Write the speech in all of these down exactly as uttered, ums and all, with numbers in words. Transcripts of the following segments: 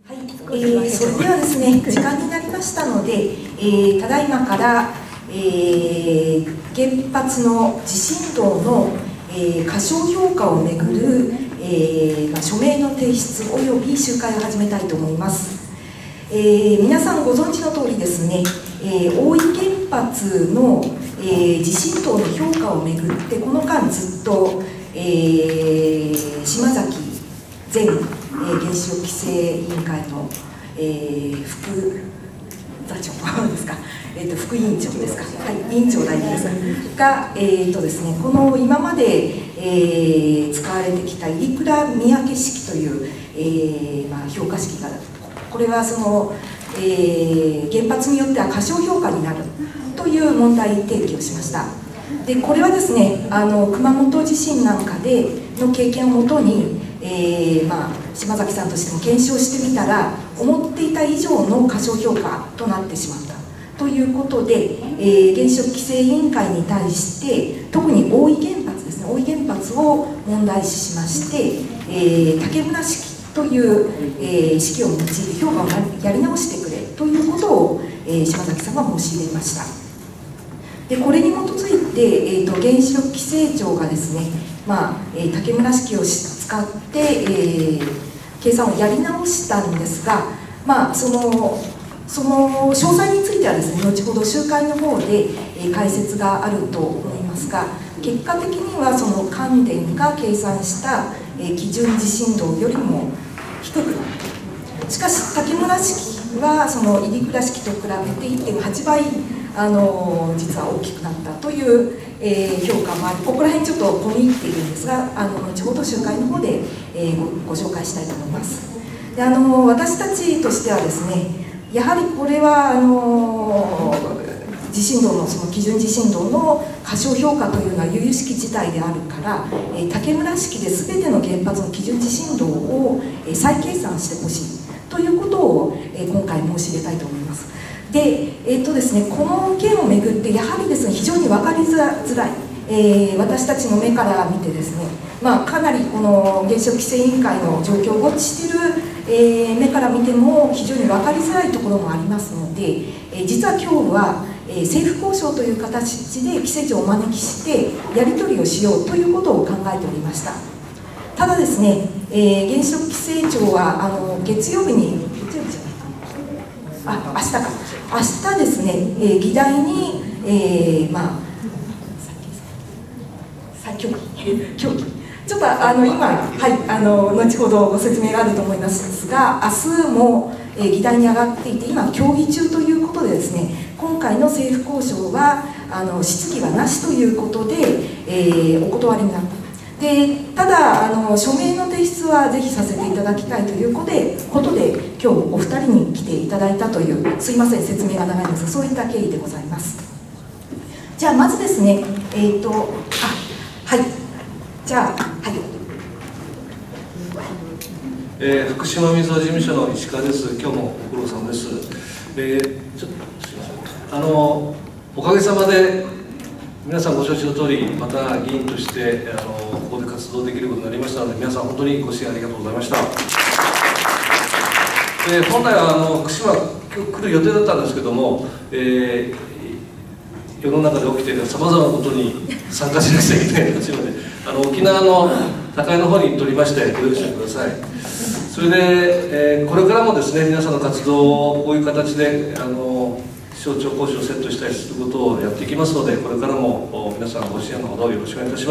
はい、えー、それではですね、時間になりましたので、えー、ただいまから、えー、原発の地震動の、えー、過小評価をめぐる、えーまあ、署名の提出および集会を始めたいと思います。えー、皆さんご存知の通りですね、えー、大井原発の、えー、地震動の評価をめぐってこの間ずっと、えー、島崎前、えー、原子力規制委員会の、えー、副座長ですか、えー、と副委員長ですか、はい、委員長代理ですが、えーとですね、この今まで、えー、使われてきた入倉三宅式という、えーまあ、評価式が、これはその、えー、原発によっては過小評価になるという問題提起をしました。でこれはですね、あの熊本地震なんかでの経験をもとに、えーまあ、島崎さんとしても検証してみたら思っていた以上の過小評価となってしまったということで、えー、原子力規制委員会に対して特に大井原発ですね、大井原発を問題視しまして、えー、竹村式という、えー、式を用いて評価をやり直してくれということを、えー、島崎さんが申し入れました。でこれに基づいて、えー、と原子力規制庁がですね、まあえー、竹村式を使って、えー、計算をやり直したんですが、まあ、そのその詳細についてはですね、後ほど集会の方で、えー、解説があると思いますが、結果的にはその関電が計算した、えー、基準地震動よりも低くなる。しかし竹村式はその入倉式と比べて いってんはち 倍あの実は大きくなったという、えー、評価もあり、ここら辺ちょっと込み入っているんですが、あの後ほど集会の方で、えー、ご, ご紹介したいと思います。であの私たちとしてはですね、やはりこれはあの地震動のその基準地震動の過小評価というのは由々しき事態であるから、えー、竹村式で全ての原発の基準地震動を、えー、再計算してほしいということを、えー、今回申し入れたいと思います。で、えーとですね、この件をめぐってやはりですね、非常に分かりづらい、えー、私たちの目から見てですね、まあ、かなりこの原子力規制委員会の状況をウォッチしている、えー、目から見ても非常に分かりづらいところもありますので、えー、実は今日は、えー、政府交渉という形で規制庁をお招きしてやり取りをしようということを考えておりました。ただですね、えー、原子力規制庁はあの月曜日に月曜日じゃないあ明日か明日ですね、えー、議題に、えー、まあ協議協議ちょっとあの今、はい、あの後ほどご説明があると思いますが、明日も、えー、議題に上がっていて今協議中ということでですね、今回の政府交渉はあの質疑はなしということで、えー、お断りになった。でただあの署名の提出はぜひさせていただきたいということでことで今日お二人に来ていただいたという、すいません説明が長いんですが、そういった経緯でございます。じゃあまずですね、えーとあはいじゃあはい、 えー、福島水事務所の石川です。今日もご苦労さんです。えー、ちょっとすいません、あのおかげさまで皆さんご承知の通り、また議員としてあのここで活動できることになりましたので、皆さん本当にご支援ありがとうございました。で本来はあの福島今日来る予定だったんですけども、えー、世の中で起きているさまざまなことに参加しなくちゃいけない立場で、あの沖縄の高いの方に行っておりまして、ご容赦ください。それで、えー、これからもですね、皆さんの活動をこういう形であの省庁講師をセットしたりすることをやっていきますので、これからも皆さんご支援のほどよろしくお願いいたします。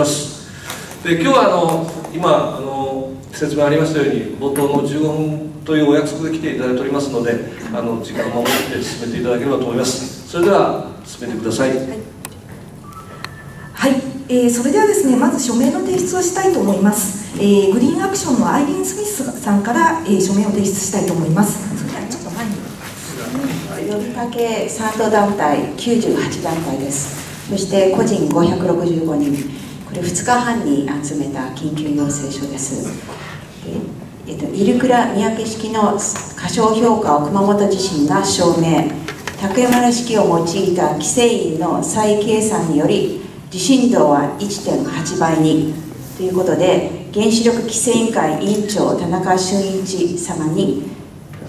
で今日はあの今あの説明ありましたように、冒頭のじゅうごふんというお約束で来ていただいておりますので、あの時間を守って進めていただければと思います。それでは進めてください。はい、 はい、えー、それではですね、まず署名の提出をしたいと思います。えー、グリーンアクションのアイリーン・スミスさんから、えー、署名を提出したいと思います。それではちょっと前に呼びかけ賛同団体きゅうじゅうはちだんたいです。そして個人ごひゃくろくじゅうごにん、これふつかはんに集めた緊急要請書です。えっと、入倉三宅式の過小評価を熊本地震が証明、竹村式を用いた規制委の再計算により地震動は いってんはち 倍にということで、原子力規制委員会委員長田中俊一様に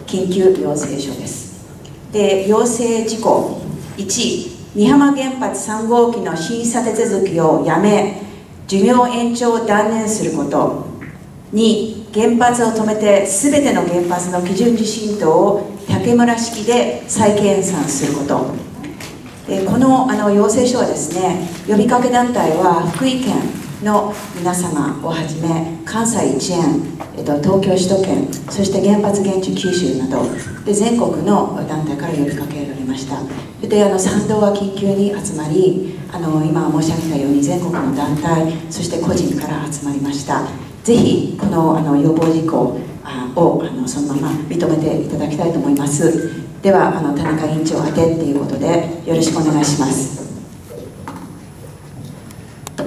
緊急要請書です。で、要請事項いち、美浜原発さん号機の審査手続きをやめ、寿命延長を断念すること。に、原発を止めてすべての原発の基準地震動を竹村式で再計算すること。でこの、あの要請書はですね、呼びかけ団体は福井県の皆様をはじめ関西一円、えっと、東京首都圏、そして原発現地九州などで全国の団体から呼びかけられました。であの賛同は緊急に集まり、あの今申し上げたように全国の団体、そして個人から集まりました。ぜひこの、あの要望事項をあのそのまま認めていただきたいと思います。ではあの田中委員長宛てということでよろしくお願いします。 あ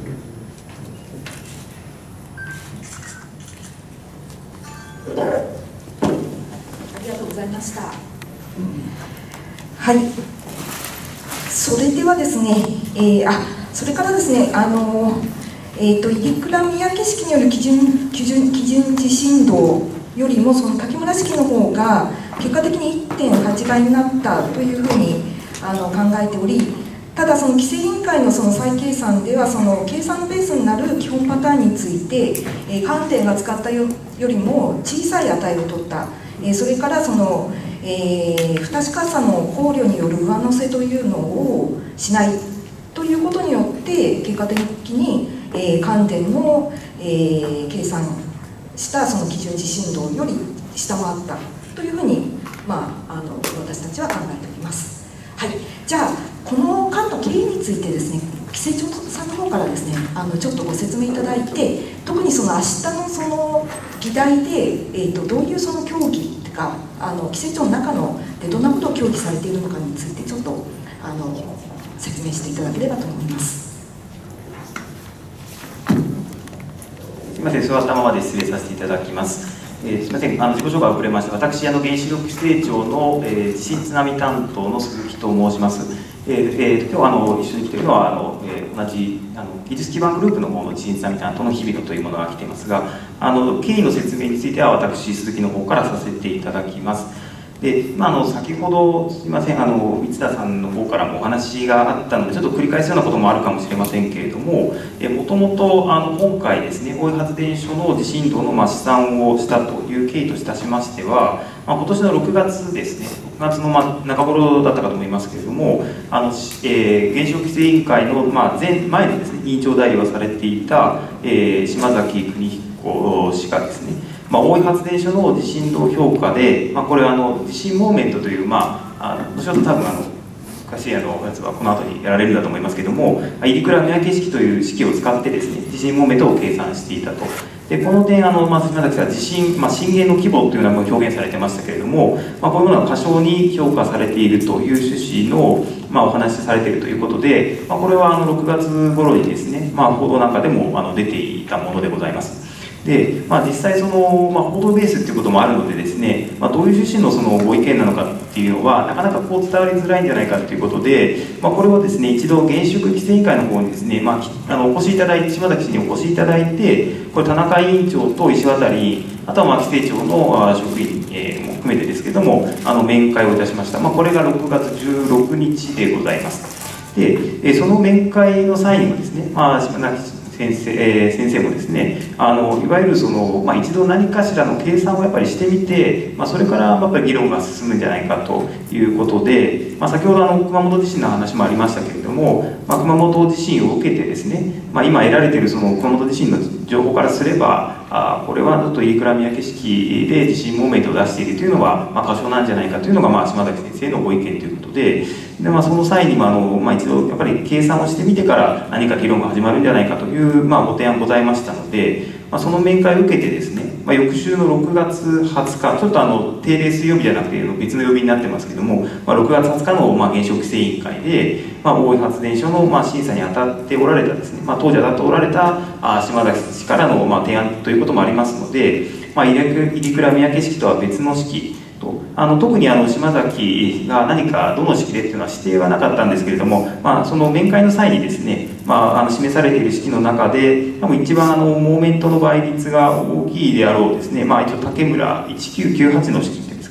りがとうございました。はい。それではですね、えー、あ、それからですね、あの、えっと、入倉宮家式による基準、基準、基準地震動よりも、その竹村式の方が、結果的に いってんはち 倍になったというふうにあの考えており、ただ、その規制委員会のその再計算では、その計算のベースになる基本パターンについて、えー、観点が使ったよりも小さい値を取った、えー、それからその、えー、不確かさの考慮による上乗せというのをしないということによって、結果的に、えー、観点の、えー、計算したその基準地震動より下回ったというふうに、まあ、あの私たちは考えております。はい、じゃあこの間の経緯についてですね、規制庁さんの方からですね、あのちょっとご説明いただいて、特にその明日のその議題で、えー、とどういうその協議があの規制庁の中のでどんなことを協議されているのかについてちょっとあの説明していただければと思います。 すみません、座ったままで失礼させていただきます。えー、すみません、あの自己紹介遅れました。私、あの原子力規制庁の、えー、地震津波担当の鈴木と申します。えーえー、今日あの一緒に来ているのはあの、えー、同じあの技術基盤グループの方の地震津波担当の日比野というものが来ていますが、あの経緯の説明については私、鈴木の方からさせていただきます。でまあ、あの先ほどすみません、あの三田さんの方からもお話があったのでちょっと繰り返すようなこともあるかもしれませんけれども、えもともとあの今回ですね、大井発電所の地震動のまあ試算をしたという経緯といたしましては、まあ、今年のろくがつですね、ろくがつのまあ中頃だったかと思いますけれども、あの、えー、原子力規制委員会のまあ前前のですね委員長代理をされていた、えー、島崎邦彦氏がですね、まあ、大井発電所の地震動評価で、まあ、これはあの地震モーメントという、まあ、あの後ほど多分あの難しいあのやつはこの後にやられるんだと思いますけれども、入倉宮家式という式を使ってですね、地震モーメントを計算していたと。でこの点あの、まあ、島崎さんは地震、まあ、震源の規模というのは表現されてましたけれども、まあ、こういうものが過小に評価されているという趣旨の、まあ、お話しされているということで、まあ、これはあのろくがつ頃にですね、まあ、報道なんかでもあの出ていたものでございます。でまあ、実際その、まあ、報道ベースということもあるのでですね、まあ、どういう趣旨のそのご意見なのかっていうのはなかなかこう伝わりづらいんじゃないかということで、まあ、これをですね一度原子力規制委員会の方にですね、まあ、あのお越しいただいて島崎氏にお越しいただいて、これ田中委員長と石渡、あとはまあ規制庁の職員、えー、も含めてですけどもあの面会をいたしました。まあ、これがろくがつじゅうろくにちでございます。でその面会の際にもですね、まあ、島崎氏先生、えー、先生もですね、あのいわゆるその、まあ、一度何かしらの計算をやっぱりしてみて、まあ、それからやっぱり議論が進むんじゃないかということで、まあ、先ほどあの熊本地震の話もありましたけれども、まあ、熊本地震を受けてですね、まあ、今得られているその熊本地震の情報からすれば、あこれはちょっと入倉宮家式で地震モーメントを出しているというのは、まあ、過小なんじゃないかというのが、まあ、島崎先生のご意見ということで、で、まあ、その際にもあの、まあ、一度やっぱり計算をしてみてから何か議論が始まるんじゃないかという、まあ、ご提案ございましたので、まあ、その面会を受けてですね、まあ、翌週のろくがつはつか、ちょっとあの定例水曜日じゃなくて別の曜日になってますけども、まあ、ろくがつはつかの、まあ、原子力規制委員会で、まあ、大井発電所の、まあ、審査に当たっておられたですね、まあ、当時当たっておられたあ島崎氏からの、まあ、提案ということもありますので、まあ、入倉宮家式とは別の式と、あの特にあの島崎が何かどの式でっていうのは指定はなかったんですけれども、まあ、その面会の際にですね、まあ、あの示されている式の中で多分一番あのモーメントの倍率が大きいであろうですね、まあ、一応竹村いちきゅうきゅうはちの式っていうんですか、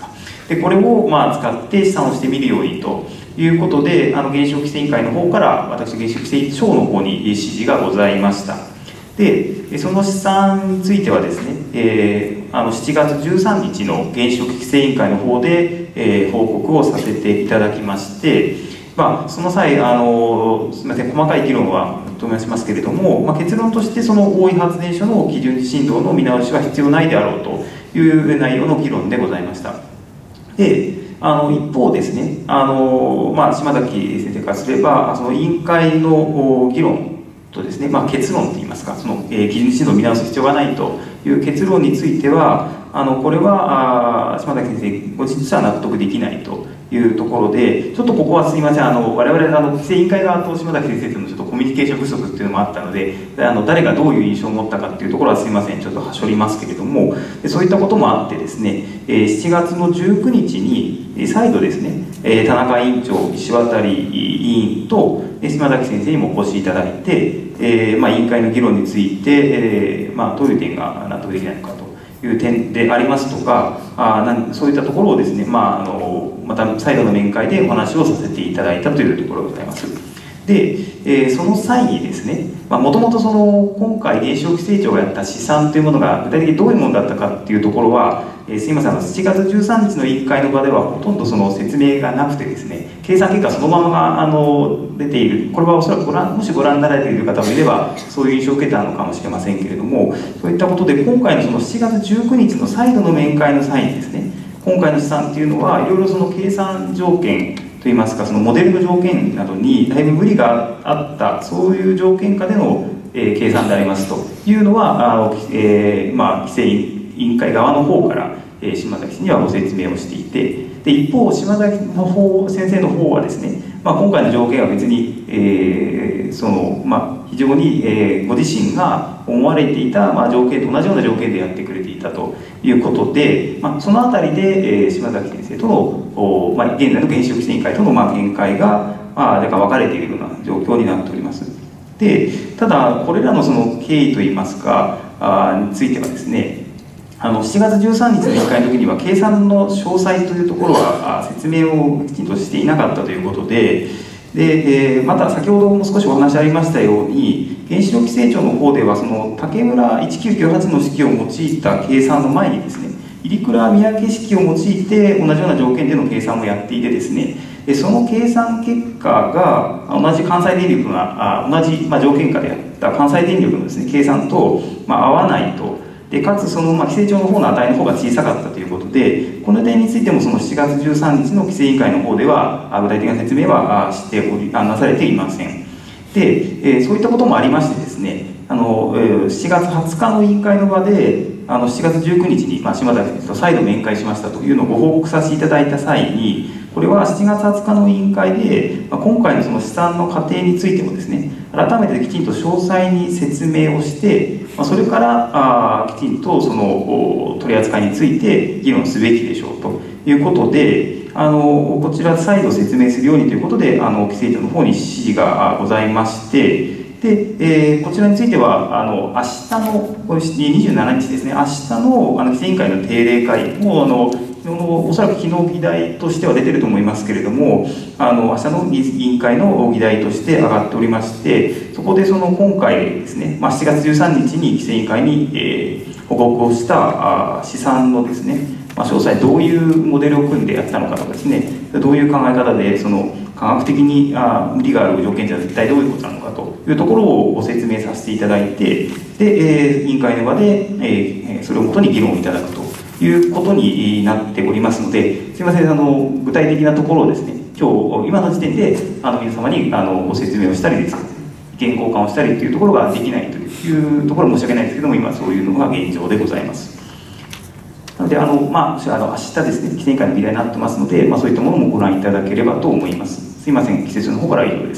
でこれをまあ使って試算をしてみるようにということで、あの原子力規制委員会の方から私原子力規制庁の方に指示がございました。でその試算についてはですね、えー、あのしちがつじゅうさんにちの原子力規制委員会の方で、えー、報告をさせていただきまして、まあ、その際あのすみません細かい議論はと申しますけれども、まあ、結論としてその大井発電所の基準地震動の見直しは必要ないであろうという内容の議論でございました。であの一方ですね、あの、まあ、島崎先生からすればその委員会の議論とですね、まあ、結論といいますか、その、えー、基準地震動を見直す必要がないという結論については、あのこれはあ島崎先生ご自身としては納得できないというところで、ちょっとここはすみません、あの我々あの規制委員会側と島崎先生とのちょっとコミュニケーション不足っていうのもあったので、あの誰がどういう印象を持ったかっていうところはすみません、ちょっとはしょりますけれども、そういったこともあってですね、えー、しちがつのじゅうくにちに再度ですね、えー、田中委員長、石渡委員と島崎先生にもお越しいただいて、えーまあ、委員会の議論について、えーまあ、どういう点が納得できないのかという点でありますとか、あなんそういったところをですね、まあ、あのまた再度の面会でお話をさせていただいたというところでございます。で、えー、その際にですね、もともと今回原子力規制庁がやった試算というものが具体的にどういうものだったかっていうところは、えー、すみません、あのしちがつじゅうさんにちの委員会の場ではほとんどその説明がなくてですね、計算結果そのままがあの出ている、これはおそらくご覧もしご覧になられている方もいればそういう印象を受けたのかもしれませんけれども、そういったことで今回のそのしちがつじゅうくにちの再度の面会の際にですね、今回の試算っていうのはいろいろその計算条件といいますか、そのモデルの条件などにだいぶ無理があった、そういう条件下での、えー、計算でありますというのは、あの、えーまあ、規制委員会側の方から、えー、島崎氏にはご説明をしていて、で一方島崎の方先生の方はですね、まあ、今回の条件は別に、えーそのまあ、非常に、えー、ご自身が思われていた、まあ、条件と同じような条件でやってくれていたということで、まあ、そのあたりで、えー、島崎先生との、おまあ、現在の原子力規制委員会との、まあ、見解が、まあ、若干分かれているような状況になっております。でただこれらのその経緯といいますかあについてはですね、あのしちがつじゅうさんにちの委員会の時には計算の詳細というところは説明をきちんとしていなかったということで、で、えー、また先ほども少しお話ありましたように原子力規制庁の方ではその竹村いちきゅうきゅうはちの式を用いた計算の前にですね、入倉三宅式を用いて同じような条件での計算をやっていてですね、でその計算結果が同じ関西電力があ同じ、まあ、条件下であった関西電力のですね計算と、まあ、合わないと。でかつその、まあ、規制庁の方の値の方が小さかったということで、この点についてもそのしちがつじゅうさんにちの規制委員会の方では具体的な説明はしておりなされていません。で、えー、そういったこともありましてですね、あの、えー、しちがつはつかの委員会の場であのしちがつじゅうくにちに、まあ、島崎先生と再度面会しましたというのをご報告させていただいた際に、これはしちがつはつかの委員会で、まあ、今回のその試算の過程についてもですね、改めてきちんと詳細に説明をして、まあ、それからあきちんとその取り扱いについて議論すべきでしょうということで、あのこちら再度説明するようにということであの規制庁の方に指示がございまして、で、えー、こちらについてはあの明日のにじゅうしちにちですね、明日のあの規制委員会の定例会もあのおそらく昨日議題としては出てると思いますけれども、あの明日の委員会の議題として上がっておりまして、そこでその今回ですね、まあ、しちがつじゅうさんにちに規制委員会に、えー、報告をしたあ試算のですね、まあ、詳細どういうモデルを組んでやったのかとかですね、どういう考え方でその科学的にあ無理がある条件じゃ一体どういうことなのかというところをご説明させていただいて、で、えー、委員会の場で、えー、それをもとに議論をいただくということになっておりますので、すみません、あの具体的なところをですね、今日今の時点であの皆様にあのご説明をしたりですね、意見交換をしたりというところができないというところ申し訳ないですけども、今そういうのが現状でございます。なのであの、まあ、あの明日ですね規制委員会の議題になってますので、まあ、そういったものもご覧いただければと思います。すみません、規制庁の方からは以上です。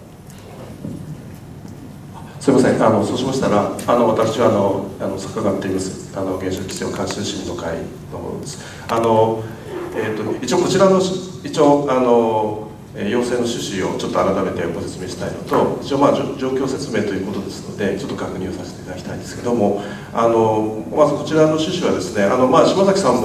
すみません、あのそうしましたら、あの私はあのあの坂上と言います。あの原子力規制を監視市民の会の方です。あのえっ、ー、と一応こちらの一応あの要請の趣旨をちょっと改めてご説明したいのと、一応まあ状況説明ということですので、ちょっと確認をさせていただきたいんですけども、あのまずこちらの趣旨はですね、あのまあ島崎さんも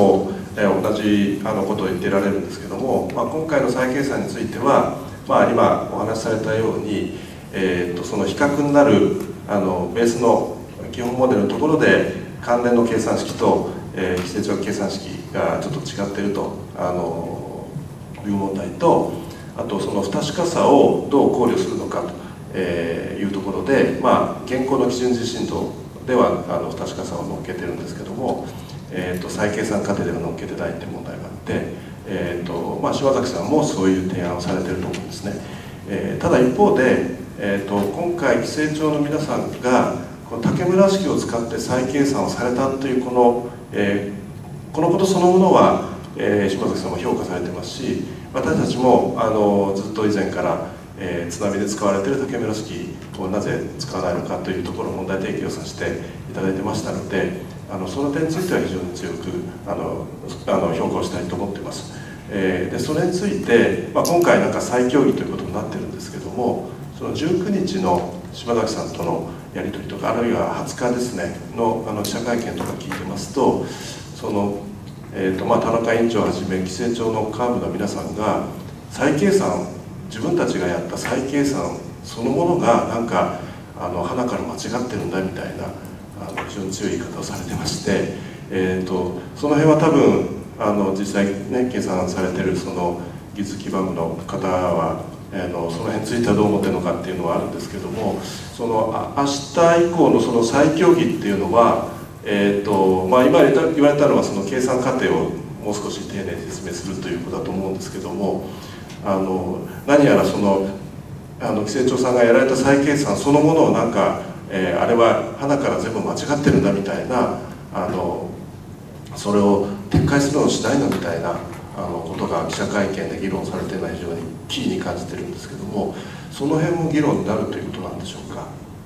えー、同じあのことを言ってられるんですけども、まあ、今回の再計算については、まあ、今お話しされたように、えー、とその比較になるあのベースの基本モデルのところで関連の計算式と、えー、規制庁計算式がちょっと違っているとあのいう問題と、あとその不確かさをどう考慮するのかと、えー、いうところで、まあ、現行の基準地震動ではあの不確かさを乗っけてるんですけども、えー、と再計算過程では乗っけてないっていう問題があって、えーとまあ、島崎さんもそういう提案をされてると思うんですね。えー、ただ一方で、えー、と今回規制庁の皆さんがこの竹村式を使って再計算をされたというこの、えー、このことそのものは、えー、島崎さんも評価されてますし、私たちもあのずっと以前から、えー、津波で使われている竹村式をなぜ使わないのかというところを問題提起をさせていただいてましたので、あのその点については非常に強くあのあの評価をしたいと思っています。えー、でそれについて、まあ、今回なんか再協議ということになってるんですけども、そのじゅうくにちの島崎さんとのやり取りとか、あるいははつかですねのあの記者会見とか聞いてますと、その、えーとまあ、田中委員長をはじめ規制庁の幹部の皆さんが再計算、自分たちがやった再計算そのものがなんかあの鼻から間違ってるんだみたいなあの非常に強い言い方をされてまして、えーとその辺は多分あの実際ね計算されてるその技術基盤部の方はあのその辺についてはどう思ってるのかっていうのはあるんですけども、そのあ明日以降のその再協議っていうのは、えーとまあ、今言われたのはその計算過程をもう少し丁寧に説明するということだと思うんですけども、あの何やらそのあの規制庁さんがやられた再計算そのものをなんか、えー、あれは鼻から全部間違ってるんだみたいな、あのそれを撤回するのをしないのみたいなあのことが記者会見で議論されているのは非常にキーに感じてるんですけども、その辺も議論になるということなんでしょうか。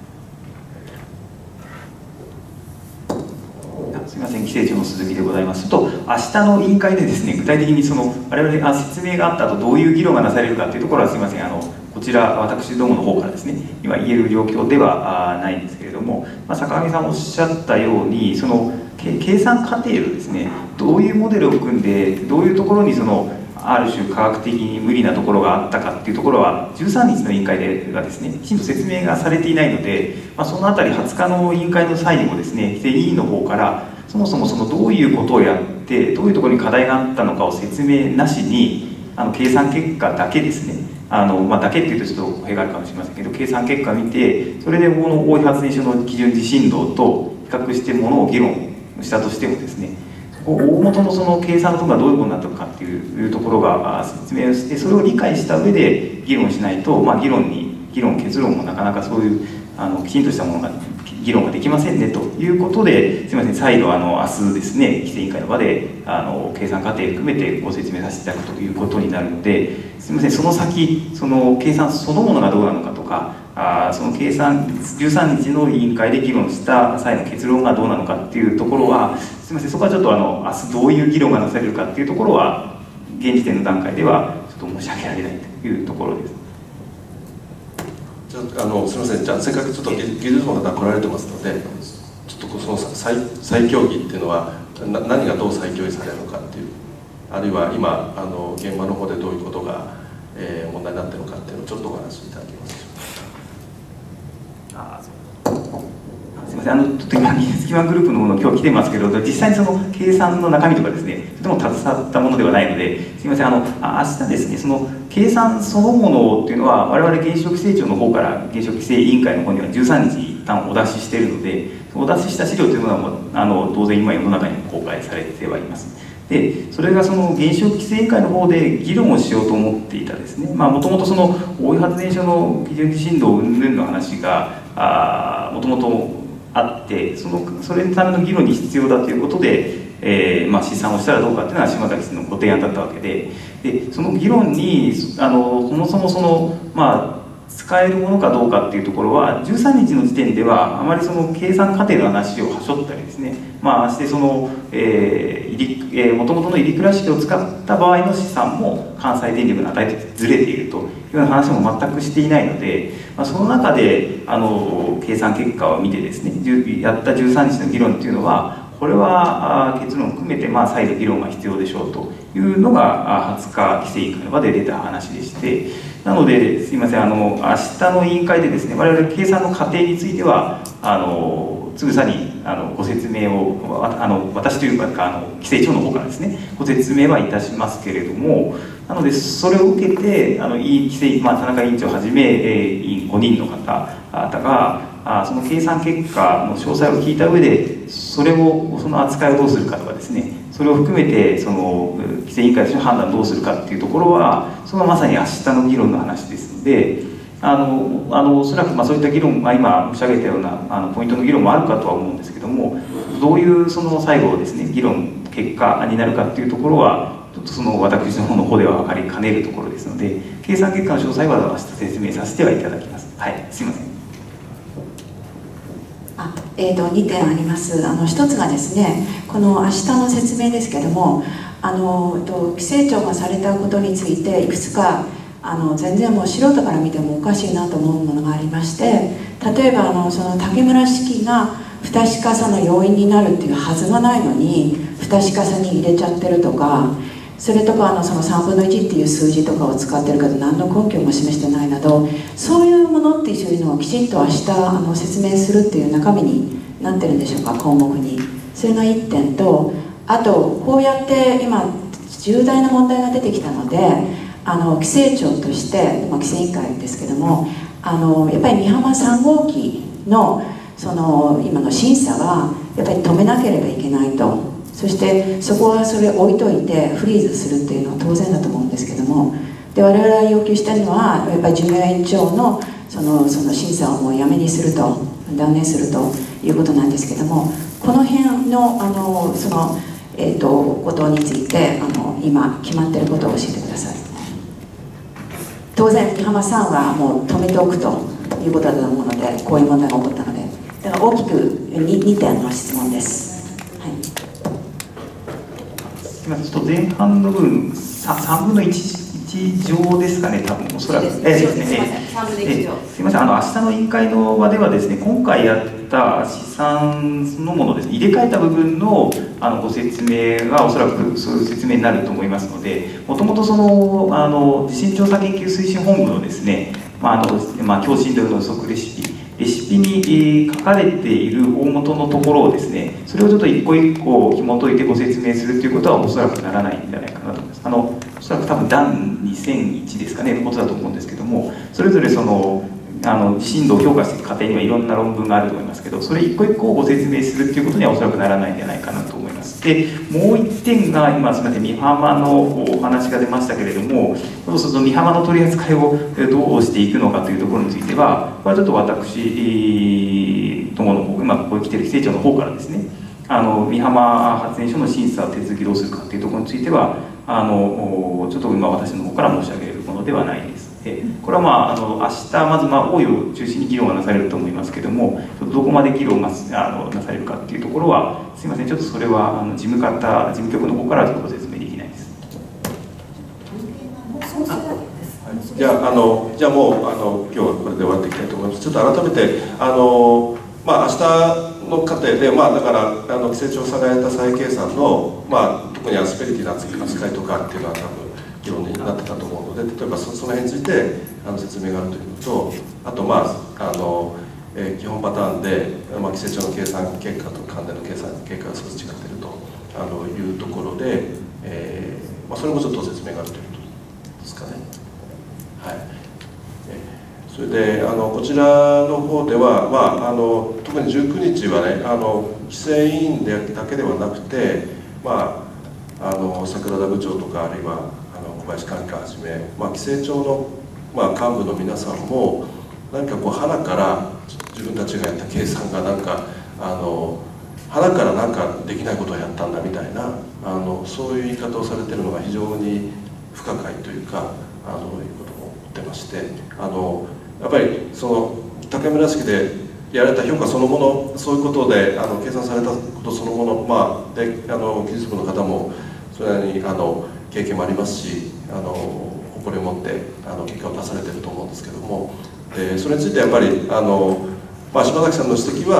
すみません、規制庁の鈴木でございます。と明日の委員会でですね、具体的にその我々あ説明があった後どういう議論がなされるかというところはすみません、あのこちら私どもの方からですね今言える状況ではないんですけれども、まあ、坂上さんおっしゃったようにその計算過程をですねどういうモデルを組んでどういうところにそのある種科学的に無理なところがあったかっていうところはじゅうさんにちの委員会ではですねきちんと説明がされていないので、まあ、そのあたりはつかの委員会の際にもですね規制委員の方からそもそもそのどういうことをやってどういうところに課題があったのかを説明なしにあの計算結果だけですねあの、まあ、だけっていうとちょっと語弊があるかもしれませんけど計算結果を見てそれでこの大井発電所の基準地震動と比較してものを議論したとしてもですね大元のその計算のところがどういうことになったのかっていうところが説明をしてそれを理解した上で議論しないと、まあ、議論に議論結論もなかなかそういうあのきちんとしたものが議論ができませんねということですみません再度あの明日ですね規制委員会の場であの計算過程含めてご説明させていただくということになるのですみませんその先その計算そのものがどうなのかとかあその計算じゅうさんにちの委員会で議論した際の結論がどうなのかっていうところはすみませんそこはちょっとあの明日どういう議論がなされるかっていうところは現時点の段階ではちょっと申し上げられないというところです。 じゃあ、あのすみません、じゃあせっかくちょっと技術の方来られてますのでちょっとその再再協議っていうのはな何がどう再協議されるのかっていうあるいは今あの現場の方でどういうことが、えー、問題になっているのかっていうのをちょっとお話しいただけますでしょうか。 あそうすみませんあのちょっと今技術基盤グループのもの今日来てますけど実際にその計算の中身とかですねとても携わったものではないのですみませんあの明日ですねその計算そのものっていうのは我々原子力規制庁の方から原子力規制委員会の方にはじゅうさんにち一旦お出ししているのでお出しした資料というのはもうあの当然今世の中にも公開されてはいます。でそれがその原子力規制委員会の方で議論をしようと思っていたですねもともとその大井発電所の基準地震動云々の話がもともとあってそのそれのための議論に必要だということで、えーまあ、試算をしたらどうかっていうのは島崎さんのご提案だったわけででその議論にあのそもそもそのまあ使えるものかどうかっていうところはじゅうさんにちの時点ではあまりその計算過程の話をはしょったりですねまあしてその、えーえー、元々の入り倉式を使った場合の試算も関西電力の値とずれているというような話も全くしていないので、まあ、その中であの計算結果を見てですねやったじゅうさんにちの議論っていうのはこれは結論を含めて、まあ、再度議論が必要でしょうというのがはつか規制委員会の場で出た話でして、なのですいません、あの明日の委員会でですね、我々計算の過程についてはあのつぶさにあのご説明をあの私というかあの規制庁の方からですねご説明はいたしますけれども、なのでそれを受けてあの規制、まあ、田中委員長をはじめ、えー、委員ごにんの方々があその計算結果の詳細を聞いた上で、それをその扱いをどうするかとかですね、それを含めてその規制委員会としての判断をどうするかっていうところは、それはまさに明日の議論の話ですので、あのあのおそらくまあそういった議論、まあ、今申し上げたようなあのポイントの議論もあるかとは思うんですけども、どういうその最後ですね議論結果になるかっていうところはちょっとその私の方の方では分かりかねるところですので、計算結果の詳細は明日説明させてはいただきます。はい、すいません。 あえー、とにてんあります。あのひとつがですね、この明日の説明ですけども、あのと規制庁がされたことについていくつかあの全然もう素人から見てもおかしいなと思うものがありまして、例えばあのその竹村式が不確かさの要因になるっていうはずがないのに不確かさに入れちゃってるとか、それとかあのそのさんぶんのいちっていう数字とかを使ってるけど何の根拠も示してないなど、そういうものっていうのをきちんと明日あの説明するっていう中身になってるんでしょうか、項目に。それがいってんと、あとこうやって今重大な問題が出てきたので、あの規制庁として、まあ、規制委員会ですけども、あのやっぱり美浜さん号機のその今の審査はやっぱり止めなければいけないと。そしてそこはそれを置いといてフリーズするっていうのは当然だと思うんですけども、で我々が要求してるのはやっぱり寿命延長のそのその審査をもうやめにすると、断念するということなんですけども、この辺のあのその、えー、とことについてあの今決まってることを教えてください。当然美浜さんはもう止めておくということだと思うので、こういう問題が起こったので、だから大きく 2, にてんの質問です。はい、 ちょっと前半の分さんぶんのいち乗ですかね、多分おそらく。えですね。すみません、あの明日の委員会の場ではですね、今回やった試算そのものですね、入れ替えた部分のあのご説明がおそらくそういう説明になると思いますので、もともとそのあの地震調査研究推進本部のですね、まああのまあ強震動の予測レシピレシピに書かれている大元のところをですね、それをちょっと一個一個紐解いてご説明するということはおそらくならないんじゃないかなと思います。あのおそらく多分だんにせんいちですかねのことだと思うんですけども、それぞれそのあの地震動を評価していく過程にはいろんな論文があると思いますけど、それ一個一個をご説明するということにはおそらくならないんじゃないかなと思います。でもう一点が今すみません、美浜のお話が出ましたけれども、そうすると美浜の取り扱いをどうしていくのかというところについては、これはちょっと私どもの方、今ここに来ている規制庁の方からですね、あの美浜発電所の審査手続きどうするかというところについては、あのちょっと今私の方から申し上げるものではないです。これはまああの明日まずまあ大いを中心に議論がなされると思いますけれども、どこまで議論があのなされるかっていうところはすみません、ちょっとそれはあの事務方事務局の方からちょっとご説明できないです。 じゃあ、あのじゃあもうあの今日はこれで終わっていきたいと思います。ちょっと改めてあのまあ明日の過程で、まあだからあの規制庁された再計算のまあ特にアスペリティの扱いとかっていうのは多分議論になってたと思うので、例えば そ, その辺についてあの説明があるというのと、あとまああの、えー、基本パターンで、まあ、規制庁の計算結果と関連の計算結果が少し違っているとあのいうところで、えーまあ、それもちょっと説明があるということですかね。はい、それであのこちらの方では、まあ、あの特にじゅうくにちはね、あの規制委員でだけではなくて、まあ、あの桜田部長とかあるいはあの小林管理官はじめ、まあ、規制庁の、まあ、幹部の皆さんも何かこう鼻から自分たちがやった計算がなんかあの鼻からなんかできないことをやったんだみたいなあのそういう言い方をされてるのが非常に不可解というか、あのいうことも言ってまして、あのやっぱりその竹村式でやられた評価そのもの、そういうことであの計算されたことそのもの、まあ、であの技術部の方もそれなりにあの経験もありますし、あの誇りを持ってあの結果を出されてると思うんですけども、でそれについてやっぱりあの、まあ、島崎さんの指摘は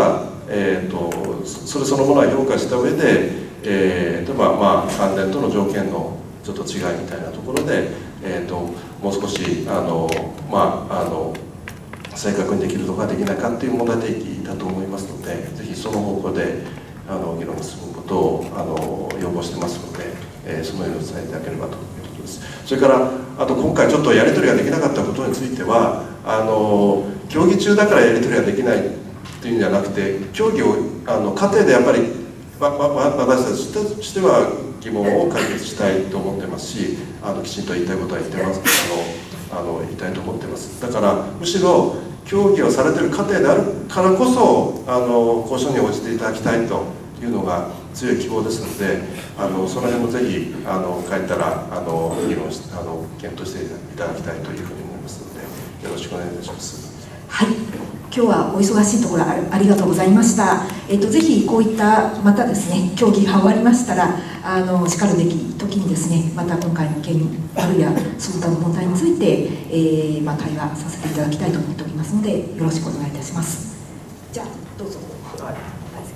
えー、とそれそのものは評価した上で、えーとまあまあ、関連との条件のちょっと違いみたいなところで、えー、ともう少しあの、まあ、あの正確にできるとかできないかっていう問題提起だと思いますので、ぜひその方向であの議論することをあの要望してますので、えー、そのように伝えていただければということです。それからあと今回ちょっとやり取りができなかったことについては、あの競技中だからやり取りができないというんじゃなくて、競技をあの過程でやっぱりわわ私たちとしては疑問を解決したいと思ってますし、あのきちんと言いたいことは言ってます、あのあの言いたいと思ってます。だからむしろ競技をされている過程であるからこそあの交渉に応じていただきたいというのが強い希望ですので、あのその辺もぜひあの帰ったらあの議論しあの検討していただきたいというふうに思いますので、よろしくお願いいたします。 はい、今日はお忙しいところあありがとうございました。えっとぜひこういったまたですね、協議が終わりましたら、あのしかるべき時にですね、また今回の件あるいはその他の問題について、えーまあ、対話させていただきたいと思っておりますので、よろしくお願いいたします。じゃあどうぞ。はい、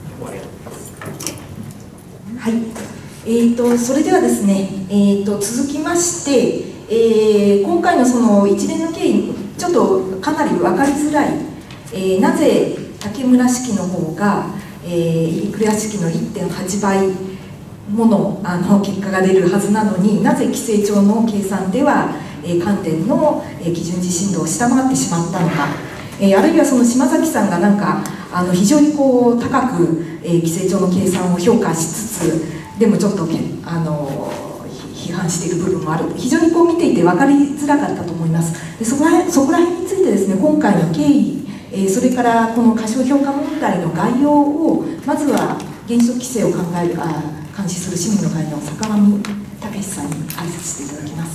はい、えーとそれではですね、えーと続きまして、えー、今回のその一連の経緯、ちょっとかなり分かりづらい、えー、なぜ竹村式の方が、えー、入倉式の いってんはち 倍もの、あの結果が出るはずなのに、なぜ規制庁の計算では、えー、関電の、えー、基準地震動を下回ってしまったのか、えー、あるいはその島崎さんがなんかあの非常にこう高く、えー、規制庁の計算を評価しつつ、でもちょっとあの批判している部分もある、非常にこう見ていて分かりづらかったと思います。でそこら辺、そこら辺についてですね、今回の経緯、えー、それからこの過小評価問題の概要をまずは原子力規制を考えるあ監視する市民の会の坂上武さんに挨拶していただきます。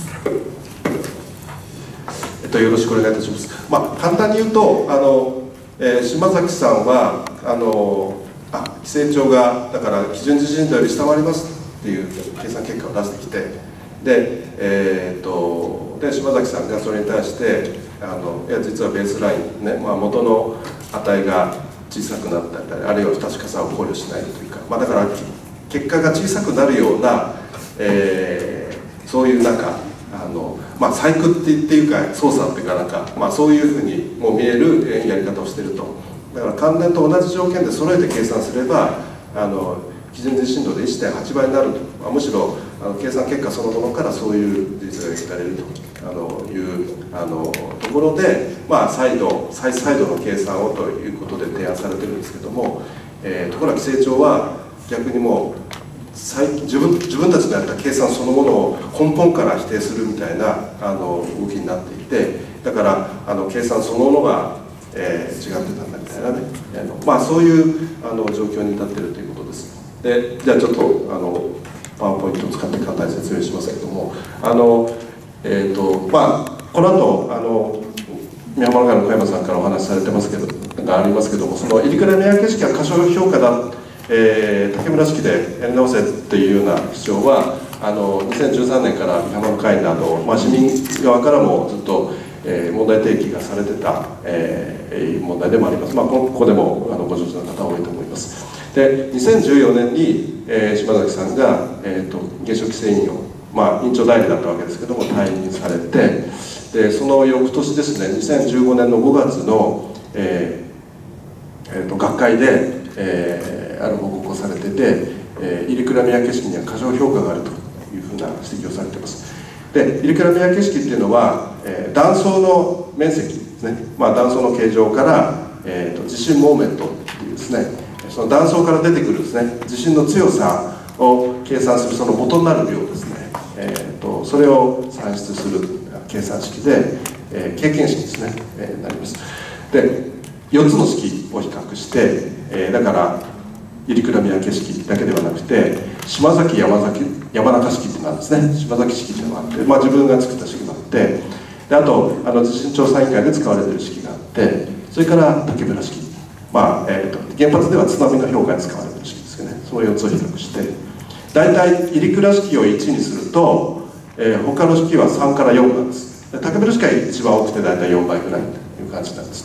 えっと、よろしくお願いいたします。まあ、簡単に言うと、あの、えー、島崎さんはあのあ規制庁がだから基準地震動より下回りますっていう計算結果を出してきて、で、えー、っとで島崎さんがそれに対してあのいや実はベースラインね、まあ、元の値が小さくなったりあるいは不確かさを考慮しないというか、まあ、だから結果が小さくなるような、えー、そういうなんかあの、まあ、細工っていうか操作っていうかなんか、まあ、そういうふうにも見えるやり方をしていると。だから関連と同じ条件で揃えて計算すればあの基準地震動で いってんはち 倍になると、まあ、むしろあの計算結果そのものからそういう事実が得られるとあのいうあのところで、まあ、再度再再度の計算をということで提案されてるんですけども、えー、ところが規制庁は逆にもう最近自分自分たちのやった計算そのものを根本から否定するみたいなあの動きになっていて、だからあの計算そのものが、えー、違ってたんだみたいなね、あのまあ、そういうあの状況に至っているということです。でじゃあちょっとあのパワーポイントを使って簡単に説明しますけども、あの、えーとまあ、この後あの宮浜会の小山さんからお話しされてますけどがありますけども、その入倉宮家式は過小評価だ、えー、竹村式でやり直せというような主張はあのにせんじゅうさんねんから宮浜会など、まあ、市民側からもずっと、えー、問題提起がされてた、えー、問題でもあります。まあ、ここでもあのご承知の方多いと思います。でにせんじゅうよねんに、えー、島崎さんが、えー、と原子力規制委員を、まあ、委員長代理だったわけですけども退任されて、でその翌年ですね、にせんじゅうごねんのごがつの、えーえー、と学会で、えー、ある報告をされてて、えー、入倉宮家式には過小評価があるというふうな指摘をされています。で入倉宮家式っていうのは、えー、断層の面積ですね、まあ、断層の形状から、えー、と地震モーメントっていうですね、その断層から出てくるですね地震の強さを計算するその元になる量ですね、えー、とそれを算出する計算式で、えー、経験式ですね、えー、なります。でよっつの式を比較して、えー、だから入倉宮家式だけではなくて島崎山崎山中式っていうのがあるんですね。島崎式っていうのがあって、まあ、自分が作った式があって、であとあの地震調査委員会で使われている式があって、それから竹村式、まあえー、と原発では津波の評価に使われている式ですけどね、そのよっつを比較して大体入倉式をいちにすると、えー、他の式はさんからよんなんです。竹村式は一番多くて大体よんばいぐらいという感じなんですね。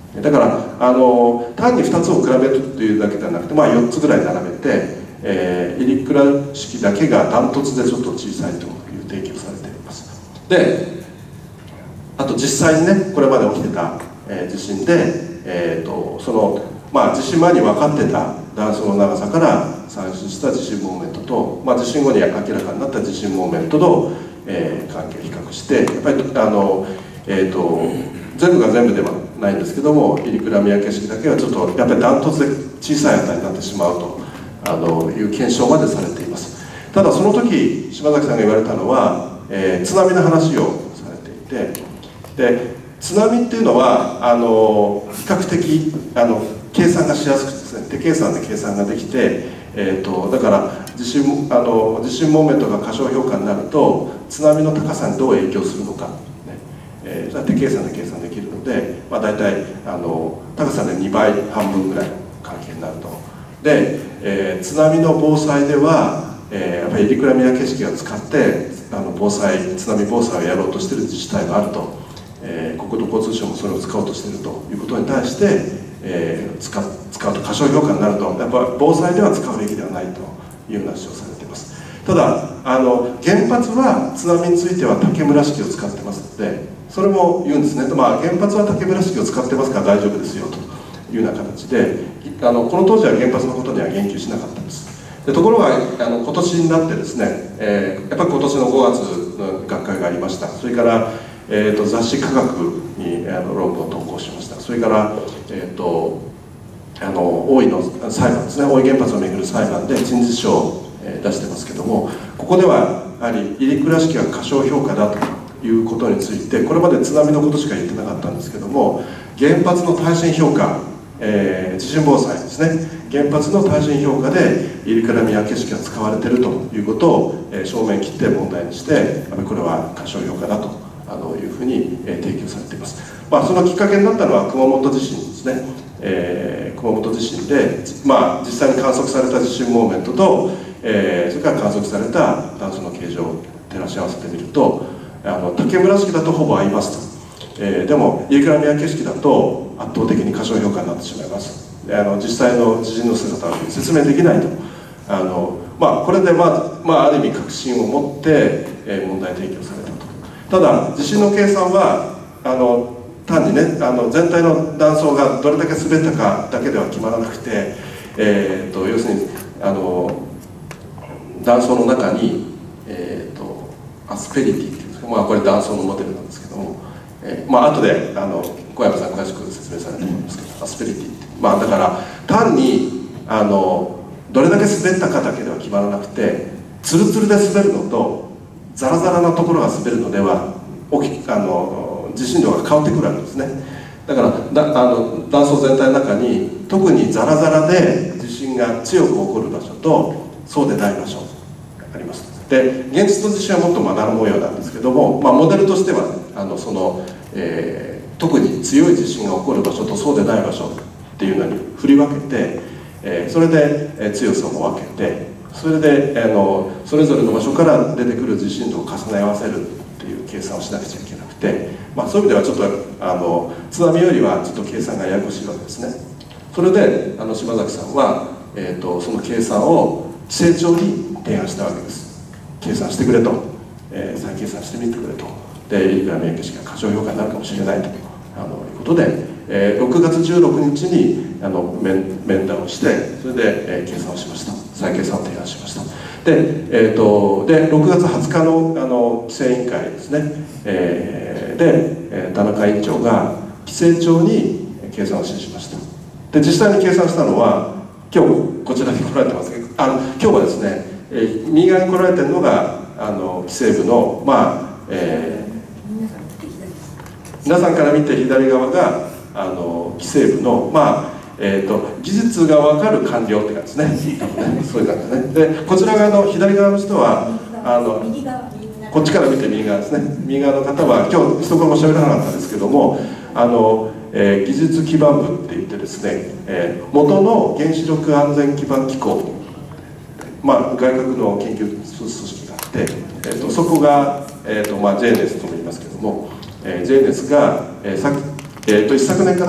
だからあの単にふたつを比べるというだけではなくて、まあ、よっつぐらい並べて、えー、入倉式だけがダントツでちょっと小さいという提起をされています。であと実際にねこれまで起きてた、えー、地震で、えー、とその、まあ、地震前に分かってた断層の長さから算出した地震モーメントと、まあ、地震後に明らかになった地震モーメントの、えー、関係を比較して、やっぱりあの、えー、と全部が全部ではないんですけども、入倉宮景色だけはちょっとやっぱりダントツで小さい値になってしまうとあのいう検証までされています。ただその時島崎さんが言われたのは、えー、津波の話をされていて、で津波っていうのはあの比較的あの計算がしやすくてですね、手計算で計算ができて、えー、とだから地震あの地震モーメントが過小評価になると津波の高さにどう影響するのか、ねえー、手計算で計算できるので、まあ、大体あの高さでにばい半分ぐらいの関係になると。で、えー、津波の防災では、えー、やっぱり入倉宮景色を使ってあの防災津波防災をやろうとしている自治体があると、えー、国土交通省もそれを使おうとしているということに対して、えー、使, 使うと過小評価になると、やっぱ防災では使うべきではないという話をされています。ただあの原発は津波については竹村式を使ってますので、それも言うんですね。まあ、原発は竹村式を使ってますから大丈夫ですよというような形で、あのこの当時は原発のことには言及しなかったんです。でところがあの今年になってですね、えー、やっぱり今年のごがつの学会がありました。それから、えー、と雑誌科学にあの論文を投稿しました。それから、えー、とあの大井の裁判ですね、大井原発をめぐる裁判で陳述書を、えー、出してますけども、ここではやはり入倉式は過小評価だということについて、これまで津波のことしか言ってなかったんですけども、原発の耐震評価、えー、地震防災ですね、原発の耐震評価で入倉宮景色が使われているということを、えー、正面切って問題にして、これは過小評価だとあのいうふうに、えー、提起されています。まあ、そのきっかけになったのは熊本地震ですね、えー、熊本地震で、まあ、実際に観測された地震モーメントと、えー、それから観測された断層の形状を照らし合わせてみると、あの竹村式だとほぼ合いますと。えー、でも入倉宮景色だと圧倒的に過小評価になってしまいます。あの実際の地震の姿は説明できないと。あの、まあ、これで、まあまあ、ある意味確信を持って、えー、問題提起をされたと。ただ地震の計算はあの単にねあの全体の断層がどれだけ滑ったかだけでは決まらなくて、えー、と要するにあの断層の中に、えー、とアスペリティっていうんですか、まあ、これ断層のモデルなんですけども、えー、まあ後であの小山さん詳しく説明されると思うんですけど、アスペリティって、まあ、だから単にあのどれだけ滑ったかだけでは決まらなくて、ツルツルで滑るのとザラザラなところが滑るのでは起きあの地震量が変わってくるわけですね。だからだあの断層全体の中に特にザラザラで地震が強く起こる場所とそうでない場所があります。で現実の地震はもっとまだら模様なんですけども、まあ、モデルとしてはあのその、えー、特に強い地震が起こる場所とそうでない場所っていうのに振り分けて、えー、それで、えー、強さも分けて、それであのそれぞれの場所から出てくる地震度を重ね合わせるっていう計算をしなくちゃいけなくて、まあ、そういう意味ではちょっとあの津波よりはちょっと計算がややこしいわけですね。それであの島崎さんは、えー、とその計算を地政庁に提案したわけです。計算してくれと、えー、再計算してみてくれと。で入倉宮景色が過小評価になるかもしれないとあのいうことで、えー、ろくがつじゅうろくにちにあの 面, 面談をして、それで、えー、計算をしました。再計算を提案しました。で、えー、とでろくがつはつか の, あの規制委員会ですね、えー、で、えー、田中委員長が規制庁に計算を指示しました。で実際に計算したのは今日こちらに来られてますけど、あの今日はですね、えー、右側に来られてるのがあの規制部の、まあえー、皆さんから見て左側があの規制部の、まあえー、と技術が分かる官僚って感じですね。そういう感じですね。でこちら側の左側の人はあのこっちから見て右側ですね。右側の方は今日一言も喋らなかったですけども、あの、えー、技術基盤部って言ってですね、えー、元の原子力安全基盤機構、まあ、外国の研究組織があって、えー、とそこが、えーとまあ、ジェイネス とも言いますけども、えー、ジェイネス が、えーさえー、と一昨年かな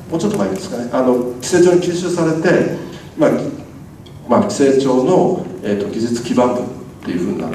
もうちょっと前ですかね、あの規制庁に吸収されて、まあまあ、規制庁の、えー、と技術基盤部っていうふうになって、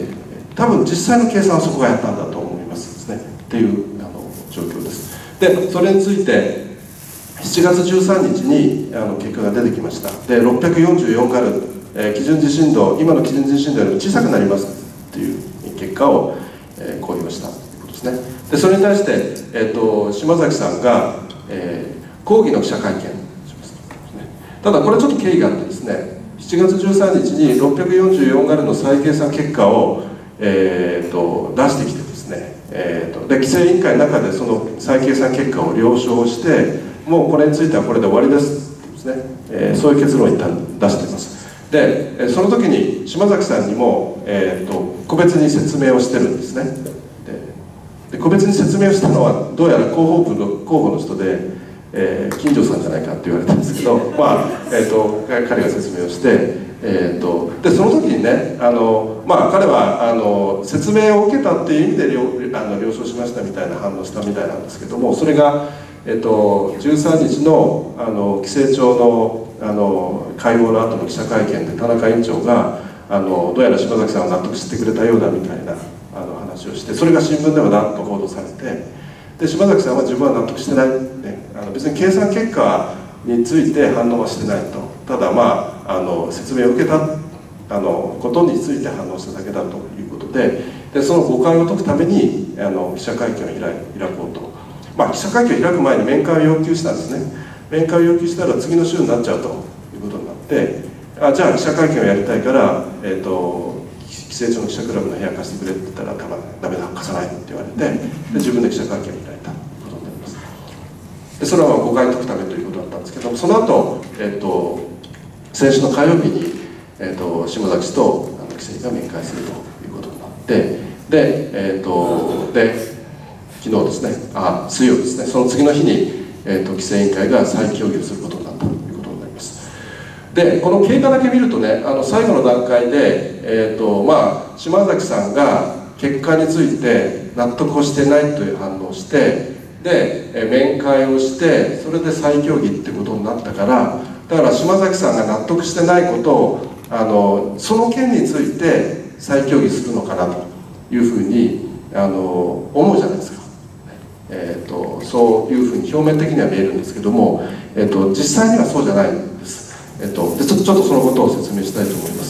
多分実際の計算はそこがやったんだと思いますですねっていうあの状況です。でそれについてしちがつじゅうさんにちにあの結果が出てきました。でろっぴゃくよんじゅうよんガル、えー、基準地震動、今の基準地震動よりも小さくなりますっていう結果を、えー、公表したということですね。でそれに対して、えー、と島崎さんが、えー、抗議の記者会見しました。ただこれちょっと経緯があってですね、しちがつじゅうさんにちにろっぴゃくよんじゅうよんガルの再計算結果を、えー、と出してきてですね、えー、とで規制委員会の中でその再計算結果を了承して、もうこれについてはこれで終わりですですね、えー、そういう結論を一旦出しています。でその時に島崎さんにも、えー、と個別に説明をしてるんですね。でで個別に説明をしたのはどうやら広報部の候補の人で、えー、金城さんじゃないかって言われたんですけど、まあえー、と彼が説明をして、えー、とでその時にね、あの、まあ、彼はあの説明を受けたっていう意味で 了, あの了承しましたみたいな反応したみたいなんですけども、それがえっと、じゅうさんにち の, あの規制庁 の, あの会合の後の記者会見で田中委員長があのどうやら島崎さんは納得してくれたようだみたいなあの話をして、それが新聞ではなんと報道されて、で島崎さんは自分は納得してない、ね、あの別に計算結果について反応はしてないと、ただまああの説明を受けたあのことについて反応しただけだということで、でその誤解を解くためにあの記者会見を 開, 開こうと。まあ、記者会見を開く前に面会を要求したんですね。面会を要求したら次の週になっちゃうということになって、あじゃあ記者会見をやりたいから、えー、と規制庁の記者クラブの部屋貸してくれって言ったら多分ダメだ貸さないって言われて、で自分で記者会見を開いたということになります。でそれは誤解を解くためということだったんですけども、その後、えー、と先週の火曜日に、えー、と島崎氏とあの規制が面会するということになって、で、えー、とで昨日ですね、あ水曜日ですね、その次の日に、えー、と規制委員会が再協議をすることになったということになります。でこの経過だけ見るとね、あの最後の段階で、えーとまあ、島崎さんが結果について納得をしてないという反応をして、で、えー、面会をして、それで再協議っていうことになったから、だから島崎さんが納得してないことをあのその件について再協議するのかなというふうにあの思うじゃないですか。えー、とそういうふうに表面的には見えるんですけども、えー、と実際にはそうじゃないんです。えー、とでちょっとちょっとそのことを説明したいと思います。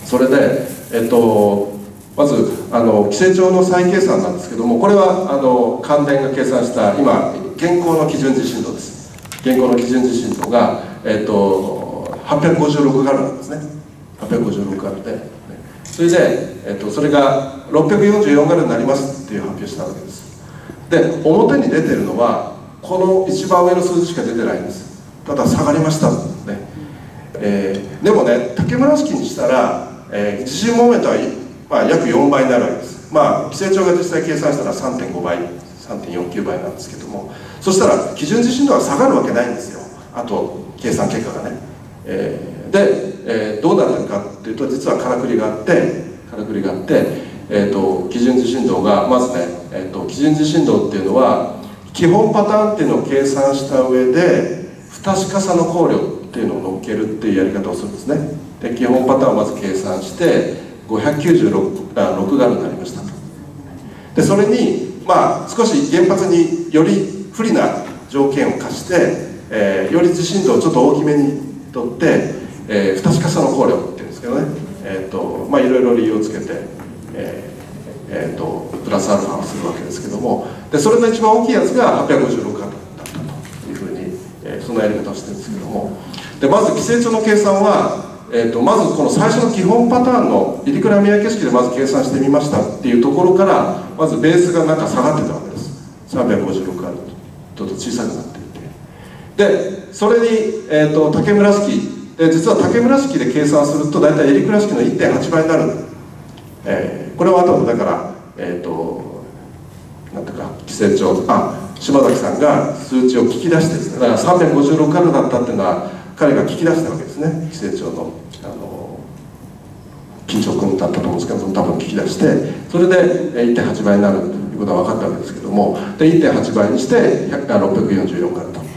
それで、えー、とまずあの規制庁の再計算なんですけども、これはあの関電が計算した今現行の基準地震動です。現行の基準地震動が、えー、とはっぴゃくごじゅうろくガルなんですね。はっぴゃくごじゅうろくガルで、それで、えー、とそれがろっぴゃくよんじゅうよんガルになりますっていう発表したわけです。で表に出てるのはこの一番上の数字しか出てないんです。ただ下がりましたね、えー、でもね竹村式にしたら、えー、地震モーメントは、まあ、約よんばいになるわけです。まあ規制庁が実際計算したら さんてんごばい さんてんよんきゅうばいなんですけども、そしたら基準地震動は下がるわけないんですよ、あと計算結果がね、えー、で、えー、どうなってるかっていうと、実はからくりがあってからくりがあってえー、と基準地震動がまずね、えー、と基準地震動っていうのは基本パターンっていうのを計算した上で不確かさの考慮っていうのを乗っけるっていうやり方をするんですね。で基本パターンをまず計算してごひゃくきゅうじゅうろくガルになりましたと。でそれにまあ少し原発により不利な条件を課して、えー、より地震動をちょっと大きめにとって、えー、不確かさの考慮っていうんですけどね、えーとまあ、いろいろ理由をつけてえーえー、とプラスアルファをするわけですけども、でそれの一番大きいやつがはっぴゃくごじゅうろくガルだったというふうに、えー、そのやり方をしてるんですけども、でまず規制庁の計算は、えー、とまずこの最初の基本パターンの入倉宮景色でまず計算してみましたっていうところからまずベースがなんか下がってたわけです。さんびゃくごじゅうろくガルとちょっと小さくなっていて、でそれに、えー、と竹村式で実は竹村式で計算すると大体入倉式の いってんはちばいになる。えー、これは後でだから、えー、となんていうか規制庁あ島崎さんが数値を聞き出してですね、だからさんびゃくごじゅうろくガルだったっていうのは彼が聞き出したわけですね。規制庁のあの緊張君だったと思うんですけど、多分聞き出して、それで いってんはちばいになるということが分かったわけですけども、で いってんはちばいにしてろっぴゃくよんじゅうよんガルと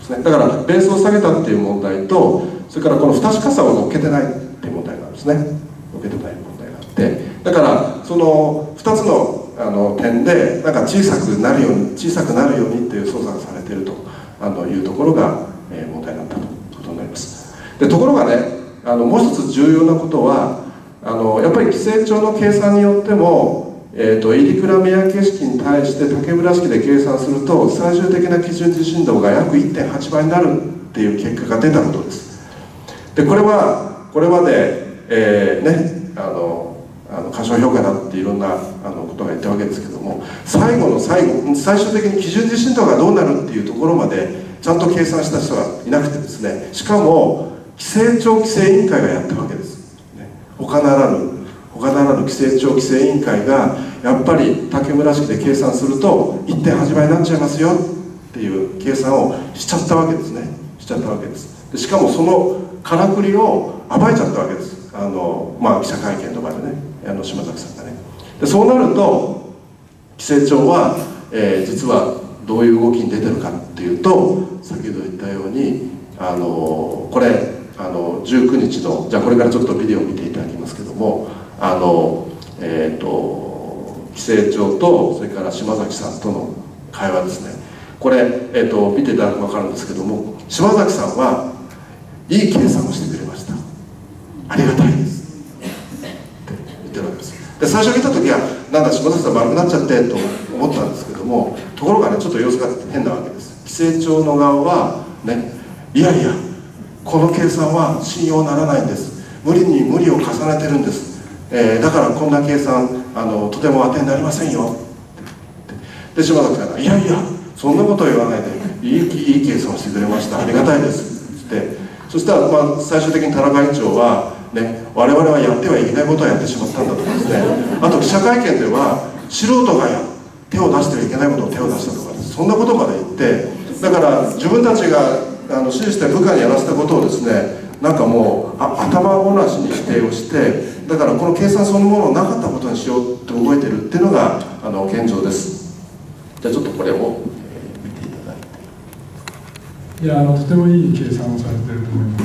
ですね。だからベースを下げたっていう問題と、それからこの不確かさを乗っけてないっていう問題なんですね。乗っけてない問題があって、だからそのふたつのあの点でなんか小さくなるように小さくなるようにっていう操作がされているとあのいうところが、えー、問題だったということになります。でところがね、あのもう一つ重要なことは、あのやっぱり規制庁の計算によっても、えー、と入倉宮家式に対して竹村式で計算すると最終的な基準地震動が約 いってんはち 倍になるっていう結果が出たことです。でこれはこれまで、えー、ねあのあの過小評価だっていろんなあのことが言ったわけですけども、最後の最後最終的に基準地震動がどうなるっていうところまでちゃんと計算した人はいなくてですね、しかも規制庁規制委員会がやったわけです、ね、他ならぬ他ならぬ規制庁規制委員会がやっぱり竹村式で計算すると いってんはち 倍になっちゃいますよっていう計算をしちゃったわけですねしちゃったわけです。でしかもそのからくりを暴いちゃったわけです。あの、まあ、記者会見の場でね、あの島崎さんがね。でそうなると規制庁は、えー、実はどういう動きに出てるかっていうと、先ほど言ったようにあのこれあのじゅうくにちの、じゃあこれからちょっとビデオを見ていただきますけども、あの、えー、と規制庁とそれから島崎さんとの会話ですね。これ、えー、と見ていただくと分かるんですけども、島崎さんはいい計算をしてくれました、ありがたいですって言ってるわけです。で最初見た時はなんだ島崎さん丸くなっちゃってと思ったんですけども、ところがねちょっと様子が変なわけです。規制庁の側はね、いやいやこの計算は信用ならないんです、無理に無理を重ねてるんです、えー、だからこんな計算あのとても当てになりませんよ。で島崎さんがいやいやそんなこと言わないでいい、いい計算をしてくれました、ありがたいですって。そしたら、まあ、最終的に田中委員長は、ね、我々はやってはいけないことをやってしまったんだとかですね、あと記者会見では素人がや手を出してはいけないことを手を出したとかです、そんなことまで言って、だから自分たちがあの指示して部下にやらせたことをですね、なんかもうあ頭ごなしに否定をして、だからこの計算そのものをなかったことにしようと動いてるっていうのがあの現状です。じゃあちょっとこれを見ていただいて。 いやあのとてもいい計算をされていると思います。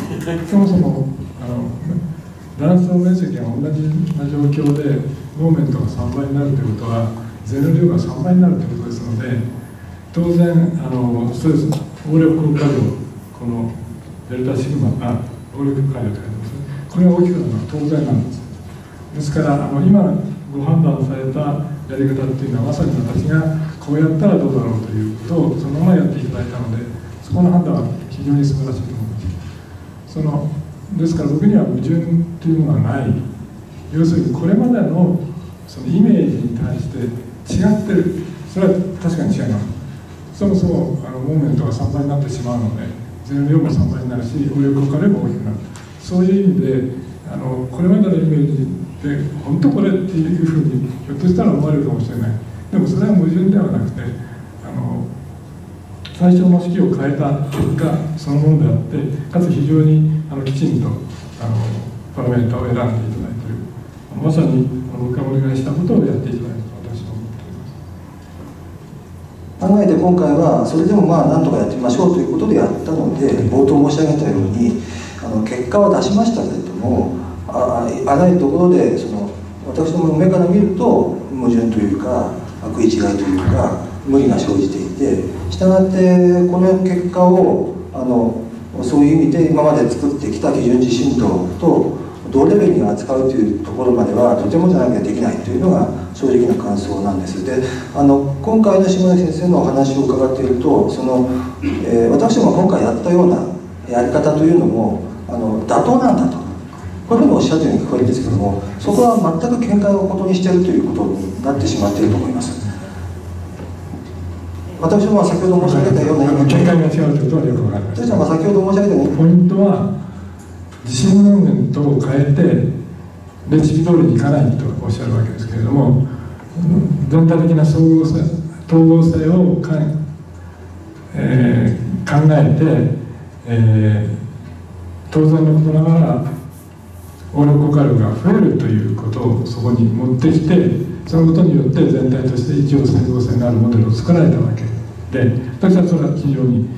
そもそもあの断層面積が同じな状況でモーメントがさんばいになるということはゼロ量がさんばいになるということですので、当然あのストレス応力効果量、このデルタシグマが応力効果量と書いてますね、これが大きくなるのは当然なんです。ですからあの今ご判断されたやり方っていうのはまさに私がこうやったらどうだろうということをそのままやっていただいたので、そこの判断は非常に素晴らしいと思います。そのですから僕には矛盾というものはない。要するにこれまでのそのイメージに対して違ってる、それは確かに違います。そもそもあのモーメントがさんばいになってしまうので、ゼロ量もさんばいになるし、応力効果量も大きくなる。そういう意味であのこれまでのイメージで本当これっていうふうにひょっとしたら思われるかもしれない。でもそれは矛盾ではなくて、あの最初の式を変えた結果そのものであって、かつ非常にあのきちんとあのパラメータを選んでいただいている、まさに僕がお願いしたことをやっていただいたと私は思っております。 考えて今回はそれでもまあ何とかやってみましょうということでやったので、冒頭申し上げたようにあの結果は出しましたけれども、ああらゆるところでその私どもの目から見ると矛盾というか食い違いというか無理が生じていて、したがってこの結果をあのそういう意味で今まで作ってきた基準地震動と同レベルに扱うというところまではとてもじゃなきゃできないというのが正直な感想なんです。であの今回の島崎先生のお話を伺っていると、その、えー、私ども今回やったようなやり方というのもあの妥当なんだと、こういうふうにおっしゃってるように聞こえるんですけども、そこは全く見解を異にしているということになってしまっていると思います。私も先ほど申し上げたような意味で、 見解が違うということはよくわかります。 先生は先ほど申し上げたようにポイントは地震モーメントを変えてレシピ通りにいかないとおっしゃるわけですけれども、全体的な総合性統合性をか、えー、考えて、えー、当然のことながら応力効果量が増えるということをそこに持ってきて、そのことによって全体として一応整合性のあるモデルを作られたわけで、私はそれは非常にあ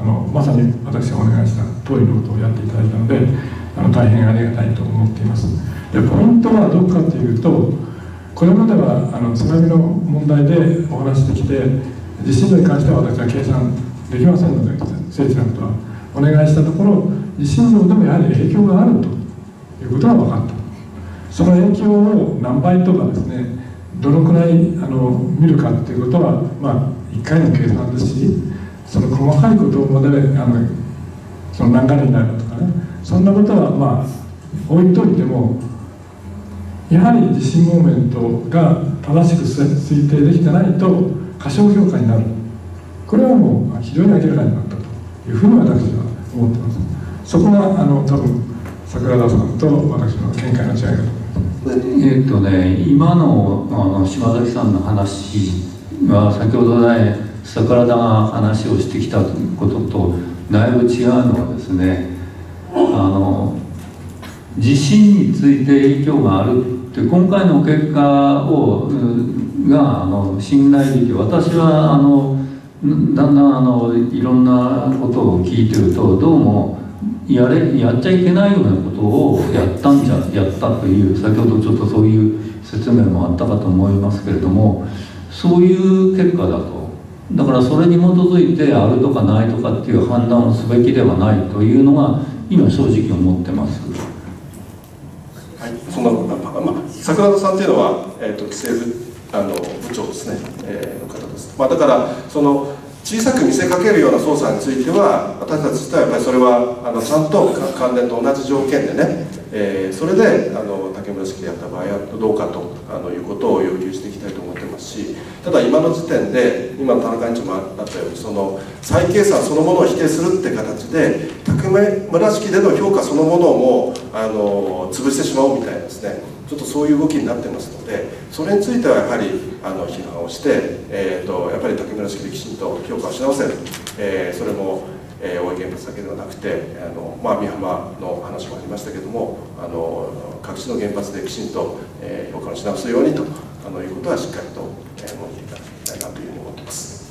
のまさに私がお願いした通りのことをやっていただいたので、あの大変ありがたいと思っています。でポイントはどこかというと、これまではあの津波の問題でお話してきて、地震度に関しては私は計算できませんので、精緻なことはお願いしたところ、地震度でもやはり影響があるということが分かった。その影響を何倍とかですね、どのくらいあの見るかということは、まあ、いっかいの計算ですし、その細かいことまであのその何回になるとかね、そんなことはまあ置いといても、やはり地震モーメントが正しく推定できてないと過小評価になる。これはもう非常に明らかになったというふうに私は思っています。そこがあの多分桜田さんと私の見解の違いだと思います。 えっとね、今の、あの島崎さんの話は先ほどね桜田が話をしてきたこととだいぶ違うのはですね、あの地震について影響があるって今回の結果をがあの信頼できる。私はあのだんだんあのいろんなことを聞いてると、どうもやれやっちゃいけないようなことをやったんじゃやったという、先ほどちょっとそういう説明もあったかと思いますけれども、そういう結果だと。だからそれに基づいてあるとかないとかっていう判断をすべきではないというのが今正直思ってます。 はい、そんな、まあ、桜田さんというのは、えーと、規制部あの部長ですね、えー、の方です。まあ、だからその小さく見せかけるような操作については、私たち自体はやっぱりそれはあのちゃんと関連と同じ条件でね、えー、それであの竹村式でやった場合はどうかとあのいうことを要求していきたいと思ってますし、ただ今の時点で今の田中委員長もあったように、その再計算そのものを否定するって形で竹村式での評価そのものもあの潰してしまおうみたいなですね、ちょっとそういう動きになってますので、それについてはやはりあの批判をして、えー、とやっぱり竹村式できちんと評価をし直せる、えー、それも、えー、大井原発だけではなくて、あの、まあ、美浜の話もありましたけども、あの各地の原発できちんと、えー、評価をし直すようにとあのいうことはしっかりと、えー、持っていただきたいなというふうに思っています。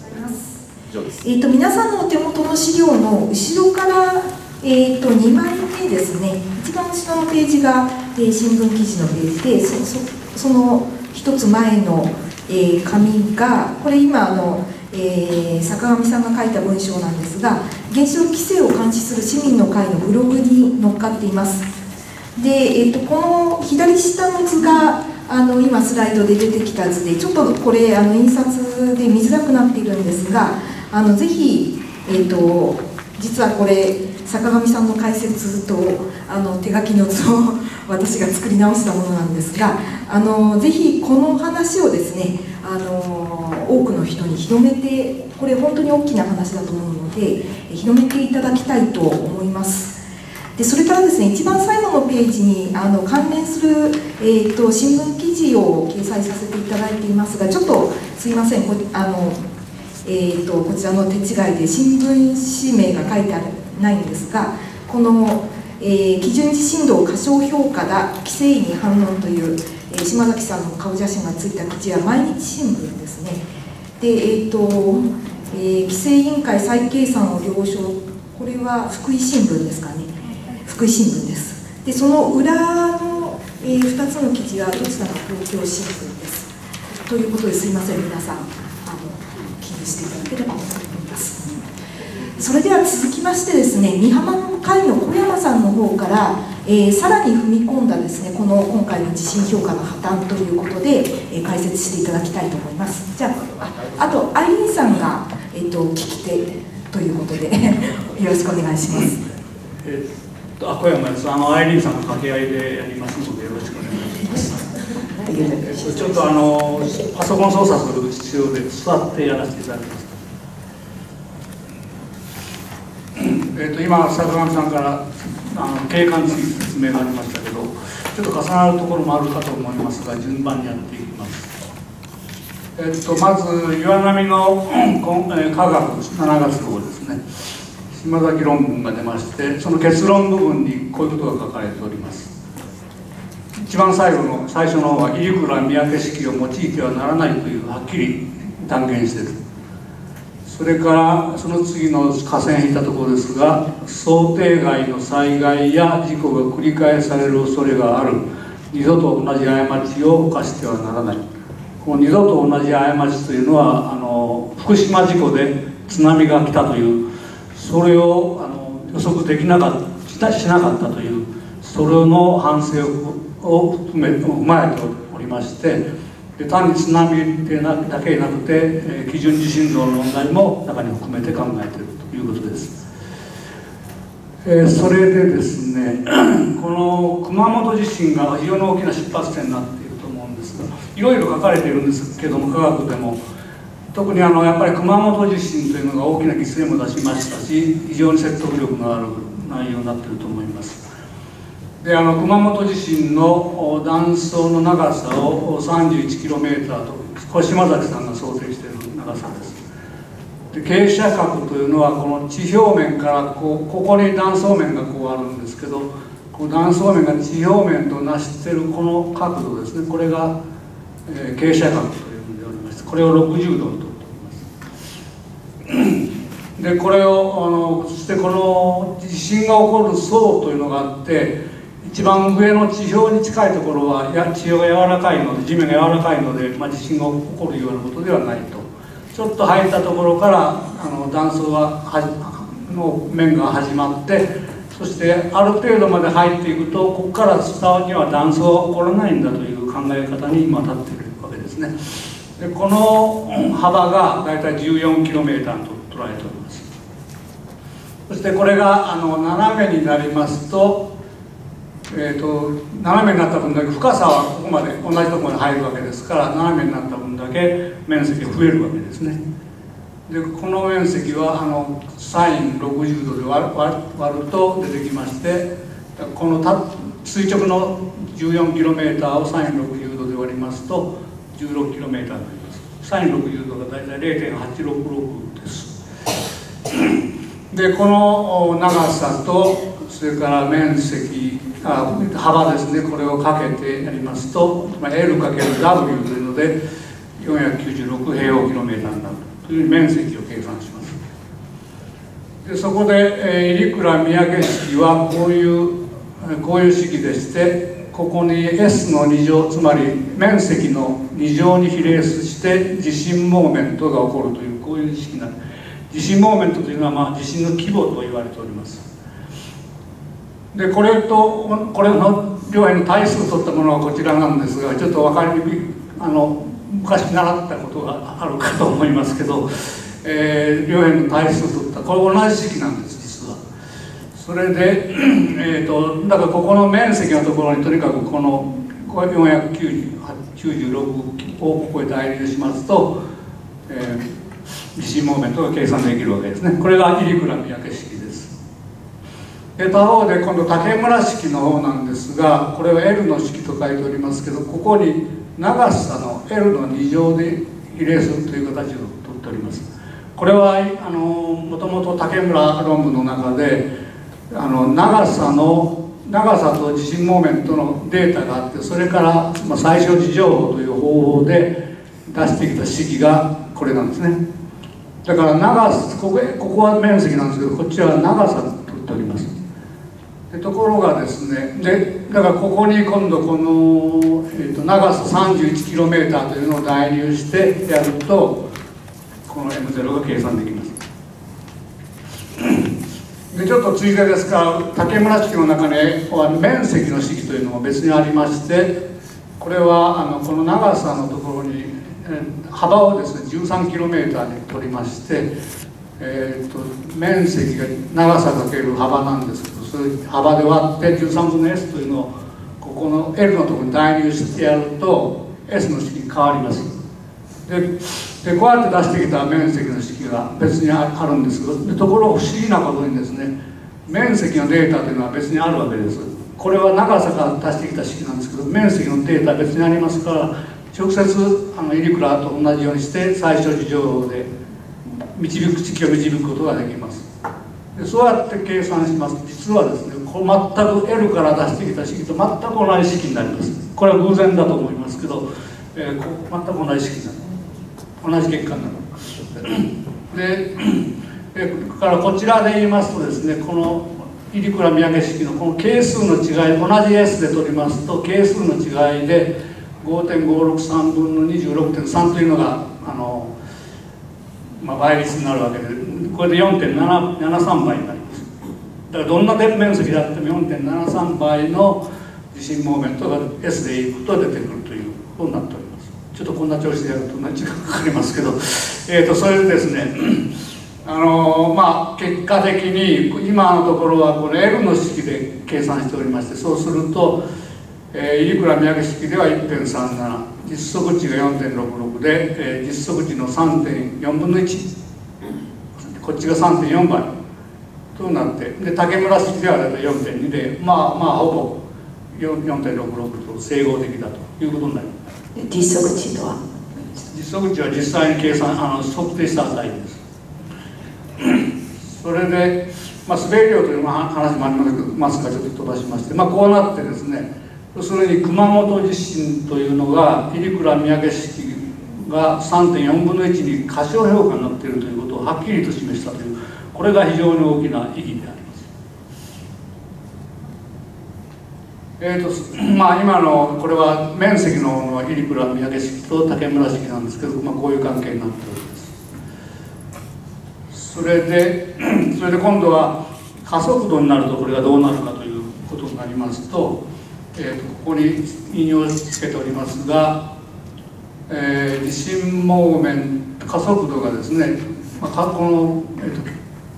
以上です。 えー、と皆さんのお手元の資料の後ろからえー、とにまいめですね、一番後ろのページが、えー、新聞記事のページで、そ, そ, その一つ前の、えー、紙が、これ今あの、えー、坂上さんが書いた文章なんですが、原子力規制を監視する市民の会のブログに載っかっています。で、えー、とこの左下の図があの今スライドで出てきた図で、ちょっとこれあの印刷で見づらくなっているんですが、あのぜひ、えー、と実はこれ坂上さんの解説とあの手書きの図を私が作り直したものなんですが、あのぜひこの話をですね、あの多くの人に広めて、これ本当に大きな話だと思うので広めていただきたいと思います。でそれからですね、一番最後のページにあの関連する、えー、と新聞記事を掲載させていただいていますが、ちょっとすいません、こあの、えー、とこちらの手違いで新聞紙名が書いてあるないんですが、この、えー、基準地震動過小評価だ規制委に反論という、えー、島崎さんの顔写真がついた記事は毎日新聞ですね。で、えーとえー、規制委員会再計算を了承、これは福井新聞ですかね、福井新聞です。でその裏の、えー、ふたつの記事はどちらも東京新聞です。ということですいません、皆さんあの記入していただければと思います。それでは続きましてですね、美浜の会の小山さんの方から、えー、さらに踏み込んだですね、この今回の地震評価の破綻ということで、えー、解説していただきたいと思います。じゃあ、あ, あとアイリーンさんが、えー、と聞き手ということでよろしくお願いします。 えー、っとあ小山です。あのアイリーンさんの掛け合いでやりますのでよろしくお願いします。えー、ちょっとあのパソコン操作する必要で座ってやらせていただきます。えー、と今、坂上さんからあの景観について説明がありましたけど、ちょっと重なるところもあるかと思いますが、順番にやっていきます。えー、とまず、岩波の、えー、科学しちがつ号ですね、島崎論文が出まして、その結論部分にこういうことが書かれております。一番最後の最初の方は、入倉三宅式を用いてはならないというはっきり断言している。 それからその次の下線引いたところですが、想定外の災害や事故が繰り返される恐れがある、二度と同じ過ちを犯してはならない。この二度と同じ過ちというのは、あの福島事故で津波が来たという、それをあの予測できなかったしなかったという、それの反省を含め踏まえておりまして、で単に津波でなだけでなくて、えー、基準地震動の問題も中に含めて考えているということです。えー、それでですねこの熊本地震が非常に大きな出発点になっていると思うんですが、いろいろ書かれているんですけども、科学でも特にあのやっぱり熊本地震というのが大きな犠牲も出しましたし、非常に説得力のある内容になっていると思います。であの熊本地震の断層の長さを さんじゅういちキロメートル と小島崎さんが想定している長さです。で傾斜角というのはこの地表面からこうここに断層面がこうあるんですけど、こう断層面が地表面となしているこの角度ですね、これが、えー、傾斜角というのでおりまして、これをろくじゅうどと取っております。でこれをあのそしてこの地震が起こる層というのがあって、一番上の地表に近いところはや地表が柔らかいので、地面が柔らかいので、まあ、地震が起こるようなことではないと。ちょっと入ったところからあの断層がはの面が始まって、そしてある程度まで入っていくと、ここから下には断層は起こらないんだという考え方に今立っているわけですね。でこの幅がだいたい じゅうよんキロメートル と捉えております。そしてこれがあの斜めになりますと、えー、と斜めになった分だけ深さはここまで同じところに入るわけですから、斜めになった分だけ面積が増えるわけですね。でこの面積はあのサインろくじゅうどで割る、割ると出てきまして、この垂直の じゅうよんキロメートル をサインろくじゅうどで割りますと じゅうろくキロメートル になります。サインろくじゅうどがだいたい れいてんはちろくろく です。でこの長さとそれから面積あ幅ですね、これをかけてやりますと、まあ、エルかけるダブリュー というのでよんひゃくきゅうじゅうろく平方キロメートルになるという面積を計算します。でそこで、えー、入倉三宅式はこういうこういう式でして、ここに S のに乗、つまり面積のに乗に比例して地震モーメントが起こるという、こういう式になる。地震モーメントというのは、まあ、地震の規模と言われております。でこれとこれの両辺の対数を取ったものはこちらなんですが、ちょっと分かりにくい、あの昔習ったことがあるかと思いますけど、えー、両辺の対数を取った、これ同じ式なんです、実は。それで、えーと、だからここの面積のところにとにかくこのよんひゃくきゅうじゅうろくをここへ代入しますと、えー、地震モーメントが計算できるわけですね。これが入倉三宅式です。で他方で今度竹村式の方なんですが、これは L の式と書いておりますけど、ここに長さの L のに乗で比例するという形をとっております。これはあのもともと竹村論文の中であの長さの長さと地震モーメントのデータがあって、それから、まあ、最小値情報という方法で出してきた式がこれなんですね。だから長さ、ここ、ここは面積なんですけど、こっちは長さを取っております。ところがですね、でだからここに今度この、えー、と長さ さんじゅういちキロメートル というのを代入してやると、この エムゼロ が計算できます。でちょっとついでですが、竹村式の中には面積の式というのも別にありまして、これはあのこの長さのところに、えー、幅をですね じゅうさんキロメートル に取りまして、えー、と面積が長さかける幅なんですけど、それ幅で割ってじゅうさんぶんの S というのをここの L のところに代入してやると S の式に変わります。ででこうやって出してきた面積の式が別にあるんですけど、でところ不思議なことにですね、面積のデータというのは別にあるわけです。これは長さから出してきた式なんですけど、面積のデータは別にありますから、直接あの入倉と同じようにして最小値情報で導く式を導くことができます。でそうやって計算しますと、実はですね、これ全く L から出してきた式と全く同じ式になります。これは偶然だと思いますけど、えー、こう全く同じ式になる、同じ結果になる。 でえからこちらで言いますとですね、この入倉土産式のこの係数の違い、同じ S で取りますと係数の違いで ごてんごろくさんぶんのにじゅうろくてんさんというのがあの、まあ、倍率になるわけで、これで よんてんななさん 倍になります。だからどんな電面積であっても よんてんななさん 倍の地震モーメントが S でいくと出てくるということになっております。ちょっとこんな調子でやると時間かかりますけど、えーとそれでですねあのまあ、結果的に今のところはこれ L の式で計算しておりまして、そうすると、えー、入倉土産式では いってんさんなな、実測値が よんてんろくろく で、えー、実測値の さんてんよんぶんのいち、こっちが さんてんよん 倍となって、で竹村式ではだいたい よんてんに で、まあまあほぼ よんてんろくろく と整合的だということになります。 実測値とは実測値は実際に計算あの測定した値です。それで、まあ、滑り量という話もありますがちょっと飛ばしまして、まあ、こうなってですね、要するに熊本地震というのが入倉土産式が さんてんよんぶんのいちに過小評価になっているということをはっきりと示したという、これが非常に大きな意義であります。えーとまあ、今のこれは面積の入倉土産式と竹村式なんですけど、まあ、こういう関係になっております。それでそれで今度は加速度になるとこれがどうなるかということになりますと、えー、とここに引用つけておりますが、えー、地震モーメント加速度がですね、まあ、この、えー、と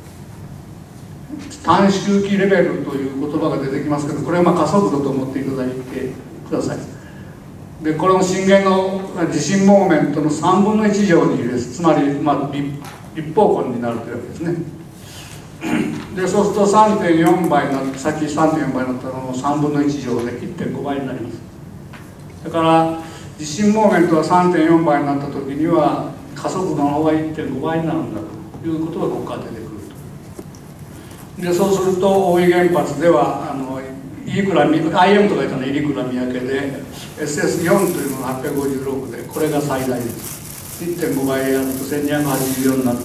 短周期レベルという言葉が出てきますけど、これはまあ加速度と思っていただいてください。でこれの震源の地震モーメントのさんぶんのいち以上にです。つまり、まあ、立方根になるというわけですね。でそうすると さんてんよん 倍になって、さっき さんてんよん 倍になったののさんぶんのいち以上で いってんご 倍になります。だから地震モーメントが さんてんよん 倍になった時には加速度の方が いってんご 倍になるんだということがここから出てくると。でそうすると大井原発ではあの入倉 アイエム とか言ったのは入倉三宅で エスエスよん というのがはっぴゃくごじゅうろくで、これが最大です。いってんご 倍やるとせんにひゃくはちじゅうよんになって、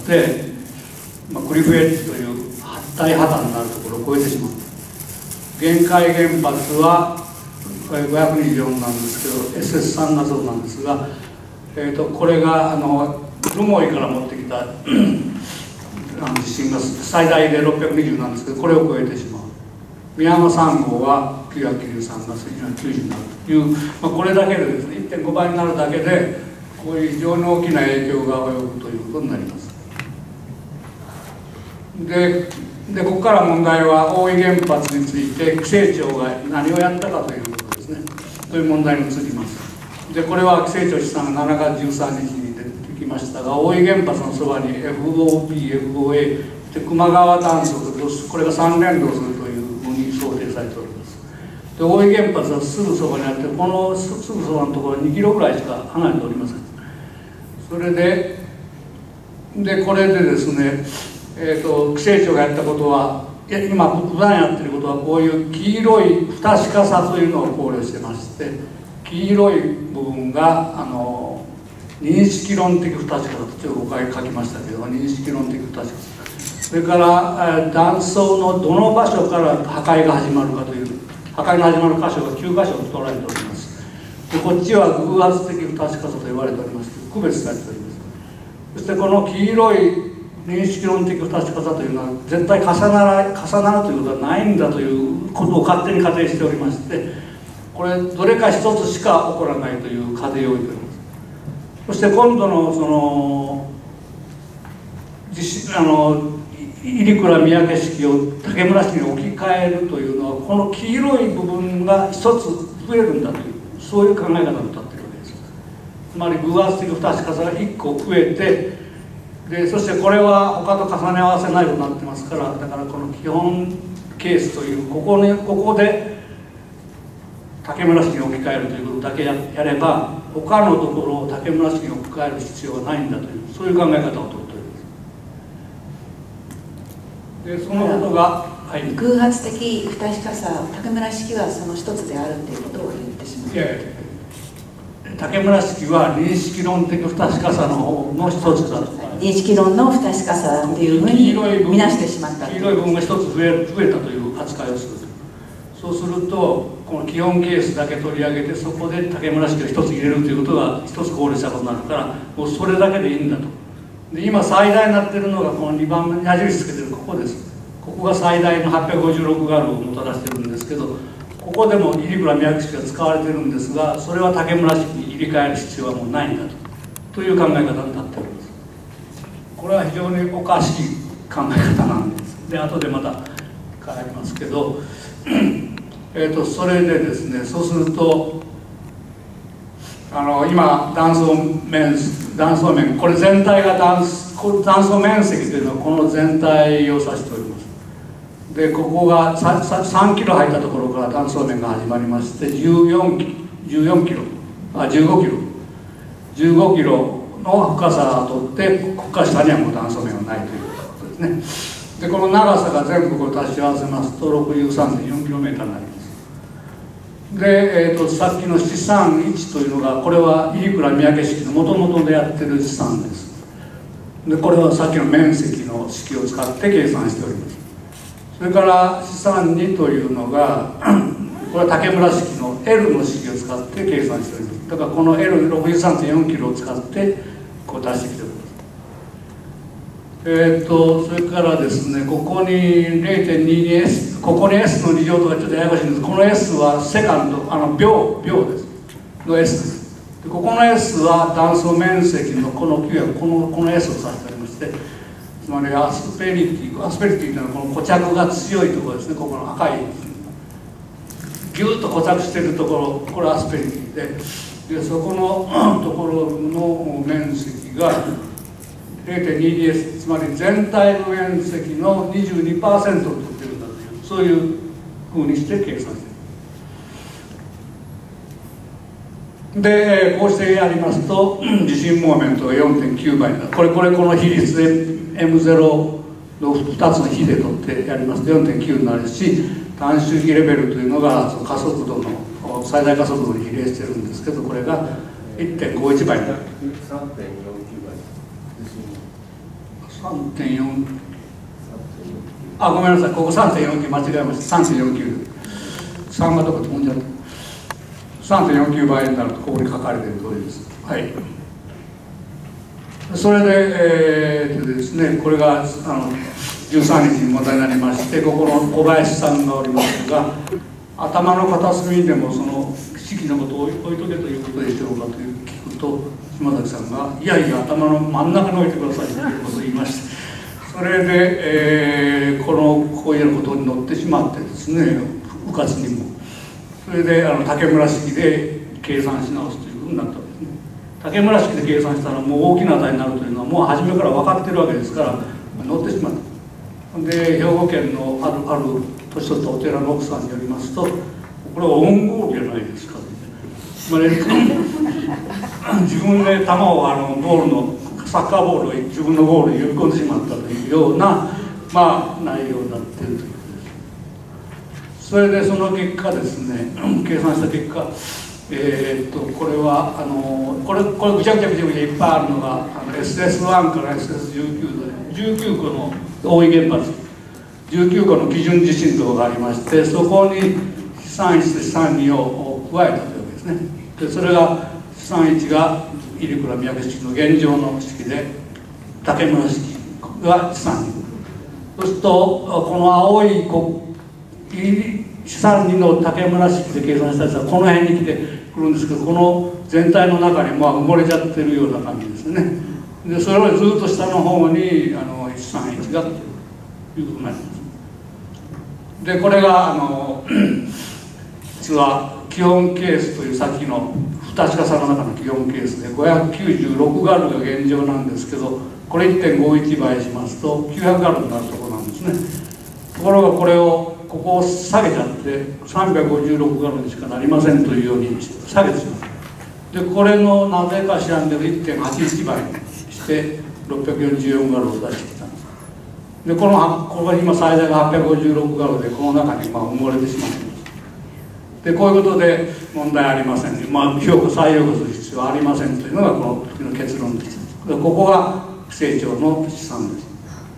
まあ、クリフエッジという大破綻になるところを超えてしまう。限界原発はこれごひゃくにじゅうよんなんですけど エスエスさん がそうなんですが、えー、とこれがあの留萌から持ってきた地震が最大でろっぴゃくにじゅうなんですけど、これを超えてしまう。宮山さん号はきゅうひゃくきゅうじゅうさんがきゅうじゅうになるという、まあ、これだけでですね いってんご 倍になるだけでこういう非常に大きな影響が及ぶということになります。ででここから問題は大井原発について規制庁が何をやったかということですね、という問題に移ります。でこれは規制庁試算がしちがつじゅうさんにちに出てきましたが、大井原発のそばに エフオーピー、エフオーエー で球磨川断層とこれがさん連動するというふうに想定されております。で大井原発はすぐそばにあって、このすぐそばのところにキロぐらいしか離れておりません。それででこれでですね、えー、と規制庁がやったことは、今普段やってることはこういう黄色い不確かさというのを考慮してまして、黄色い部分があの認識論的不確かさとちょっと誤解書きましたけど、認識論的不確かさ、それから断層のどの場所から破壊が始まるかという、破壊の始まる箇所がきゅうかしょと捉えております。でこっちは偶発的不確かさと言われておりますけど、区別されております。そしてこの黄色い認識論的不確かさというのは絶対重なら重なるということはないんだということを勝手に仮定しておりまして、これどれか一つしか起こらないという仮定を置いております。そして今度のその地震あの入倉三宅式を竹村式に置き換えるというのは、この黄色い部分が一つ増えるんだという、そういう考え方を立っているわけです。つまり偶発的不確かさがいっこ増えて、でそしてこれは他と重ね合わせないようになってますから、だからこの基本ケースというここにここで竹村式に置き換えるということだけ や, やれば他のところを竹村式に置き換える必要はないんだという、そういう考え方をとっております。でそのことが、はい、 偶発的不確かさ、竹村式はその一つであるということを言ってしまう。 いやいや、竹村式は認識論的不確かさの方の一つだと。 認識論の不確かさというふうに見なしてしまった。 黄色い部分が一つ増え、増えたという扱いをする。そうするとこの基本ケースだけ取り上げて、そこで竹村式を一つ入れるということが一つ考慮したことになるから、もうそれだけでいいんだと。で今最大になっているのがこのにばんめに矢印つけてるここです。ここが最大のはっぴゃくごじゅうろくガルをもたらしてるんですけど、ここでも入倉宮城式が使われてるんですが、それは竹村式に入れ替える必要はもうないんだとという考え方になっております。これは非常におかしい考え方なんです。で後でまた変えますけどえとそれでですね、そうするとあの今断層面断層面これ全体が断断層面積というのはこの全体を指しております。でここがさんキロ入ったところから断層面が始まりましてじゅうよんキロあじゅうごキロじゅうごキロの深さを取ってここから下にはもう断層面はないということですね。でこの長さが全部これ足し合わせますと ろくじゅうさんてんよんキロメートル になります。で、えー、とさっきの資産いちというのがこれは入倉宮家式のもともとでやってる資産です。でこれはさっきの面積の式を使って計算しております。それから資産にというのがこれは竹村式の エル の式を使って計算しております。だからこの エルろくじゅうさんてんよんキロを使ってこう出してきております。えー、とそれからですね、ここに れいてんににエス ここに S のに乗とかちょっとややこしいんです。この S はセカンドあの秒秒ですの S です。でここの S は断層面積のこの Q やこのこの S を指しておりまして、つまりアスペリティアスペリティというのはこの固着が強いところですね。ここの赤いギュッと固着しているところ、これはアスペリティで、でそこのところの面積が れいてんににエス つまり全体の面積の にじゅうにパーセント を取っているんだという、そういうふうにして計算している。でこうしてやりますと地震モーメントが よんてんきゅうばいになる。これこれこの比率で エムゼロ のふたつの比で取ってやりますと よんてんきゅう になるし、単周比レベルというのがその加速度の最大加速度に比例してるんですけど、これが いってんごいちばいになる。さんてんよんきゅうばい。さんてんよん あ、ごめんなさい、ここ さんてんよんきゅう 間違えました。 さんてんよんきゅう さんがどこ飛んじゃった。 さんてんよんきゅうばいになるとここに書かれている通りです。はい。それで、えー、ですね、これがあのじゅうさんにちに問題になりまして、ここの小林さんがおりますが、頭の片隅にでもその式のことを置いとけということでしょうかと聞くと、島崎さんが「いやいや頭の真ん中に置いてください」ということを言いまして、それで、えー、このこういうことに乗ってしまってですね、うかつにもそれであの竹村式で計算し直すというふうになったわけですね。竹村式で計算したらもう大きな値になるというのはもう初めから分かってるわけですから乗ってしまった。で兵庫県のあるある年取ったお寺の奥さんによりますと、これはオウンゴールじゃないですか、つまり自分で球をあのボールのサッカーボールを自分のゴールに呼び込んでしまったというような、まあ、内容になっているということです。それでその結果ですね、計算した結果、えー、っとこれはあのこれこれぐちゃぐちゃぐちゃぐちゃいっぱいあるのがあの エスエスワン から エスエスじゅうきゅう でじゅうきゅうこの大井原発じゅうきゅうこの基準地震動がありまして、そこに資産いちと資産にを加えたというわけですね。でそれが資産いちが入倉宮家式の現状の式で、竹村式が資産に、そうするとこの青い資産にの竹村式で計算したやつはこの辺に来てくるんですけど、この全体の中にまあ埋もれちゃってるような感じですね。でそれをずっと下の方にあの資産いちがということになります。でこれがあの実は基本ケースというさっきの不確かさの中の基本ケースでごひゃくきゅうじゅうろくガルが現状なんですけど、これ いってんごいちばいしますときゅうひゃくガルになるところなんですね。ところがこれをここを下げちゃってさんびゃくごじゅうろくガルにしかなりませんというように下げてしまう。でこれのなぜか知らんけど いってんはちいちばいにしてろっぴゃくよんじゅうよんガルを出してきたんです。でこのここが今最大がはっぴゃくごじゅうろくガルでこの中にまあ埋もれてしまっています。でこういうことで問題ありません、まあ、評価再評価する必要はありませんというのがこの時の結論です。でここが成長の試算です。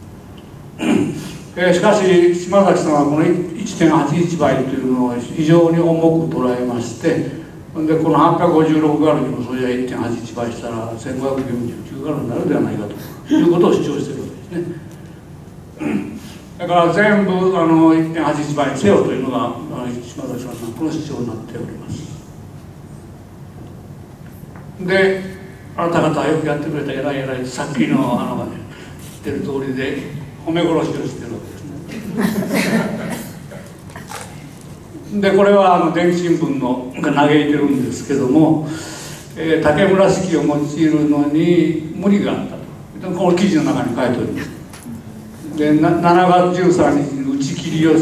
えー、しかし島崎さんはこの いってんはちいち 倍というのを非常に重く捉えまして、でこのはっぴゃくごじゅうろくガルにもそれじゃ いってんはちいち 倍したらせんごひゃくよんじゅうきゅうガルになるではないかということを主張しているわけですね。だから全部あの いってんはちいち 倍にせよというのが島崎さんのこの主張になっております。であなた方はよくやってくれた偉い偉いさっきのあの言ってる通りで褒め殺しをしてるわけですね。でこれはあの電気新聞のが嘆いてるんですけども、えー、竹村式を用いるのに無理があったとこの記事の中に書いております。でしちがつじゅうさんにちに打ち切りを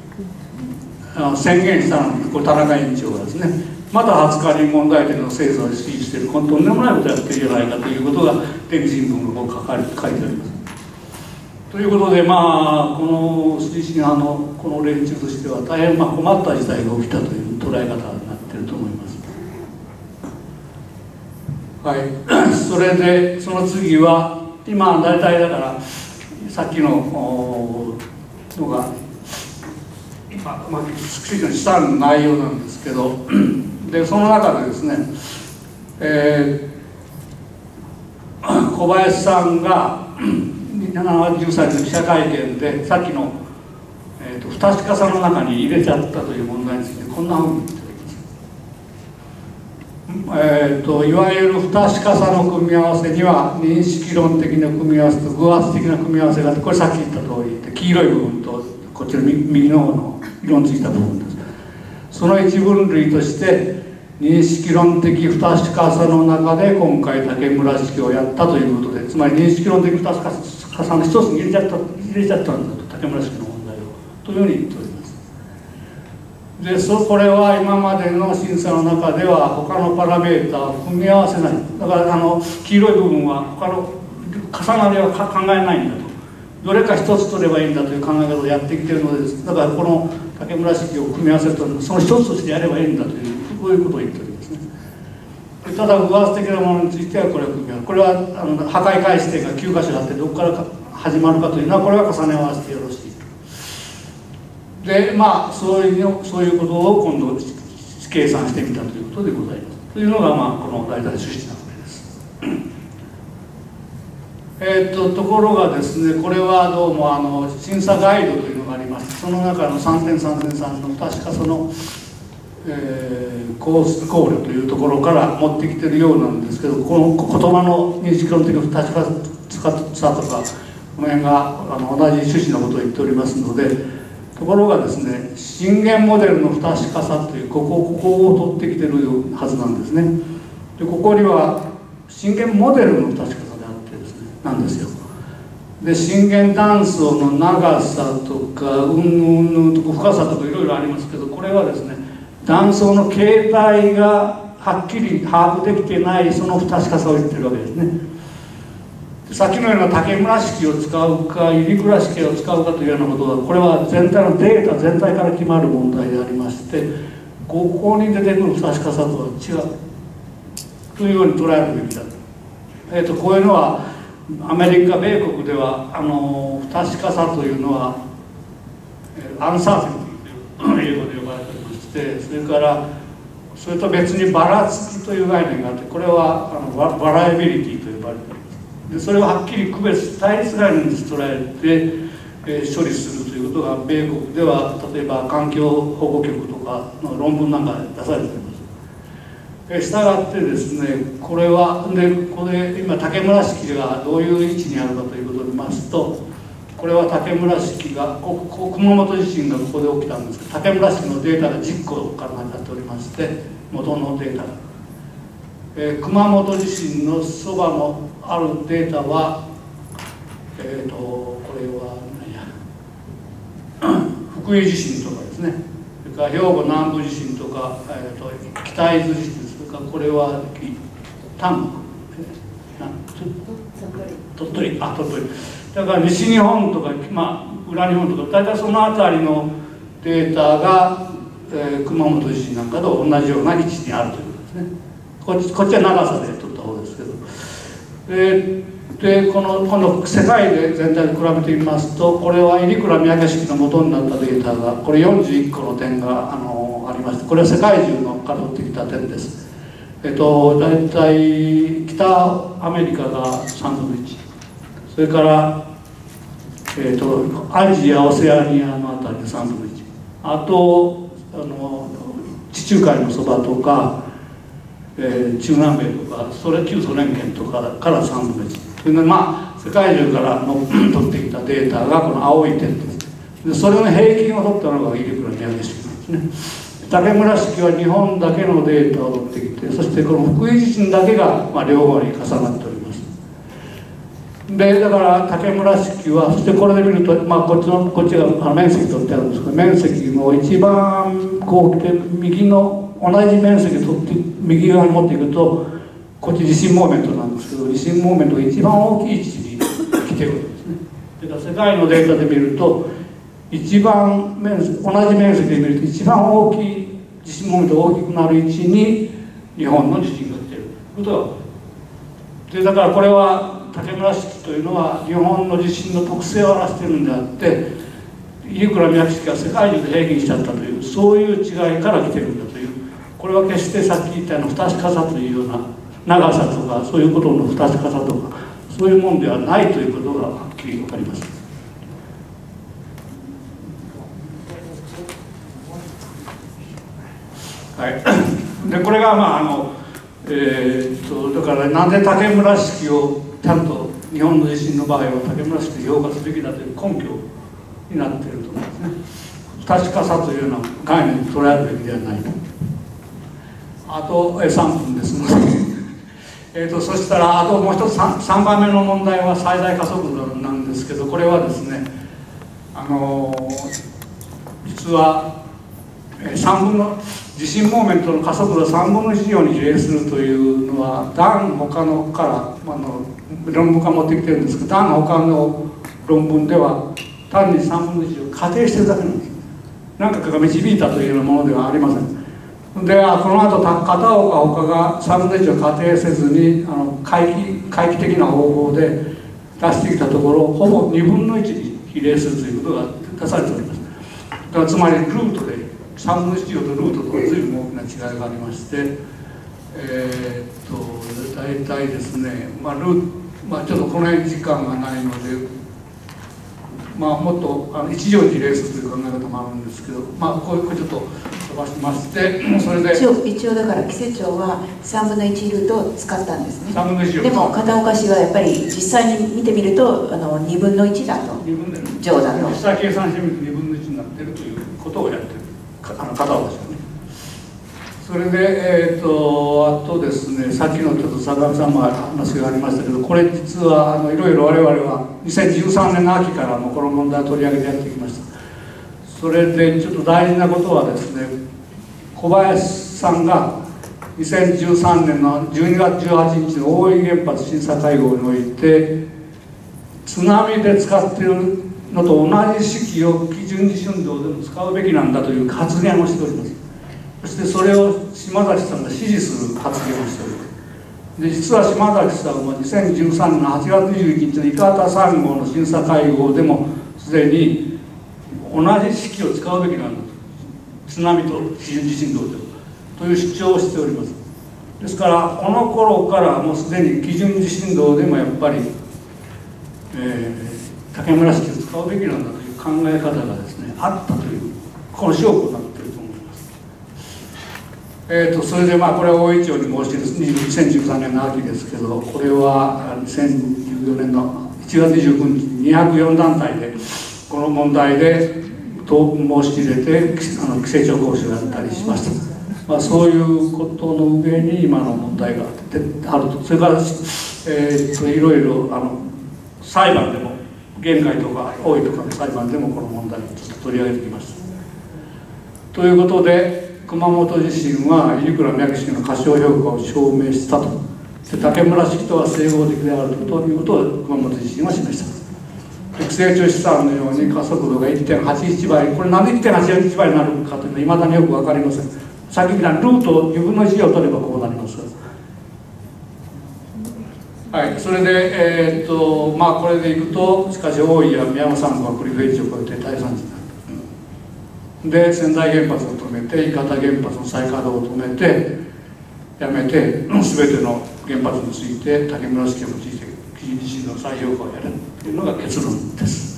宣言したのにこれ田中委員長がですね、またはつかに問題点の精査を指示しているとんでもないことをやっているじゃないかということが電気新聞の方書かれ書いてあります。ということで、まあ、この推進派のこの連中としては大変まあ困った事態が起きたという捉え方になっていると思います。はい、それでその次は今大体だからさっきののが今、まあ、したの内容なんですけどでその中でですね、えー、小林さんがしちがつじゅうさんにちの記者会見でさっきの、えー、と不確かさの中に入れちゃったという問題についてこんなふうに言っております。えー、といわゆる不確かさの組み合わせには認識論的な組み合わせと偶発的な組み合わせがあって、これさっき言った通りで黄色い部分とこっちの右の方の色のついた部分です。その一分類として認識論的不確かさの中で今回竹村式をやったということで、つまり認識論的不確かさの一つに入れちゃった入れちゃったんだと、竹村式の問題をというふうに言っております。でそこれは今までの審査の中では他のパラメータを組み合わせない、だからあの黄色い部分は他の重なりは考えないんだと、どれか一つ取ればいいんだという考え方をやってきているのです。だからこの竹村式を組み合わせるとその一つとしてやればいいんだという、こういうことを言っておりますね。ただ偶発的なものについてはこれは組み合わせ、これはあの破壊開始点がきゅうかしょあってどこからか始まるかというのはこれは重ね合わせてよろしいと。でまあそういうのそういうことを今度計算してみたということでございます。というのがまあこの大体趣旨なわけです。えっとところがですね、これはどうもあの審査ガイドというのがありまして、その中のさんてんさんてんさんの確かその、えー、考慮というところから持ってきてるようなんですけど、この言葉の認識論的な不確かさとかこの辺があの同じ趣旨のことを言っておりますので、ところがですね、震源モデルの不確かさというここここを取ってきてるはずなんですね。でここには震源モデルの不確かさであってですねなんですよ。で震源断層の長さとかうんぬんとか深さとかいろいろありますけど、これはですね断層の形態がはっきり把握できてないその不確かさを言ってるわけですね。さっきのような竹村式を使うか入倉式を使うかというようなことは、これは全体のデータ全体から決まる問題でありまして、ここに出てくる不確かさとは違うというように捉えるべきだと。えーと、こういうのはアメリカ米国ではあの不確かさというのはアンサーティンという英語で呼ばれておりまして、それからそれと別にばらつきという概念があって、これはあのバラエビリティと呼ばれております。でそれをはっきり区別対立概念として捉えて、えー、処理するということが米国では例えば環境保護局とかの論文なんかで出されております。えー、したがってですね、これはでこれ今竹村式がどういう位置にあるかということを見ますと、これは竹村式がここ熊本地震がここで起きたんですけど、竹村式のデータがじゅっこからなっておりまして、元のデータが、えー、熊本地震のそばのあるデータは、えーと、これは何や福井地震とかですね、それから兵庫南部地震とか、えーと、北伊豆地震、それからこれは丹鳥取あ鳥取だから西日本とか、まあ、裏日本とか大体その辺りのデータが、えー、熊本地震なんかと同じような位置にあるということですね。こっち、こっちは長さで取った方ですけど、ででこの今度世界で全体で比べてみますと、これは入倉三宅式の元になったデータがこれよんじゅういっこの点があのありまして、これは世界中のから取ってきた点です。えっと大体北アメリカがさんぶんのいち、それから、えっとアジアオセアニアのあたりでさんぶんのいち、あとあの地中海のそばとか、えー、中南米とかそれ旧ソ連圏とかからさんぶんのいちというのは、まあ世界中からの取ってきたデータがこの青い点です。でそれの平均を取ったのが入倉三宅式なんですね。竹村式は日本だけのデータを取ってきて、そしてこの福井地震だけが、まあ、両方に重なっております。でだから竹村式は、そしてこれで見ると、まあ、こっちのこっちがあの面積取ってあるんですけど、面積の一番こう来て右の同じ面積を取って右側に持っていくと、こっち地震モーメントなんですけど、地震モーメントが一番大きい位置に来てるんですね。だから世界のデータで見ると、一番面積同じ面積で見ると一番大きい地震モーメントが大きくなる位置に日本の地震が来ているということが分かる。でだからこれは竹村式というのは日本の地震の特性を表しているんであって、入倉三宅式が世界中で平均しちゃったという、そういう違いから来てるんだという、これは決してさっき言ったような不確かさというような長さとかそういうことの不確かさとかそういうものではないということがはっきり分かります。はい、でこれがまああの、えー、っとだからなんで竹村式をちゃんと日本の地震の場合は竹村式で評価すべきだという根拠になっていると思いますね。不確かさというような概念に捉えるべきではないと。あとえさんぷんですのでえとそしたらあともう一つ 3, さんばんめの問題は最大加速度なんですけど、これはですね、あの実はさんぶんの地震モーメントの加速度はさんぶんのいち以上に比例するというのはダン他のからあの論文が持ってきてるんですけど、ダン他の論文では単にさんぶんのいちを仮定してるだけなんです。何かが導いたというようなものではありません。でこの後片岡他がさんぶんのいちを仮定せずにあの回帰回帰的な方法で出してきたところ、ほぼにぶんのいちに比例するということが出されております。だからつまりルートでさんぶんのいち以上とルートとは随分大きな違いがありまして、えー、っと大体ですね、まあルーまあ、ちょっとこの辺時間がないので、まあ、もっとあのいち以上に比例するという考え方もあるんですけど、まあ、こういうこれちょっと飛ばしまして、それで一応、一応だから季節庁はさんぶんのいちルートを使ったんですね。 さんぶんのいちでも片岡市はやっぱり実際に見てみるとあのにぶんのいちだと、上だと。 実際計算してみるとにぶんのいちになっているということをやっている、あの片岡市はね。それで、えー、とあとですね、さっきのちょっと坂上さんも話がありましたけど、これ実はあのいろいろ我々はにせんじゅうさんねんの秋からもこの問題を取り上げてやってきました。それでちょっと大事なことはですね、小林さんがにせんじゅうさんねんのじゅうにがつじゅうはちにちの大井原発審査会合において、津波で使っているのと同じ式を基準地震動でも使うべきなんだという発言をしております。そしてそれを島崎さんが支持する発言をしております。で実は島崎さんはにせんじゅうさんねんのはちがつにじゅういちにちの伊方さん号の審査会合でもすでに同じ式を使うべきなんだと、津波と基準地震動でという主張をしております。ですからこの頃からもうすでに基準地震動でもやっぱり、えー、竹村式を使うべきなんだという考え方がですねあったという、この証拠になっていると思います。えーとそれでまあこれは大井町に申しているにせんじゅうさんねんの秋ですけど、これはにせんじゅうよねんのいちがつにじゅうくにちににひゃくよんだんたいでこの問題でと申し入れてあの規制庁講習をやったりしました。まあ、そういうことの上に今の問題があると。それから、えー、といろいろあの裁判でも限界とか多いとかの裁判でもこの問題をちょっと取り上げてきました。ということで熊本地震は入倉三宅式の過小評価を証明したと。で竹村式とは整合的であるということを熊本地震は示した。規制庁試算のように加速度が いってんはちいち 倍、これなんで いってんはちいち 倍になるかというのはいまだによく分かりません。さっきみたいにルートをにぶんのいちを取ればこうなります。 はい、それで、えーっとまあ、これでいくと、しかし大井や宮山山区はクリフェリッジを超えて大惨事になる。で、仙台原発を止めて、伊方原発の再稼働を止めて、やめて、すべての原発について、竹村式を用いて、地震の再評価をやるというのが結論です。はい、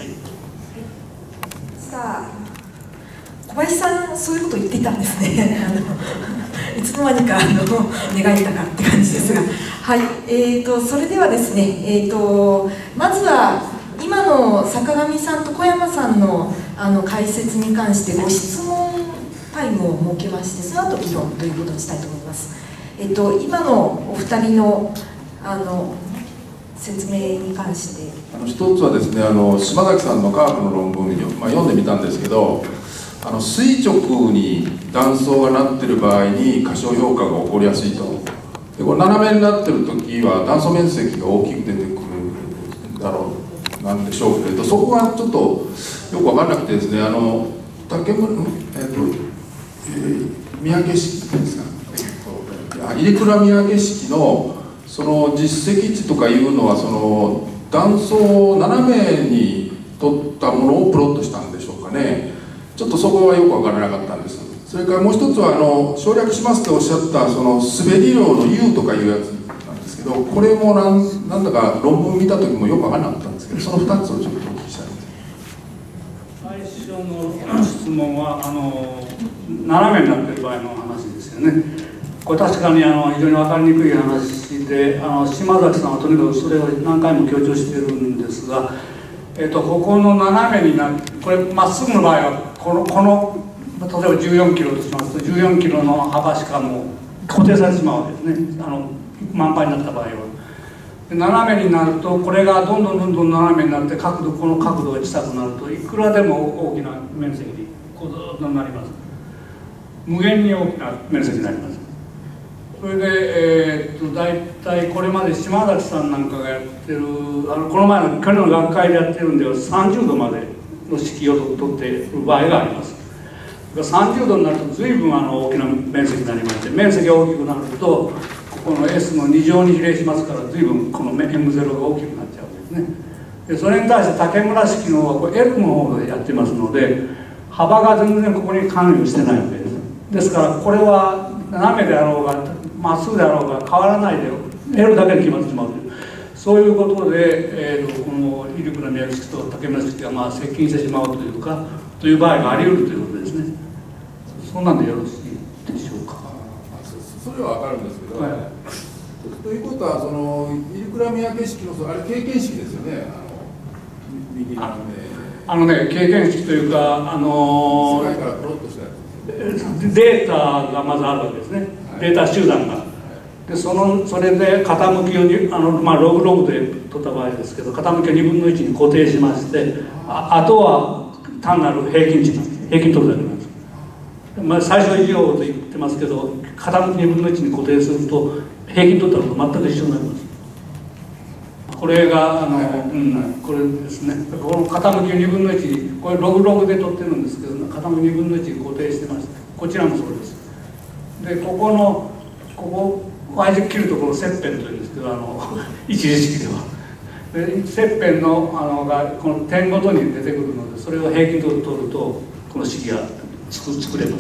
さあ、小林さん、そういうこと言っていたんですね。あのいつの間にかあの願いたかって感じですが、はい、えーと、それではですね、えーと、まずは今の坂上さんと小山さんのあの解説に関してご質問タイムを設けまして、その後議論ということにしたいと思います。えーと、今のお二人のあの説明に関して、 あの一つはですね、あの島崎さんの科学の論文を、まあ、読んでみたんですけど、あの垂直に断層がなっている場合に過小評価が起こりやすいと。でこれ斜めになってる時は断層面積が大きく出てくるだろうなんでしょうけれど、そこがちょっとよく分からなくてですね、あの竹村、えっとえー、三宅式ですか、えっと、入倉三宅式のその実績値とかいうのは、その断層を斜めに取ったものをプロットしたんでしょうかね。ちょっとそこはよく分からなかったんです。それからもう一つはあの省略しますとおっしゃったその滑り量の U とかいうやつなんですけど、これもなんなんだか論文見た時もよく分からなかったんですけど、そのふたつをちょっとお聞きしたいです。 最初の質問はあの斜めになっている場合の話ですよね。これ確かにあの非常に分かりにくい話で、あの島崎さんはとにかくそれを何回も強調しているんですが、えっと、ここの斜めになって、これまっすぐの場合はこの、この例えばじゅうよんキロとしますとじゅうよんキロの幅しかもう固定されてしまうわけですね、あの満杯になった場合は。で斜めになるとこれがどんどんどんどん斜めになって角度この角度が小さくなるといくらでも大きな面積にこうずっとなります。無限に大きな面積になります。それで、えー、っと大体これまで島崎さんなんかがやってるあのこの前の去年の学会でやってるんではさんじゅうどまでの式を取っている場合があります。さんじゅうどになると随分あの大きな面積になりまして、面積が大きくなるとここの S のに乗に比例しますから随分この エムゼロ が大きくなっちゃうんですね。でそれに対して竹村式の方はこれ L の方でやってますので幅が全然ここに関与してないわけです。ですからこれは斜めであろうがまっすぐであろうが変わらないで L だけで決まってしまうという、そういうことで、えー、とこの入倉宮式と竹村式がまあ接近してしまうというかという場合があり得るということですね。そんなんでよろしいでしょうか。 それは分かるんですけど、 はい、 ということはその入倉宮家式のあれ経験式ですよね。あの右のねあのね経験式というかあの世界からプロットしたやつデータがまずあるわけですね、はい、データ集団が。でそのそれで傾きをにあの、まあ、ログログで取った場合ですけど傾きをにぶんのいちに固定しまして、あ, あとは単なる平均値平均取るだけなんです。まあ、最初は以上と言ってますけど傾きにぶんのいちに固定すると平均取ったのと全く一緒になります。これがあの、はいうん、これですね。この傾きをにぶんのいちにこれログログで取ってるんですけど傾きにぶんのいちに固定してまして、こちらもそうです。でここのここ Y 軸切るところ切片というんですけどあの一次式ではで切片のあのがこの点ごとに出てくるのでそれを平均取るとこの式が作作れます。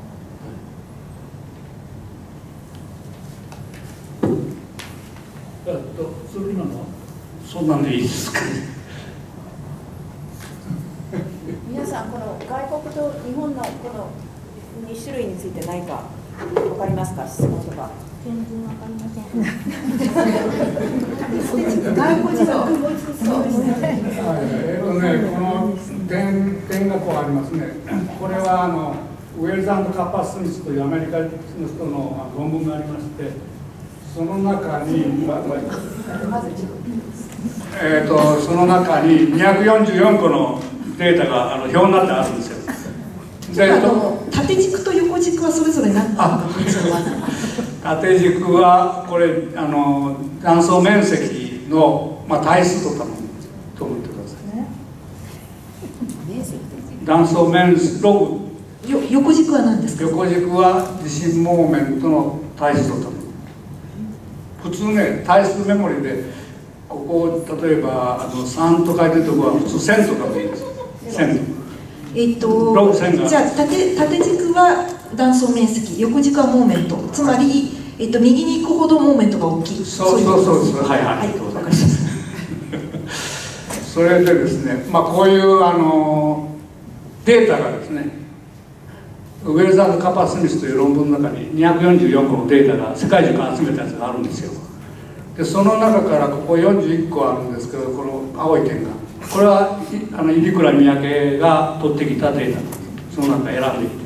えっとそれ今のはそんなんでいいですかね。 皆さんこの外国と日本のこのに種類について何か分かりますか？質問とか。全然分かりません。 外国人のえっとね、この点点がこうありますね。これはあのウェルズ&カッパー・スミスというアメリカの人の論文がありまして、その中にえっとその中ににひゃくよんじゅうよんこのデータがあの表になってあるんですよ。 であの縦軸と横軸はそれぞれ何なのか縦軸はこれあの断層面積の、まあ、対数とかもと思ってください。断層面積ログよ横軸は何ですか？ 横軸は地震モーメントの対数ととも普通ね対数メモリでここ例えばあのさんと書いてるところは普通せんとかでいいです。せんとえっとじゃあ縦縦軸は断層面積、横軸はモーメント、つまり、えっと、右に行くほどモーメントが大きい。 そうそうそうそう、はいはい、 はい、わかりました。 それでですね、まあこういうあのデータがですね、ウェルザーズ・カパー・スミスという論文の中ににひゃくよんじゅうよんこのデータが世界中から集めたやつがあるんですよ。でその中からここよんじゅういっこあるんですけど、この青い点がこれはあの入倉三宅が取ってきたデータ、その中選んでいく。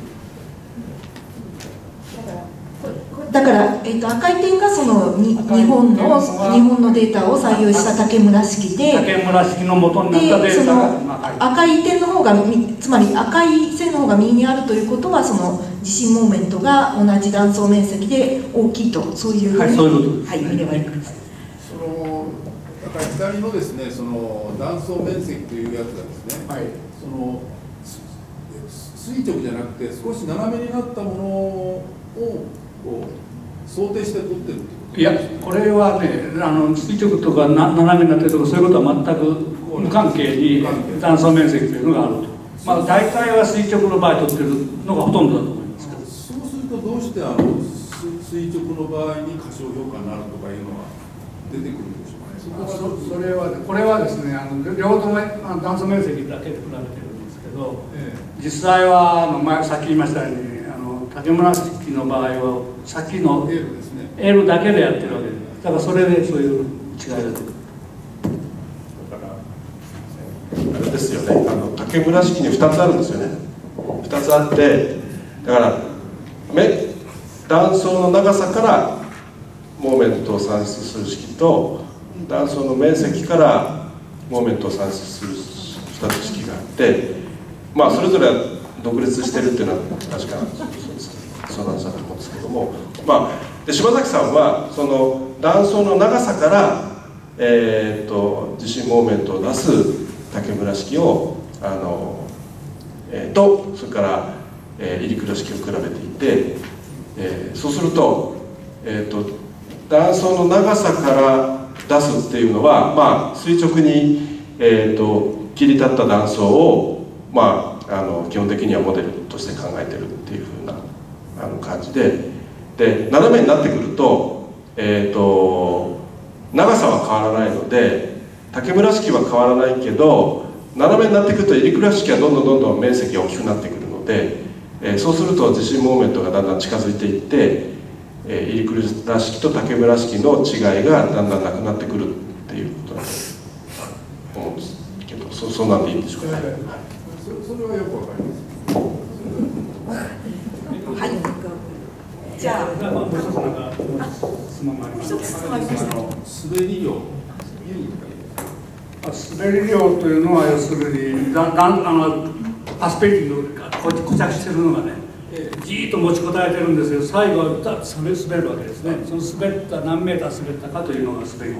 だから、えっと、赤い点がそのに日本の日本のデータを採用した竹村式で、 竹村式の元になったデータが赤い点の方が、つまり赤い線の方が右にあるということは、その地震モーメントが同じ断層面積で大きいと、そういうふうに、はい、そういうことです、はい、見ればいいです。 そのだから左のですね、その断層面積というやつがですね、はい、その垂直じゃなくて少し斜めになったものをこう想定して取ってるってこと？ いや、これはね、あの垂直とかな斜めになってるとかそういうことは全く無関係に断層面積というのがあると。まあ大体は垂直の場合取ってるのがほとんどだと思いますけど。 そうするとどうしてあの垂直の場合に過小評価になるとかいうのは出てくるんでしょうかね。 そ, それはこれはですね、あの両方とも断層面積だけで比べてるんですけど、ええ、実際はあの前さっき言いましたように、あの竹村式の場合はさっきの L ですね、L だけでやってるわけです。だからそれでそういう違いが出てくる。 だからあれですよね、あの竹村式にふたつあるんですよね。ふたつあって、だからめ断層の長さからモーメントを算出する式と、断層の面積からモーメントを算出するふたつ式があって、まあそれぞれ独立してるっていうのは確かそうなんだと思うんですけども、まあ、で島崎さんはその断層の長さから、えー、と地震モーメントを出す竹村式をあの、えー、とそれから、えー、入倉式を比べていて、えー、そうすると、えー、と断層の長さから出すっていうのは、まあ、垂直に、えー、と切り立った断層を、まあ、あの基本的にはモデルとして考えてるっていうふうなあの感じで、で斜めになってくると、えー、と長さは変わらないので竹村式は変わらないけど、斜めになってくると入倉式はどんどんどんどん面積が大きくなってくるので、えー、そうすると地震モーメントがだんだん近づいていって、えー、入倉式と竹村式の違いがだんだんなくなってくるっていうことだと思うんですけど、そ, そうなんでいいんでしょうかね。 そ, それはよくわかります。 はい。じゃあ、 もう一つなんか質問があります。 滑り量。 滑り量というのは要するにだだあのアスペリティが固着してるのがね、じーっと持ちこたえてるんですけど、最後は滑るわけですね。その滑った何メーター滑ったかというのが滑り量。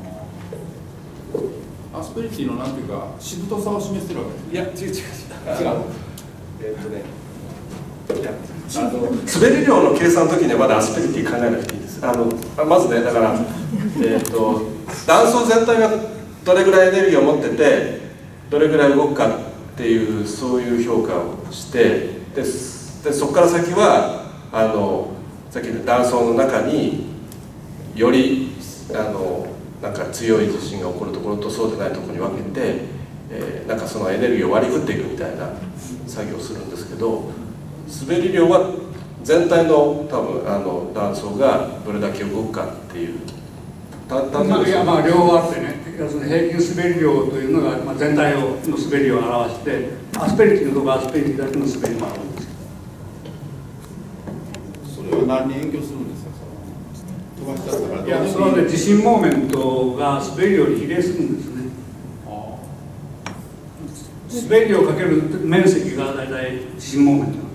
アスペリティのなんていうかしぶとさを示してるわけです。 いや違う違う違う。えー、っとね。いやあの滑り量の計算の時にはまだアスペリティ考えなくていいです。あのまずね、だから、えー、っと断層全体がどれぐらいエネルギーを持っててどれぐらい動くかっていうそういう評価をして、ででそこから先はあのさっきの断層の中によりあのなんか強い地震が起こるところとそうでないところに分けて、えー、なんかそのエネルギーを割り振っていくみたいな作業をするんですけど、滑り量は全体の多分あの断層がどれだけ動くかっていう。 まあ、いやまあ両方あってね、要するに平均滑り量というのが、まあ、全体の滑り量を表して、アスペリティのところはアスペリティだけの滑りもあるんですけど、それは何に影響するんですか？飛ばしちゃったから。 いや、それはね、地震モーメントが滑り量に比例するんですね。滑り量かける面積が大体地震モーメントなんです。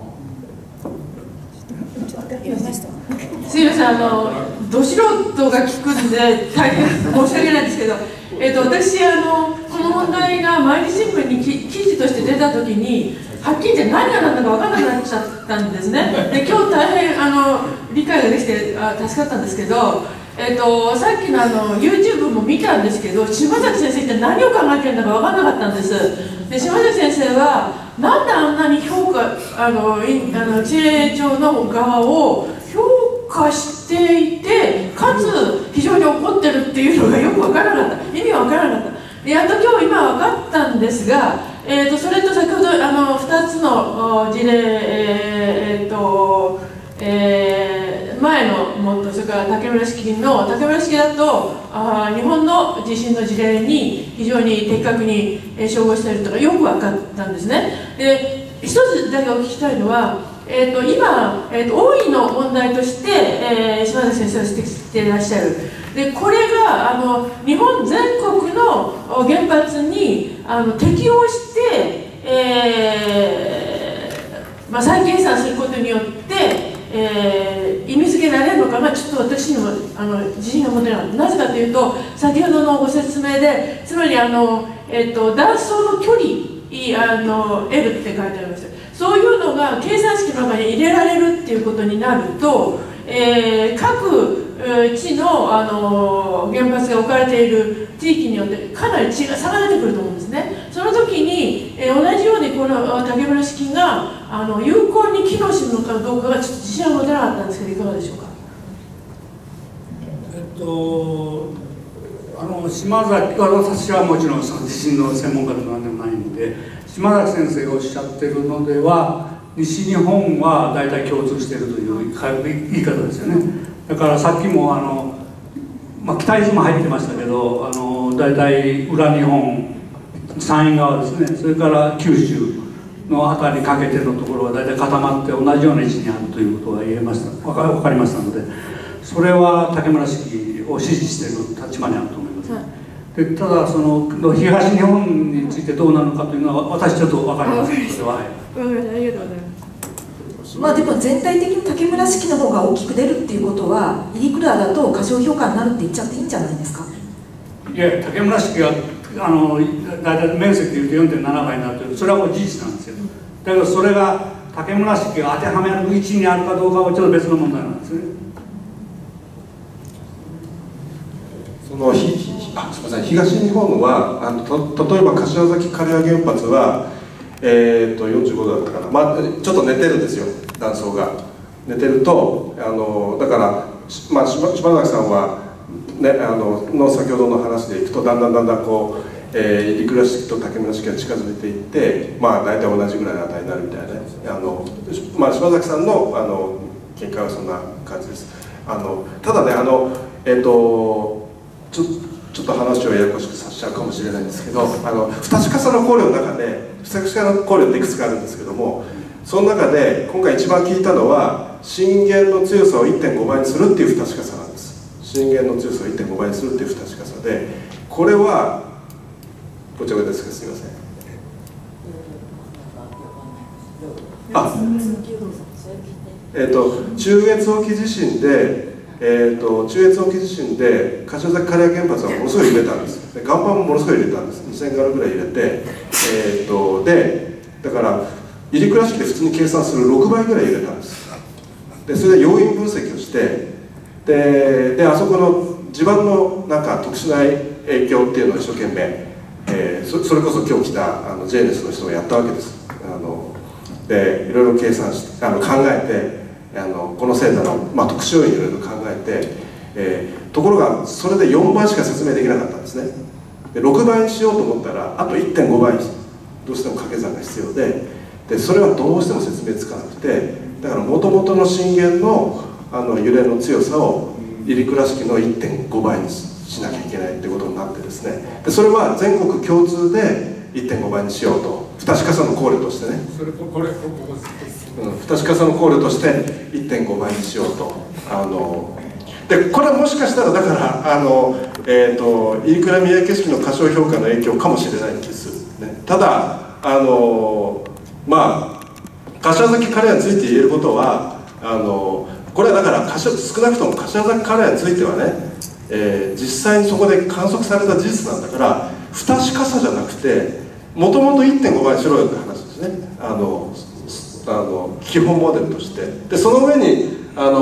すみません、あのど素人が聞くんで大変申し訳ないんですけど、えっと、私あのこの問題が毎日新聞に記事として出たときにはっきり言って何が何だか分からなくなっちゃったんですね。で今日大変あの理解ができてあ助かったんですけど、 えー、とさっきのあの YouTube も見たんですけど、島崎先生って何を考えてるんだか分からなかったんです。で島崎先生はなんであんなに評価あのいあの知恵庁の側を評価していて、かつ非常に怒ってるっていうのがよく分からなかった、意味が分からなかった。でやっと今日今分かったんですが、えー、とそれと先ほどあのふたつの事例、えーえーとえー、前のもっとそれから竹村式の竹村式だとあ日本の地震の事例に非常に的確に照合しているとかよく分かったんですね。で一つだけお聞きしたいのは、えー、と今、えー、と大いの問題として、えー、島崎先生が指摘していらっしゃる。でこれがあの日本全国の原発にあの適用して、えーまあ、再計算することによって、えー、意味付けられるのかがちょっと私にもあの自信が持てなかった。なぜかというと先ほどのご説明でつまりあの、えー、と断層の距離あの L って書いてありました。そういうのが計算式の中に入れられるっていうことになると、えー、各地の、あの原発が置かれている地域によってかなり違い差が出てくると思うんですね。その時に、えー、同じようにこの竹村式があの有効に機能するのかどうかがちょっと自信は持てなかったんですけどいかがでしょうか。 えっとあの島崎私はもちろんその地震の専門家でも何でもないので、島崎先生がおっしゃってるのでは西日本は大体共通しているという言い方ですよね。だからさっきもあの、まあ、北伊豆も入ってましたけど、あの大体裏日本山陰側ですね、それから九州の辺りにかけてのところは大体固まって同じような位置にあるということが言えました分か、分かりましたので、それは竹村式を支持している立場にあると思います。はい、でただその東日本についてどうなのかというのは私ちょっと分かりませんのでは。はい、 ありがとうございます。 まあでも全体的に竹村式の方が大きく出るっていうことは入り倉だと過小評価になるって言っちゃっていいんじゃないですか。 いや竹村式があの大体面積でいうと よんてんなな 倍になっている、それはもう事実なんですよ。だけどそれが竹村式が当てはめる位置にあるかどうかはちょっと別の問題なんですね。 そのひあすみません、東日本はあのと例えば柏崎刈羽原発は、えー、とよんじゅうごどだったかな、まあ、ちょっと寝てるんですよ、断層が寝てるとあのだから、まあ、島崎さんは、ね、あのの先ほどの話でいくとだんだんだんだんこう、えー、入倉式と竹村式が近づいていって、まあ、大体同じぐらいの値になるみたいなね、あの、まあ、島崎さんのあの見解はそんな感じです。あのただねあの、えー、とちょちょっと話をややこしくさせちゃうかもしれないんですけど、あの不確かさの考慮の中で不確かさの考慮っていくつかあるんですけども、その中で今回一番聞いたのは震源の強さを いってんご 倍にするっていう不確かさなんです。震源の強さを いってんご 倍にするっていう不確かさで、これはこちらですか、すみません。あ、えっ、ー、と中越沖地震でえー、と中越沖地震で柏崎刈羽原発はものすごい揺れたんです。で岩盤もものすごい揺れたんです。にせんガルぐらい揺れて、えー、とでだから入倉式で普通に計算するろくばいぐらい揺れたんです。でそれで要因分析をしてでであそこの地盤のなんか特殊な影響っていうのを一生懸命、えー、そ, それこそ今日来たあの ジェイエヌエス の人がやったわけです。あのでいろいろ計算してあの考えてあのこのせいだの、まあ、特殊要因いろいろ考えて、えー、ところがそれでよんばいしか説明できなかったんですね。でろくばいにしようと思ったらあと いってんご 倍どうしても掛け算が必要 で, でそれはどうしても説明つかなくて、だからもともとの震源 の, あの揺れの強さを入倉式の いってんご 倍に し, しなきゃいけないってことになってですね、でそれは全国共通で いってんご 倍にしようと、不確かさの考慮としてね、それこれここうん、不確かさの考慮として いってんご 倍にしようと。あのでこれはもしかしたらだからあの、えー、と入倉宮家式の過小評価の影響かもしれないんです、ね、ただあのまあ柏崎刈羽について言えることはあのこれはだから少なくとも柏崎刈羽についてはね、えー、実際にそこで観測された事実なんだから不確かさじゃなくてもともと いってんご 倍にしろよって話ですね。あのあの基本モデルとしてでその上にあの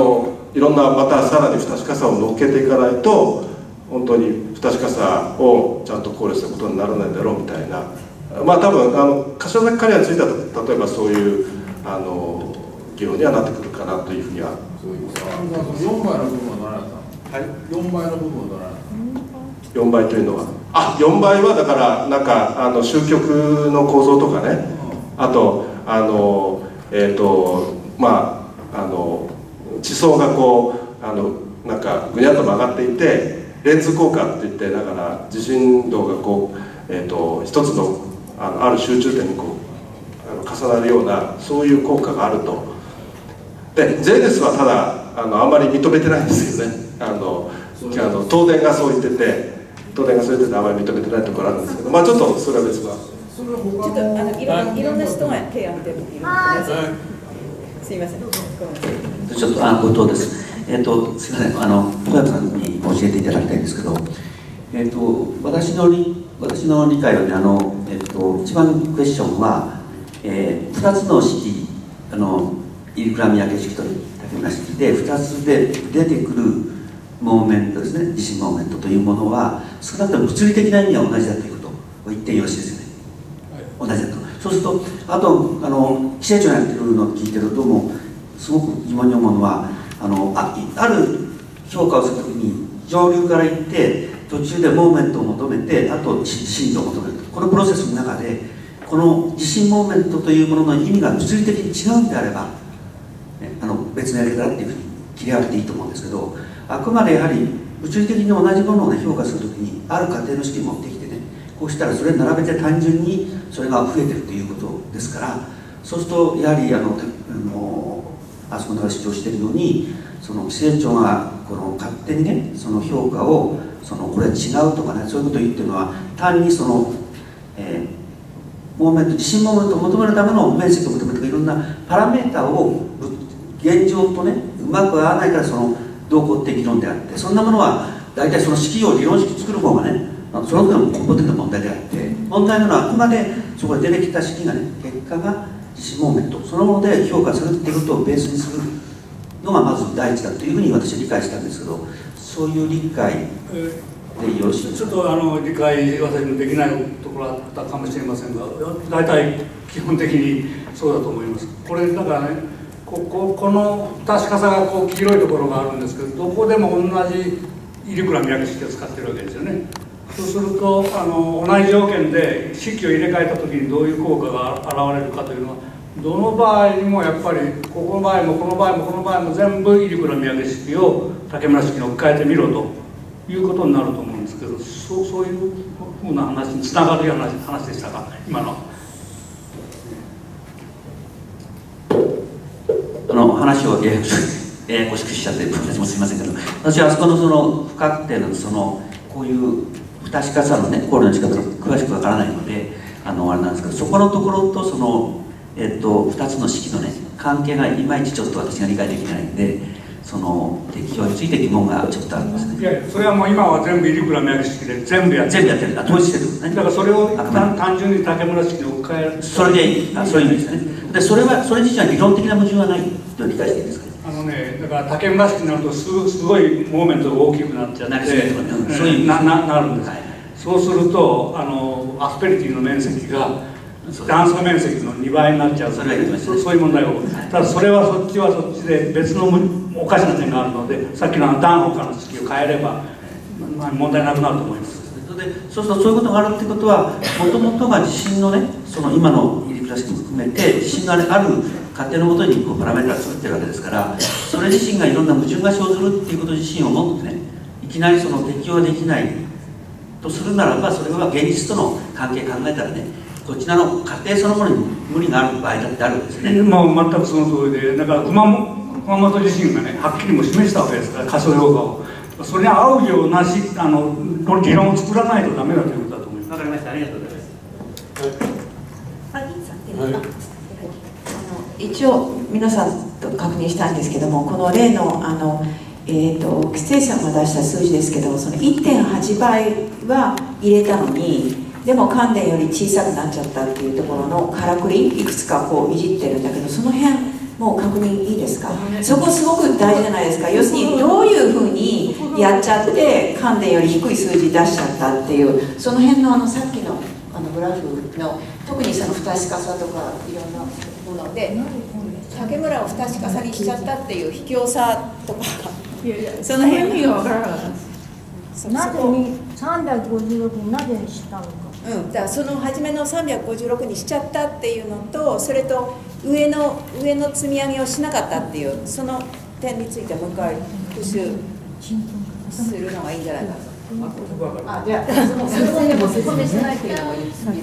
いろんなまたさらに不確かさを乗っけていかないと本当に不確かさをちゃんと考慮することにならないだろうみたいな、まあ多分あの柏崎刈谷については例えばそういうあの議論にはなってくるかなというふうには。 よんばいの部分はどうなったの？はい、よんばいの部分はどうなったの？ よんばいというのは、あ、よんばいはだからなんかあの終局の構造とかね、あとあのえっ、ー、とまああの地層がこうあのなんかぐにゃっと曲がっていてレンズ効果っていって、だから地震動がこう、えー、と一つの あのある集中点にこうあの重なるようなそういう効果があると。で ジェイディエス はただあのあんまり認めてないんですよね。あのあの東電がそう言ってて東電がそう言っててあまり認めてないところあるんですけど、まあちょっとそれは別だ。 ちょっとあのいろいろんな人が手を挙げてるっていうことです。すみません。 ちょっとあ後藤です。えっとすみません、あの小山さんに教えていただきたいんですけど、えっと私の理私の理解はね、あのえっと一番クエスチョンは、えー、ふたつの式、あのイリクラミア系式と竹村式でふたつで出てくるモーメントですね、地震モーメントというものは少なくとも物理的な意味は同じだということを言ってよろしいですよね。同じだと。そうするとあとあの気象庁がやってるのを聞いてるともうすごく疑問に思うのは、あの あ, ある評価をするときに上流から行って途中でモーメントを求めて、あと地震度を求める、このプロセスの中でこの地震モーメントというものの意味が物理的に違うんであれば、ね、あの別のやり方っていうふうに切り合わせていいと思うんですけど、あくまでやはり物理的に同じものを、ね、評価するときにある仮定の式を持ってきてね、こうしたらそれに並べて単純にそれが増えてるということですから、そうするとやはりあのあのあそこが主張しているように、その規制庁がこの勝手にねその評価をそのこれは違うとかね、そういうことを言ってるのは単にその、えー、モーメント地震モーメントを求めるための面積を求めるとかいろんなパラメータを現状とねうまく合わないからそのどうこうって議論であって、そんなものは大体その式を理論式作る方がねその時の根本的な問題であって、問題なのはあくまでそこで出てきた式がね結果が地震モーメントそのもので評価するっていうことをベースにするのがまず第一だというふうに私は理解したんですけど、そういう理解でよろしいですか。 ちょっとあの理解私もできないところあったかもしれませんが、大体基本的にそうだと思います。これだからね、こここの確かさがこう黄色いところがあるんですけど、どこでも同じイリクラミア式を使ってるわけですよね。そうするとあの同じ条件で式を入れ替えた時にどういう効果が現れるかというのは、どの場合にもやっぱりここの場合もこの場合もこの場合も全部イリクラミア式を竹村式に置き換えてみろということになると思うんですけど、そうそういうふうな話につながるような話でしたか、今の。 あの話をややこしくややこしくしちゃって私もすみませんけど、私はあそこのその不確定のそのこういう不確かさのね考慮の仕方が詳しくわからないのであのあれなんですけど、そこのところとそのえっとふたつの式のね関係がいまいちちょっと私が理解できないんで、その適用について疑問がちょっとあるんですね。 いやいや、それはもう今は全部イリクラミア式で全部やってる。 全部やってる。あ、統一してるんですね。 だからそれを単純に竹村式に置き換える。 それでいい。あ、そういう意味ですね。で、それはそれ自身は理論的な矛盾はないと理解していいですかね。 あのね、だから竹村式になるとすすごいモーメントが大きくなっちゃって、そういうなななるんです。はい、そうするとあのアスペリティの面積が断層面積のにばいになっちゃう、それはそういう問題を、ただそれはそっちはそっちで別のおかしな点があるので、さっきのダンホカの式を変えれば、まあ、問題なくなると思います。 でそうするとそういうことがあるってことは、もともとが地震のね、その今のイリクラ式も含めて地震がある過程のもとにこうパラメータを作ってるわけですから、それ自身がいろんな矛盾が生ずるっていうこと自身をもってね、いきなりその適用できないとするならば、それは現実との関係考えたらね、こちらの過程そのものに無理がある場合だってあるんですね。 まあ、全くその通りで、だから熊本、熊本地震がね、はっきりも示したわけですから、過小評価を。それに合うようなしあの議論を作らないとダメだということだと思います。 わかりました。ありがとうございます。 はい、はい、あの一応皆さんと確認したいんですけども、この例のあの、えー、と規制者が出した数字ですけど、その いってんはち 倍は入れたのに、でも関電より小さくなっちゃったっていうところのからくりいくつかこういじってるんだけど、その辺もう確認いいですか。そこすごく大事じゃないですか。要するにどういうふうにやっちゃって関連より低い数字出しちゃったっていう、その辺のあのさっきのあのグラフの特にその不確かさとかいろんなもので竹村を不確かさにしちゃったっていう卑怯さとか、いやいやその辺が分からなかったです。 なぜにさんびゃくごじゅうろくになぜしたのか。 うん、だからその初めのさんびゃくごじゅうろくにしちゃったっていうのと、それと上の上の積み上げをしなかったっていうその点についてもう一回復習するのがいいんじゃないかと。あ、じゃあその説明も説明しないけれどもいいですか。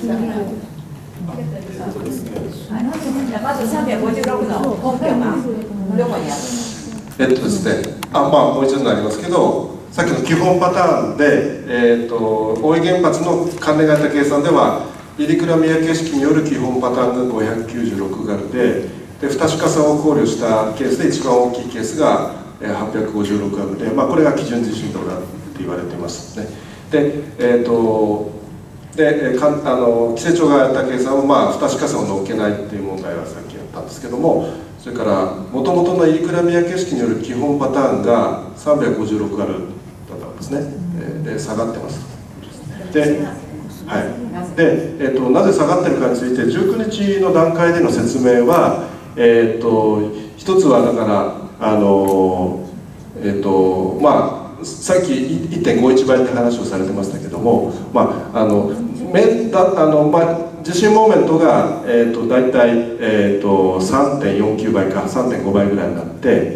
まずさんびゃくごじゅうろくの根拠がどこにある？ えっとですね、あ、まあもう一度になりますけど、さっきの基本パターンで、えー、と大井原発の関連型計算では入倉宮形式による基本パターンがごひゃくきゅうじゅうろくガルで、で不確かさを考慮したケースで一番大きいケースがはっぴゃくごじゅうろくガルで、まあ、これが基準地震動だって言われていますね。で、えー、とでかあの規制庁がやった計算は、まあ、不確かさを乗っけないっていう問題はさっきやったんですけども、それからもともとの入倉宮形式による基本パターンがさんびゃくごじゅうろくガルだったんですね。で下がってます。で、はい、で、えー、となぜ下がってるかについてじゅうくにちの段階での説明は、えー、と一つはだからあのえっ、ー、とまあさっき いってんごいち 倍って話をされてましたけども、まああのめだあの、まあ、地震モーメントが、えー、と大体、えー、と さんてんよんきゅう 倍か さんてんご 倍ぐらいになって、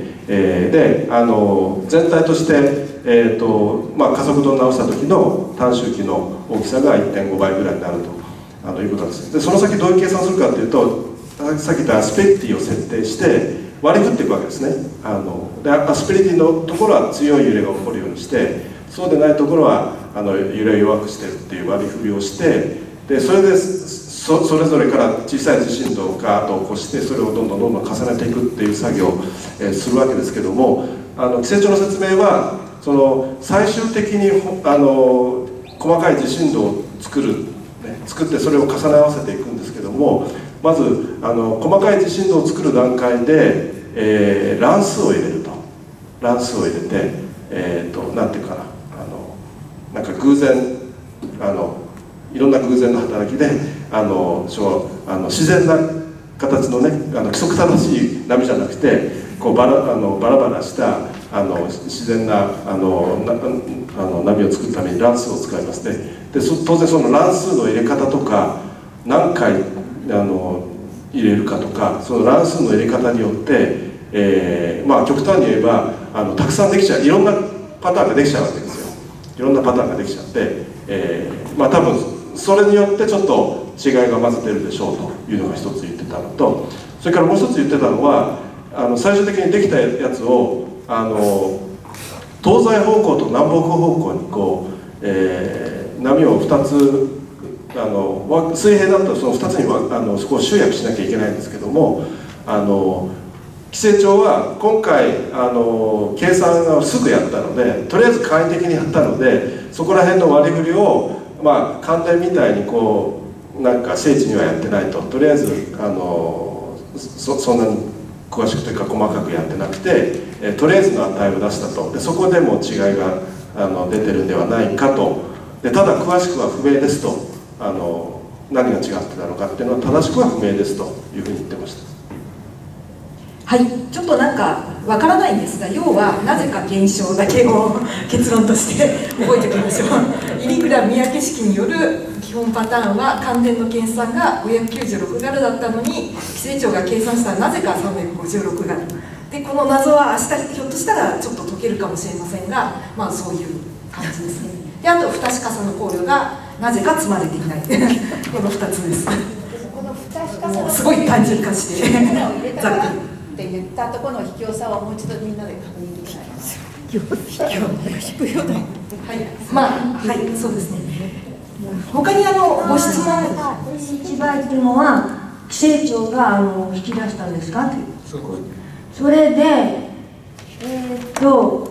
えー、であの全体として、えーとまあ、加速度を直した時の短周期の大きさが いってんご 倍ぐらいになるとあのいうことです。でその先どういう計算をするかというと、さっき言ったアスペリティを設定して割り振っていくわけですね。あのでアスペリティのところは強い揺れが起こるようにして、そうでないところはあの揺れを弱くしてるっていう割り振りをして、でそれで そ, それぞれから小さい地震動をガーッと起こして、それをどんどんどんどん重ねていくっていう作業を、えー、するわけですけども、あの規制庁の説明はその最終的にあの細かい地震動を作る、ね、作ってそれを重ね合わせていくんですけども、まずあの細かい地震動を作る段階で、えー、乱数を入れると乱数を入れて、えー、となんていうかな、あのなんか偶然あのいろんな偶然の働きであのあの自然な形のね、あの規則正しい波じゃなくてこうバラあのバラバラしたあの自然なあのなあの波を作るために乱数を使いますね。で当然その乱数の入れ方とか何回あの入れるかとか、その乱数の入れ方によって、えー、まあ極端に言えばあのたくさんできちゃう、いろんなパターンができちゃうわけですよ。いろんなパターンができちゃって、えー、まあ多分それによってちょっと違いがまず出るでしょうというのが一つ言ってたのと、それからもう一つ言ってたのは、あの最終的にできたやつをあの東西方向と南北方向にこう、えー、波をふたつあの水平だとそのふたつにあのそこを集約しなきゃいけないんですけども、あの規制庁は今回あの計算をすぐやったので、とりあえず簡易的にやったので、そこら辺の割り振りをまあ関連みたいにこうなんか精緻にはやってないと、とりあえずあの そ, そんなに詳しくというか細かくやってなくて、えとりあえずの値を出したと。でそこでも違いがあの出てるんではないかと。でただ詳しくは不明ですと。あの何が違ってたのかっていうのは正しくは不明ですというふうに言ってました。 はい、ちょっとなんかわからないんですが、要はなぜか現象だけを結論として覚えておきましょう。入倉宮家式による基本パターンは関連の計算がごひゃくきゅうじゅうろくガルだったのに、規制庁が計算したらなぜかさんびゃくごじゅうろくガルで、この謎は明日ひょっとしたらちょっと解けるかもしれませんが、まあそういう感じですね。であと不確かさの考慮がなぜか積まれていないこのふたつです。 この不確かさのすごい単純化してざっくりって言ったところの卑怯さをもう一度みんなで確認できないんですよ。卑怯、卑怯だ。はい、 まあはい、そうですね。他にあのご質問。 いちばいっていうのは規制庁があの引き出したんですかっていう。それでえー、っと。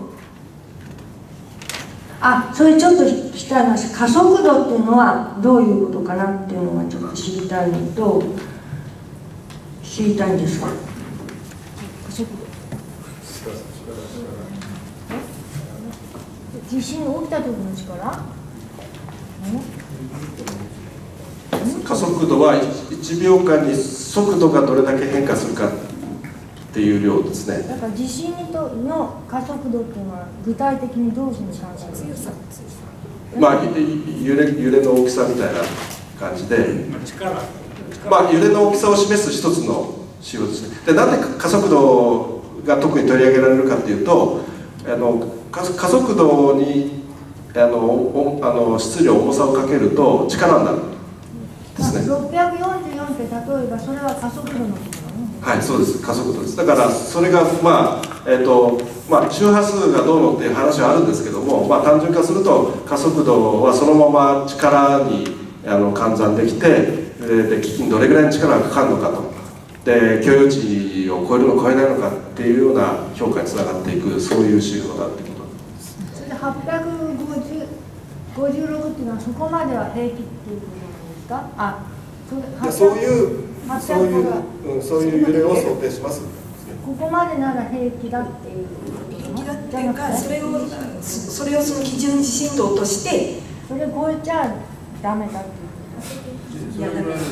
あ、それちょっと聞きたいのは、加速度っていうのはどういうことかなっていうのがちょっと知りたいのと知りたいんですが、 速度。地震起きた時の力？ 加速度はいちびょうかんに速度がどれだけ変化するかっていう量ですね。 だから地震の加速度っていうのは具体的にどういうふうに考えるんですか？ まあ揺れ揺れの大きさみたいな感じで、まあ揺れの大きさを示す一つの指標ですね。で、なんで加速度が特に取り上げられるかっていうと、あの加速度にあのあの質量重さをかけると力になるんですね。 ろっぴゃくよんじゅうよんって例えばそれは加速度のことなの？ はい、そうです。加速度です。だからそれがまあえっ、ー、とまあ周波数がどうのっていう話はあるんですけども、まあ単純化すると加速度はそのまま力にあの換算できて、で機器にどれぐらいの力がかかるのかと、で許容値を超えるのか超えないのかっていうような評価につながっていく、そういう指標だってことです。 それではっぴゃくごじゅうろくっていうのはそこまでは平気っていうことなんですか？あ、 そういうそういう、うん、そういう揺れを想定します。 ここまでなら平気だっていう。 平気だっていうか、それをそれをその基準地震動として、 それ超えちゃダメだっていう。 あ、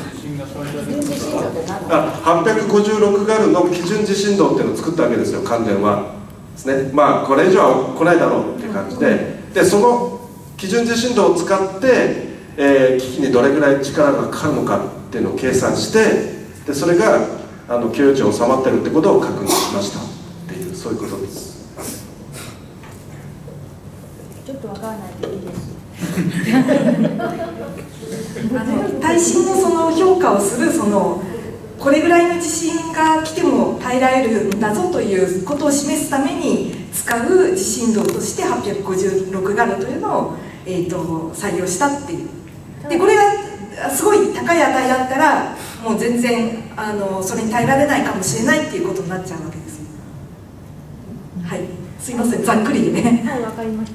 はっぴゃくごじゅうろくガルの基準地震動っていうのを作ったわけですよ、関電はですね。まあこれ以上は来ないだろうっていう感じで、でその基準地震動を使って、えー、機器にどれぐらい力がかかるのかっていうのを計算して、でそれがあの許容値を収まってるってことを確認しましたっていう、そういうことです。 ちょっとわからないけどいいです。 あの耐震のその評価をするそのこれぐらいの地震が来ても耐えられるんだぞということを示すために使う地震動としてはっぴゃくごじゅうろくガルというのを、えー、と採用したっていう。でこれがすごい高い値だったらもう全然あのそれに耐えられないかもしれないっていうことになっちゃうわけですよ。はい、すいません、ざっくりでね。 はい、わかりました。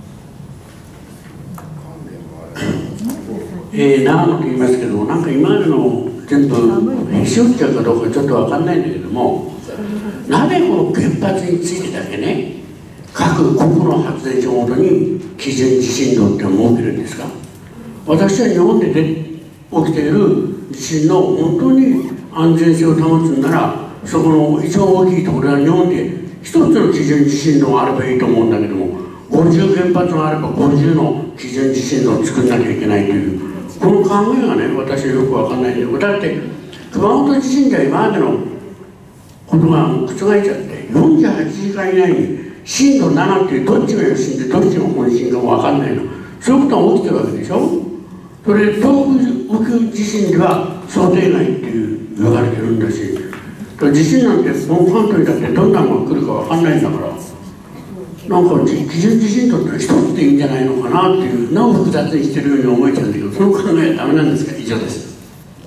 えー、長野と言いますけども、なんか今までの全部へし折っちゃうかどうかちょっと分かんないんだけども、なぜこの原発についてだけね、各国の発電所ごとに基準地震動ってのを設けるんですか？私は日本で起きている地震の本当に安全性を保つんなら、そこの一番大きいところは日本で一つの基準地震動があればいいと思うんだけども、ごじゅう原発があればごじゅうの基準地震動を作らなきゃいけないという、この考えがね、私はよく分かんないんだけど、だって熊本地震では今までのことが覆っちゃって、よんじゅうはちじかん以内に震度ななっていうどっちが余震でどっちが本震かも分かんないの、そういうことが起きてるわけでしょ。それで東北地震では想定外っていう言われてるんだし、地震なんて本関東にだってどんなのが来るか分かんないんだから、なんか基準地震動って一つでいいんじゃないのかなっていう、なお複雑にしてるように思えちゃうんだけど、その考えはダメなんですか？以上です。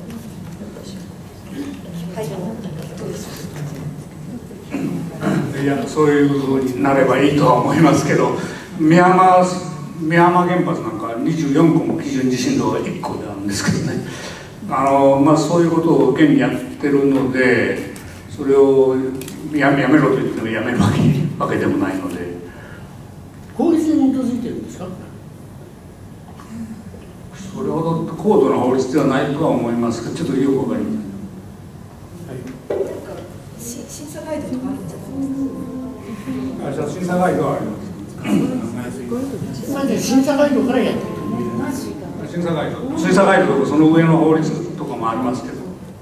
いや、そういうふうになればいいとは思いますけど、美浜美浜原発なんかにじゅうよんこも基準地震動がいっこであるんですけどね、あの、まあ、そういうことを現にやってるので、それをやめろと言ってもやめるわけ、わけでもないので。 法律に基づいてるんですか？ それほど高度な法律ではないとは思いますが、ちょっとよくわかりません。はい、 審査ガイドとかあるんじゃないですか？ 審査ガイドはあります。 審査ガイドからやってる。 審査ガイド、審査ガイドとかその上の法律とかもありますけど。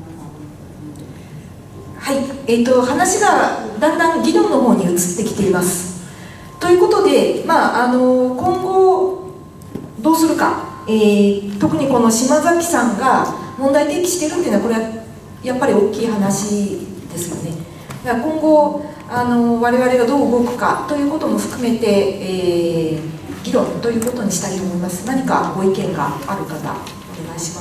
はい、えーと、話がだんだん議論の方に移ってきています。ということで、まあ、あの今後どうするか、えー、特にこの島崎さんが問題提起しているっていうのはこれはやっぱり大きい話ですよね。だから今後あの我々がどう動くかということも含めて、えー、議論ということにしたいと思います。何かご意見がある方お願いします。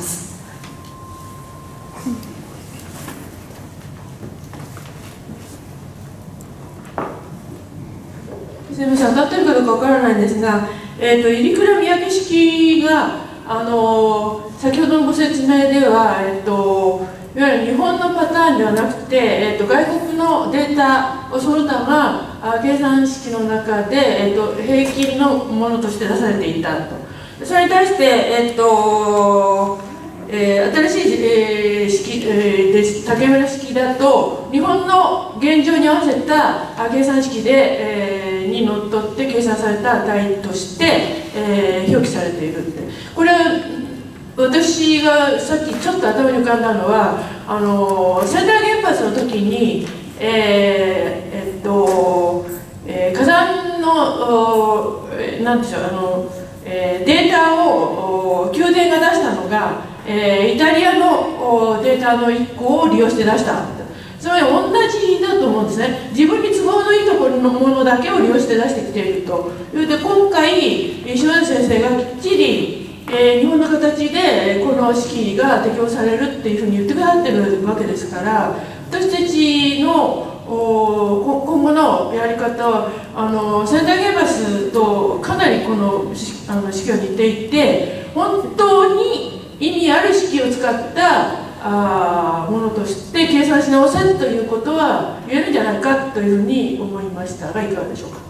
すみません、当たってるかどうかわからないんですが、えーと、入倉三宅式が、あのー、先ほどのご説明では、えーといわゆる日本のパターンではなくて、えー、と外国のデータをソルタがあ計算式の中で、えー、と平均のものとして出されていたと。それに対して、えーとえー、新しい、えー、式、えー、です竹村式だと日本の現状に合わせたあ計算式で、えー、にのっとって計算された値として、えー、表記されているって。これは私がさっきちょっと頭に浮かんだのは、あの仙台原発の時に、えーえっとえー、火山の何でしょう、あの、えー、データを宮殿が出したのが、えー、イタリアのデータのいっこを利用して出した。つまり同じだと思うんですね。自分に都合のいいところのものだけを利用して出してきているというで、今回塩谷先生がきっちりえー、日本の形でこの式が適用されるっていうふうに言ってくださってるわけですから、私たちの今後のやり方はあの仙台原発とかなりこのあの式が似ていて、本当に意味ある式を使ったあものとして計算し直せということは言えるんじゃないかというふうに思いましたが、いかがでしょうか。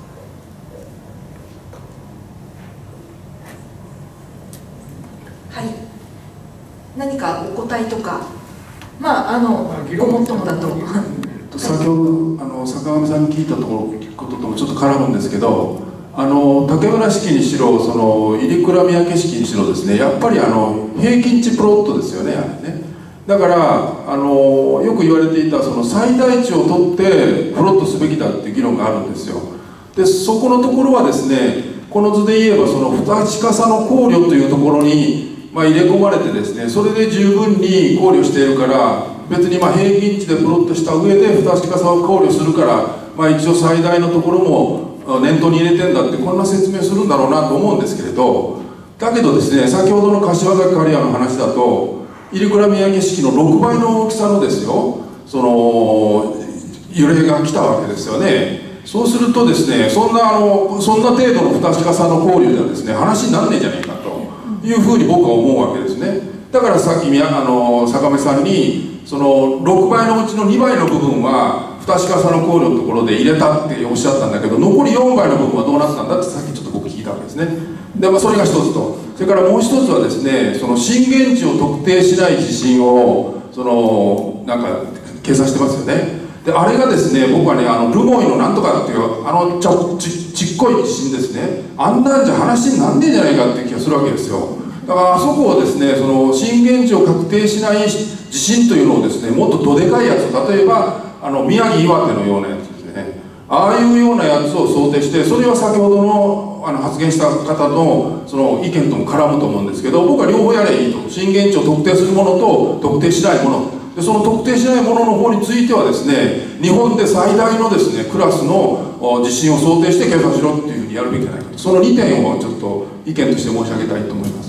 はい、何かお答えとか、まああのごもっともだと。 先ほどあの坂上さんに聞いたところことともちょっと絡むんですけど、あの竹村式にしろ、その入倉三宅式にしろですね、やっぱりあの平均値プロットですよね、あれね。だからあのよく言われていたその最大値を取ってプロットすべきだっていう議論があるんですよ。でそこのところはですね、この図で言えばその不確かさの考慮というところにまあ入れ込まれてですね、それで十分に考慮しているから、別にまあ平均値でプロットした上で不確かさを考慮するから、まあ、一応最大のところも念頭に入れてんだって、こんな説明するんだろうなと思うんですけれど、だけどですね、先ほどの柏崎刈谷の話だと入倉三宅式のろくばいの大きさのですよ、その揺れが来たわけですよね。そうするとですね、そんなあのそんな程度の不確かさの考慮ではですね、話になんねえじゃないかというふうに僕は思うわけですね。だからさっきあの坂目さんにそのろくばいのうちのにばいの部分は不確かさの考慮のところで入れたっておっしゃったんだけど、残りよんばいの部分はどうなったんだってさっきちょっと僕聞いたわけですね。で、まあ、それが一つと、それからもう一つはですね、その震源地を特定しない地震をそのなんか計算してますよね。であれがですね、僕はね、あのルモイのなんとかっていうあのちょちちっこい地震ですね、あんなんじゃ話になんねえんじゃないかっていう気がするわけですよ。だからあそこをですね、その震源地を確定しない地震というのをですね、もっとどでかいやつ、例えばあの宮城岩手のようなやつですね、ああいうようなやつを想定して、それは先ほどのあの発言した方のその意見とも絡むと思うんですけど、僕は両方やればいいと。震源地を特定するものと特定しないもので、その特定しないものの方についてはですね、日本で最大のですねクラスの地震を想定して計算しろっていうふうにやるべきじゃないかと、そのにてんをちょっと意見として申し上げたいと思います。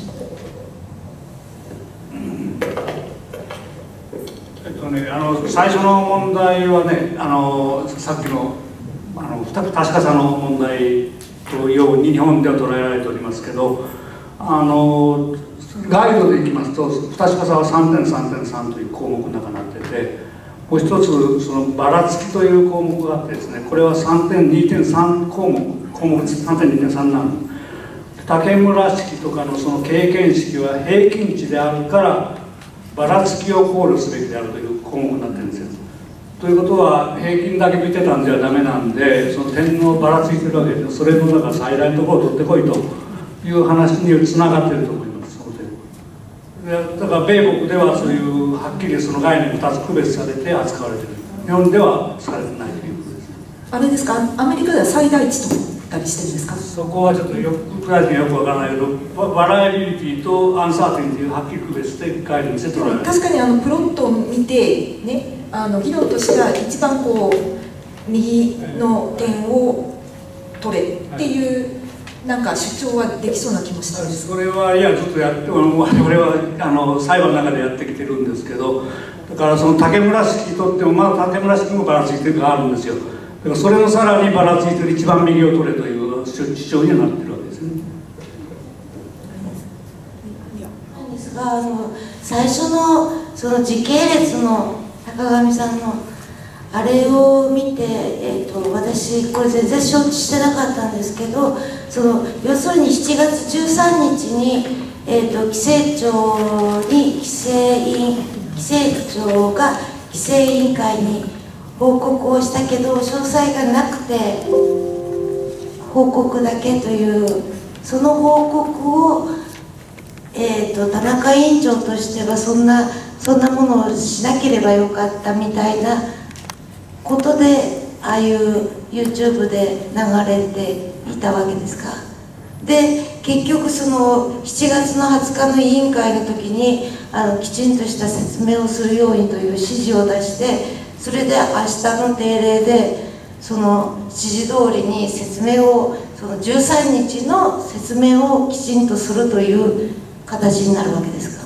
えっとね、あの最初の問題はね、あのさっきのあの不確かさの問題というように日本では捉えられておりますけど、あのガイドでいきますと不確かさは さんてんさんてんさん という項目の中になってて、もう一つそのばらつきという項目があってですね、これは さんてんにてんさん 項目項目 さんてんにてんさん なの。竹村式とかのその経験式は平均値であるからばらつきを考慮すべきであるという項目になってるんですよ。ということは平均だけ見てたんではダメなんで、その点のばらついてるわけで、それのだから最大のところを取ってこいという話につながっていると思います。そこでだから米国ではそういうはっきりその概念ふたつ区別されて扱われている、日本ではされてないということです。 あれですか、アメリカでは最大値と言ったりしてるんですか。 そこはちょっとよく詳しくよくわからないけど、バラエビリティとアンサーティンティをはっきり区別して概念して捉えられる。 確かにあのプロットを見てね、あの議論としては一番こう右の点を取れっていう、はい、なんか主張はできそうな気もしたんです。 それはいやずっとやって我々はあの裁判の中でやってきてるんですけど、だからその竹村式にとってもまだ竹村式もばらついてるのがあるんですよ。だからそれのさらにばらついてる一番右を取れという主張にはなってるわけですね。 なんですが、あの最初のその時系列の坂上さんのあれを見て、えー、と私これ全然承知してなかったんですけど、その要するにしちがつじゅうさんにちに、えー、と規制庁に規制委員規制庁が規制委員会に報告をしたけど詳細がなくて報告だけというその報告を、えー、と田中委員長としてはそんなそんなものをしなければよかったみたいなことでああいう YouTube で流れていたわけですか。で結局そのしちがつのはつかの委員会の時にあのきちんとした説明をするようにという指示を出して、それで明日の定例でその指示通りに説明をそのじゅうさんにちの説明をきちんとするという形になるわけですか。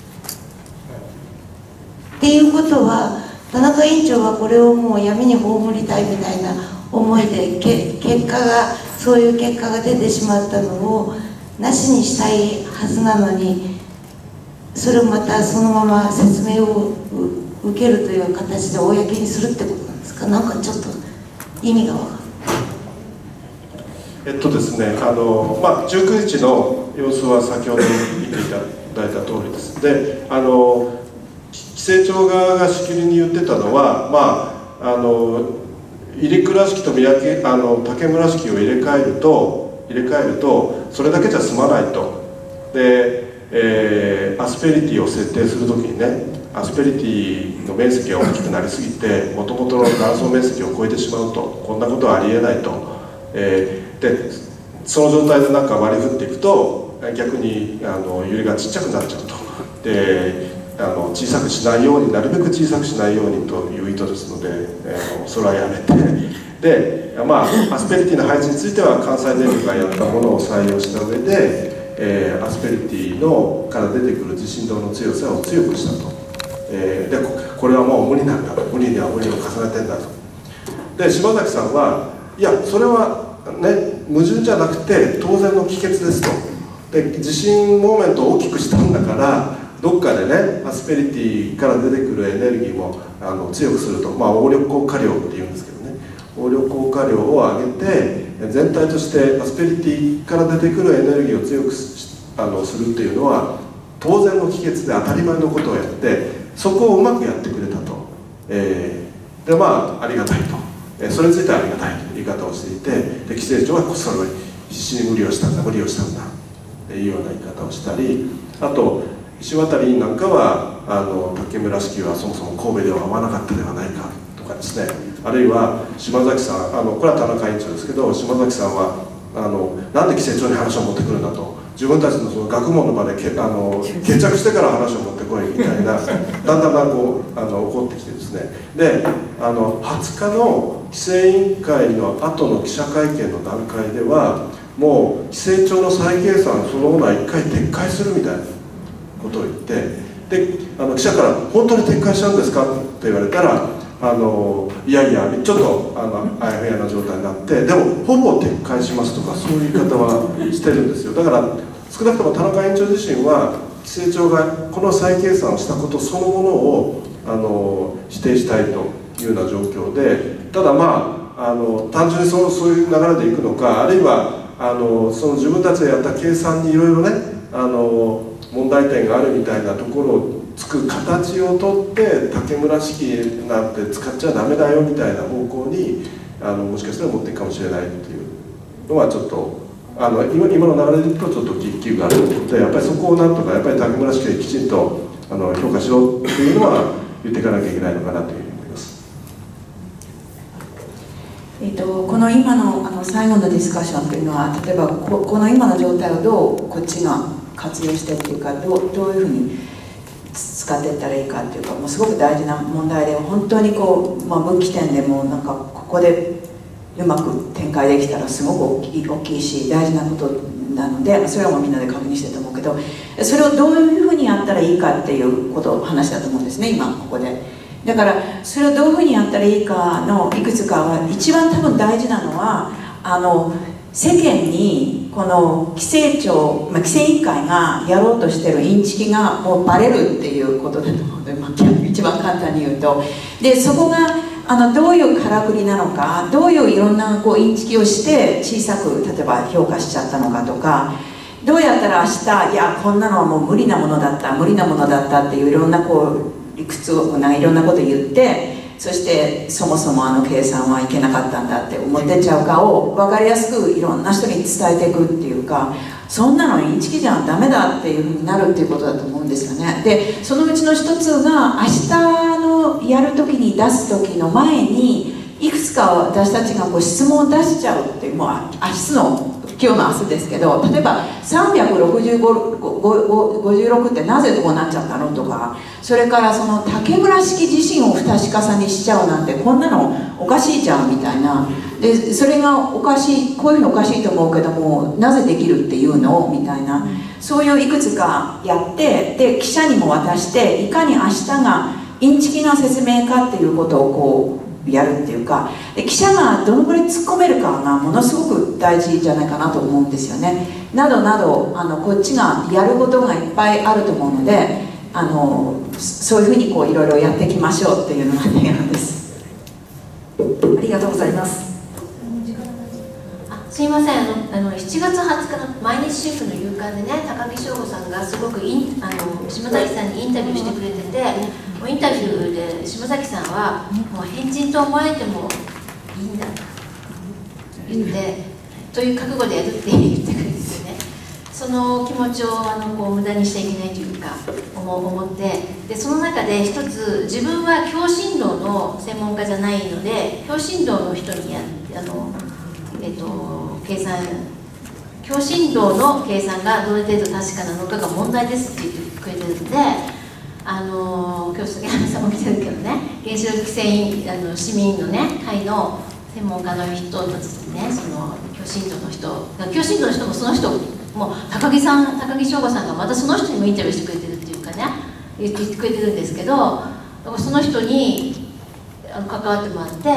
っていうことは田中委員長はこれをもう闇に葬りたいみたいな思いでけ結果がそういう結果が出てしまったのをなしにしたいはずなのに、それをまたそのまま説明を受けるという形で公にするってことなんですか。なんかちょっと意味が分かる。 えっとですね、あのまあ、じゅうくにちの様子は先ほど見ていただいた通りです。で、あの規制庁側がしきりに言ってたのは、まあ、あの入倉敷と三宅あの竹村敷を入れ替えると入れ替えるとそれだけじゃ済まないと。で、えー、アスペリティを設定するときにね、アスペリティの面積が大きくなりすぎてもともとの断層面積を超えてしまうと、こんなことはありえないと、えー、でその状態でなんか割り振っていくと逆にあの揺れがちっちゃくなっちゃうと。であの小さくしないように、なるべく小さくしないようにという意図ですので、えー、それはやめてで、まあ、アスペリティの配置については関西電力がやったものを採用した上で、えー、アスペリティのから出てくる地震動の強さを強くしたと、えー、でこれはもう無理なんだと、無理には無理を重ねてんだと。で島崎さんはいやそれはね矛盾じゃなくて当然の帰結ですと。で地震モーメントを大きくしたんだからどっかでねアスペリティから出てくるエネルギーもあの強くすると、まあ応力効果量っていうんですけどね、応力効果量を上げて全体としてアスペリティから出てくるエネルギーを強くあのするっていうのは当然の帰結で当たり前のことをやって、そこをうまくやってくれたと、えー、でまあありがたいと、えー、それについてはありがたいという言い方をしていて、で規制庁はそれを必死に無理をしたんだ無理をしたんだっていうような言い方をしたり、あと石渡委員なんかはあの竹村式はそもそも神戸では合わなかったではないかとかですね、あるいは島崎さん、あのこれは田中委員長ですけど、島崎さんはあのなんで規制庁に話を持ってくるんだと、自分たちのその学問の場でけあの決着してから話を持ってこいみたいなだんだんだんこうあの起こってきてですね、であのはつかの規制委員会の後の記者会見の段階ではもう規制庁の再計算そのものは一回撤回するみたいなことを言って、であの記者から「本当に撤回したんですか?」って言われたら「あのいやいやちょっとあのあやふやな状態になってでもほぼ撤回します」とかそういう言い方はしてるんですよ。だから少なくとも田中委員長自身は規制庁がこの再計算をしたことそのものをあの否定したいというような状況で、ただまああの単純にそう、そういう流れでいくのか、あるいはあのその自分たちでやった計算にいろいろねあの問題点があるみたいなところをつく形をとって竹村式なんて使っちゃダメだよみたいな方向にあのもしかしたら持っていくかもしれないっていうのはちょっとあの 今, 今の流れでいくとちょっと危機があるので、やっぱりそこをなんとかやっぱり竹村式できちんとあの評価しろっていうのは言っていかなきゃいけないのかなというふうに思います。 えー、とこの今 の, あの最後のディスカッションというのは、例えば こ, この今の状態をどうこっちが活用してっていうか、ど う, どういうふうに使っていったらいいかっていうか、もうすごく大事な問題で、本当にこう、まあ、分岐点でもなんかここでうまく展開できたらすごく大きい、大きいし大事なことなので、それはもうみんなで確認してると思うけど、それをどういうふうにやったらいいかっていうことを話だと思うんですね、今ここで。だからそれをどういうふうにやったらいいかのいくつかは、一番多分大事なのはあの世間にこの規制庁、まあ、規制委員会がやろうとしてるインチキがもうバレるっていうことだと思うので、まあ、一番簡単に言うと、でそこがあのどういうからくりなのか、どういういろんなこうインチキをして小さく例えば評価しちゃったのかとか、どうやったら明日いやこんなのはもう無理なものだった無理なものだったっていういろんなこう理屈をいろんなこと言って、そしてそもそもあの計算はいけなかったんだって思ってっちゃうかを分かりやすくいろんな人に伝えていくっていうか、そんなのインチキじゃダメだっていうふうになるっていうことだと思うんですよね。でそのうちの一つが明日のやる時に出す時の前にいくつか私たちがこう質問を出しちゃうっていう、もう明日の今日の明日ですけど、例えばさんびゃくろくじゅうごじゅうろくってなぜこうなっちゃったのとか、それからその竹村式地震を不確かさにしちゃうなんてこんなのおかしいじゃんみたいな、でそれがおかしい、こういうのおかしいと思うけどもなぜできるっていうのみたいな、そういういくつかやって、で記者にも渡して、いかに明日がインチキな説明かっていうことをこうやるっていうか、で記者がどのくらい突っ込めるかがものすごく大事じゃないかなと思うんですよね。などなどあのこっちがやることがいっぱいあると思うので、あのそういうふうにこういろいろやっていきましょうっていうのが提案です。 ありがとうございます。 あ、すいません、あのあのしちがつはつかの毎日新聞の夕刊でね、高木省吾さんがすごくインあの島崎さんにインタビューしてくれてて、もうインタビューで島崎さんはもう変人と思われてもいいんだと言ってという覚悟でやるって言ってくれるんですよね。その気持ちをあのこう無駄にしちゃいけないというか思思って、でその中で一つ、自分は共振動の専門家じゃないので、共振動の人にやあの、えっと、計算共振動の計算がどれ程度確かなのかが問題ですって言ってくれてるので、あの今日杉原さんも来てるけどね、原子力規制委員あの市民のね会の専門家の人たちにね、その共振動の人、共振動の人もその人もう高木さん高木省吾さんがまたその人にもインタビューしてくれてるっていうかね、言ってくれてるんですけど、だからその人にあの関わってもらってあの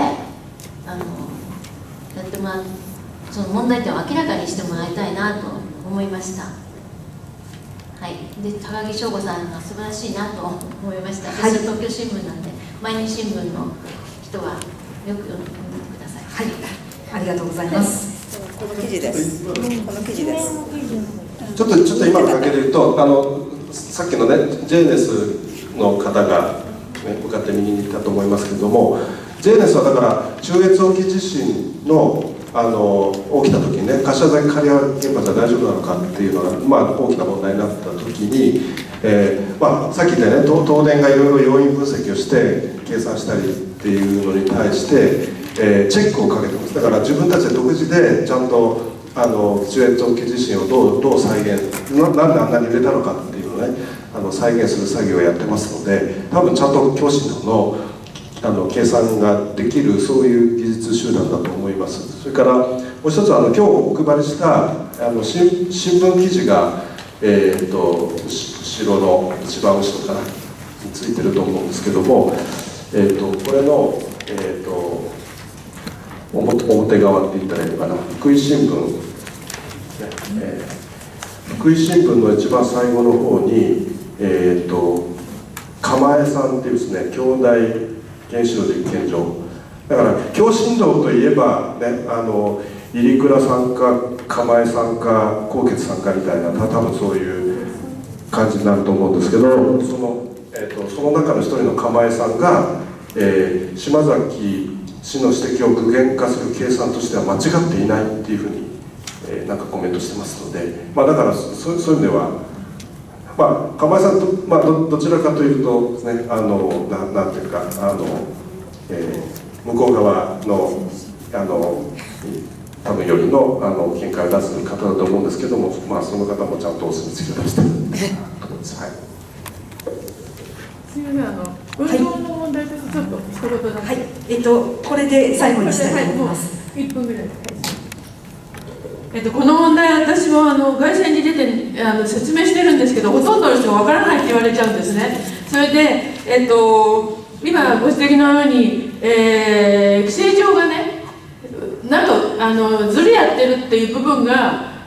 やってもらって、その問題点を明らかにしてもらいたいなと思いました。はい、で高木省吾さんが素晴らしいなと思いました。私は東京新聞なんで、毎日新聞の人はよく読んでください。 はい、ありがとうございます。 この記事です。この記事です。 ちょっとちょっと今の関係で言うと、あのさっきのね ジェイネス の方が、ね、向かって右に行ったと思いますけれども、 ジェイネス はだから中越沖地震のあの起きた時にね、柏崎刈羽原発は大丈夫なのかっていうのが、まあ、大きな問題になった時に、えーまあ、さっき言ったね、東電がいろいろ要因分析をして計算したりっていうのに対して、えー、チェックをかけてます。だから自分たちで独自でちゃんとあの中越沖地震をどう、どう再現な、なんであんなに揺れたのかっていうのをね、あの再現する作業をやってますので、多分ちゃんと共振動のあの計算ができる、そういう技術集団だと思います。それからもう一つ、あの今日お配りしたあの 新, 新聞記事が、えー、と後ろの一番後ろかなについてると思うんですけども、えー、とこれの、えー、と 表, 表側って言ったらいいのかな、福井新聞、ねえー、福井新聞の一番最後の方に、えー、と釜江さんっていうですね、兄弟原子炉実験場だから、共振動といえばね、あの入倉さんか釜江さんか纐纈さんかみたいな、多分そういう感じになると思うんですけど、その、えー、とその中の一人の釜江さんが、えー、島崎氏の指摘を具現化する計算としては間違っていないっていうふうに、えー、なんかコメントしてますので、まあ、だからそそういう意味では、まあ、釜江さんと、まあ、ど, どちらかというと、ね、あの な, なんていうかあの、えー、向こう側のあの多分よりのあの見解を出す方だと思うんですけども、まあ、その方もちゃんとお墨付きを出してるところです。はい、 すみません、あの運動の問題です。ちょっと一言だけ。 はい、えっとこれで最後にしたいと思います。 いっぷんぐらい。えっと、この問題、私もあの外線に出てあの説明してるんですけど、ほとんどの人がわからないって言われちゃうんですね。それで、えっと、今ご指摘のように、えー、規制上がね、なんとあのずりやってるっていう部分が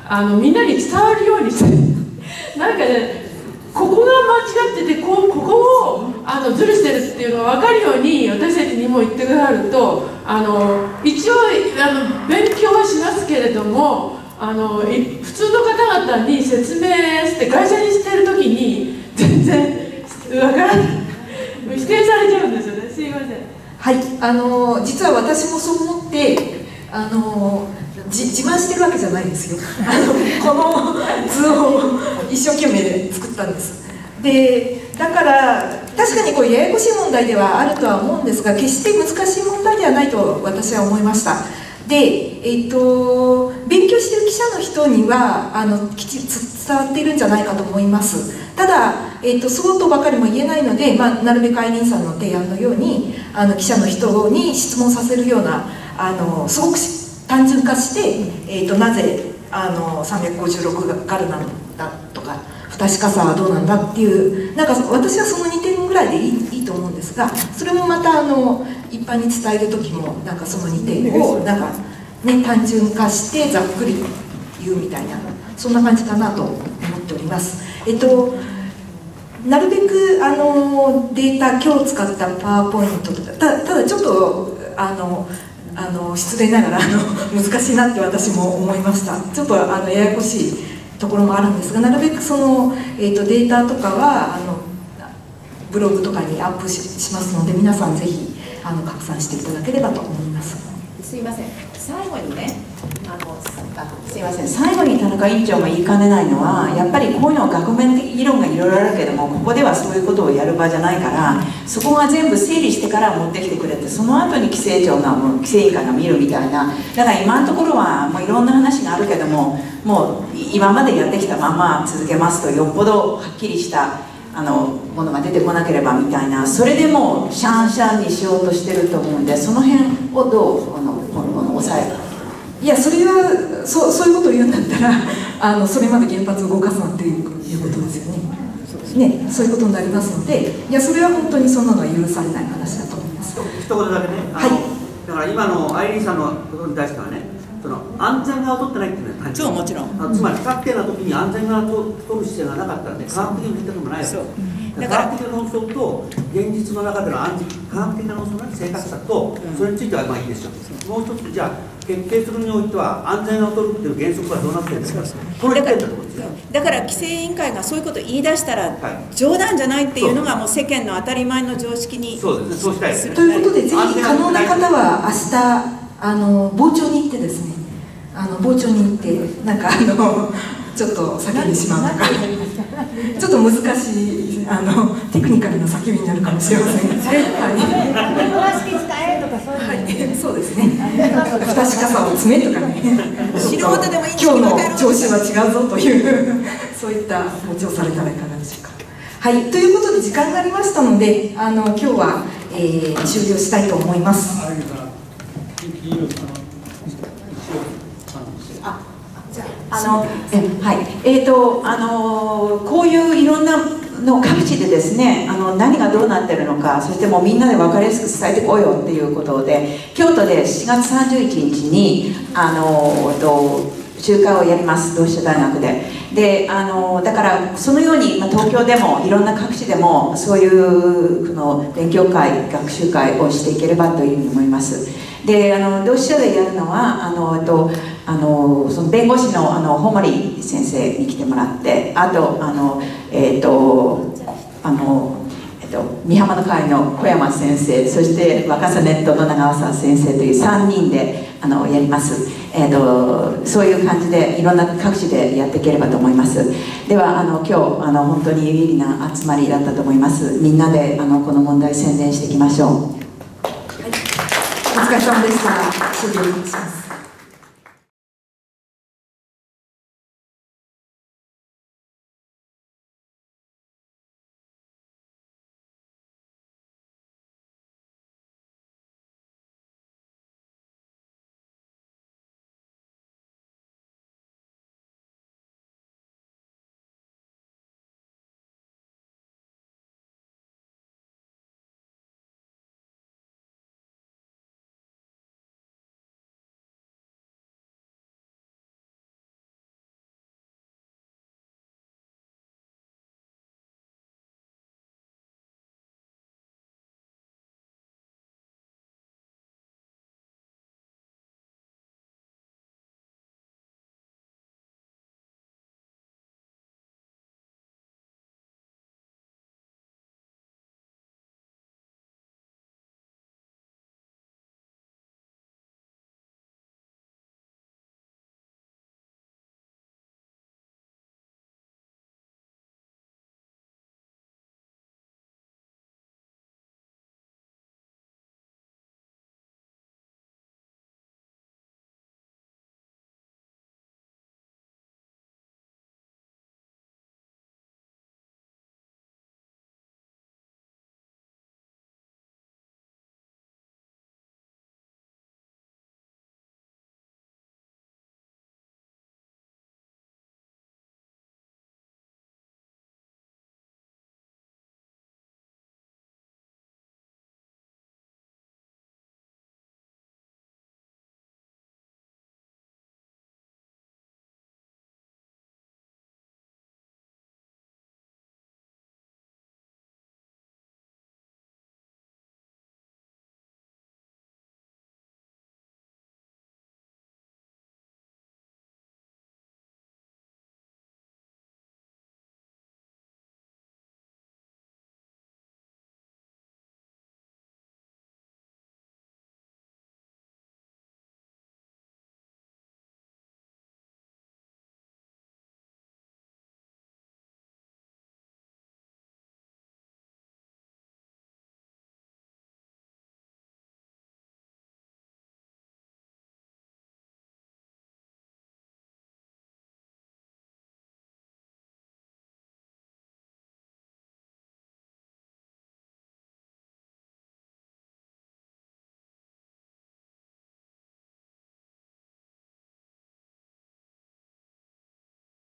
あのみんなに伝わるようにしてなんかね、ここが間違っててこうここをあのずるしてるっていうのが分かるように私たちにも言ってくださると、あの一応あの勉強はしますけれども、あの普通の方々に説明して会社にしてる時に全然分からない否定されちゃうんですよね。すいません。 はい、あの実は私もそう思ってあのじ自慢してるわけじゃないんですよ。あのこの図を一生懸命作ったんです。でだから確かにこうややこしい問題ではあるとは思うんですが、決して難しい問題ではないと私は思いました。で、えー、と勉強している記者の人にはあのきちっと伝わっているんじゃないかと思います。ただ、えー、とそうとばかりも言えないので、まあ、なるべくアイリーンさんの提案のようにあの記者の人に質問させるようなあのすごく単純化して、えー、となぜあのさんびゃくごじゅうろくガルなんだとか不確かさはどうなんだっていう、なんか私はそのにてんぐらいでいい、いいと思うんですが、それもまたあの一般に伝える時もなんかそのにてんをなんか、ね、単純化してざっくり言うみたいな、そんな感じかなと思っております。えっとなるべくあのデータ今日使ったパワーポイントとか た, ただちょっとあのあの失礼ながらあの難しいなって私も思いました。ちょっとあのややこしいところもあるんですが、なるべくその、えー、とデータとかはあのブログとかにアップ し, しますので、皆さんぜひあの拡散していただければと思います。 すいません、最後にね、あのあすいません、最後に田中委員長も言いかねないのは、やっぱりこういうの学面的議論がいろいろあるけども、ここではそういうことをやる場じゃないから、そこが全部整理してから持ってきてくれて、その後に規制庁が規制委員会が見るみたいな、だから今のところはもういろんな話があるけども、もう今までやってきたまま続けますと、よっぽどはっきりしたあのものが出てこなければみたいな、それでもうシャンシャンにしようとしてると思うんで、その辺をどうあのこの抑える。 いや、それはそ う, そういうことを言うんだったらあのそれまで原発を動かすなっていうことですよね。ね、そういうことになりますので、いやそれは本当にそんなのは許されない話だと思います。 一言だけね、あの、はい、だから今のアイリーンさんのことに対してはね、その安全側を取ってないっていうのは単純、もちろん、つまり不確定な時に安全側を取る姿勢がなかったんで、科学的に言ったこともないわけです。科学的な論争と現実の中での安全、科学的な論争の正確さと、それについてはまあいいですよ。もう一つ、じゃあ決定するにおいては安全を取るっていう原則はどうなってるんですか。これだからだから規制委員会がそういうことを言い出したら冗談じゃないっていうのがもう世間の当たり前の常識に。そうですね、そうしたいですね。ということで、ぜひ可能な方は明日あの傍聴に行ってですね、あの傍聴に行ってなんかあのちょっと叫んでしまうとかちょっと難しいあのテクニカルな叫びになるかもしれません。そうですね。不確かさを詰めとかね。素人でもいい。今日の調子は違うぞというそういったお調されたらいかがでしょうか。はい、ということで時間がありましたので、あの今日は、えー、終了したいと思います。 あのえはいえーとあのこういういろんなの各地でですね、あの何がどうなってるのか、そしてもうみんなで分かりやすく伝えてこいよっていうことで、京都でしちがつさんじゅういちにちにあのと集会をやります、同志社大学で。であのだからそのように、まあ、東京でもいろんな各地でもそういうこの勉強会、学習会をしていければというふうに思います。であの同志社でやるのはあのとあのその弁護士のあの穂森先生に来てもらって、あとあのえっ、ー、とあのえっ、ー、と美浜の会の小山先生、そして若狭ネットの長澤先生というさんにんであのやります。えーとそういう感じでいろんな各地でやっていければと思います。ではあの今日あの本当に有意義な集まりだったと思います。みんなであのこの問題宣伝していきましょう。 はい、お疲れ様でした。終了します。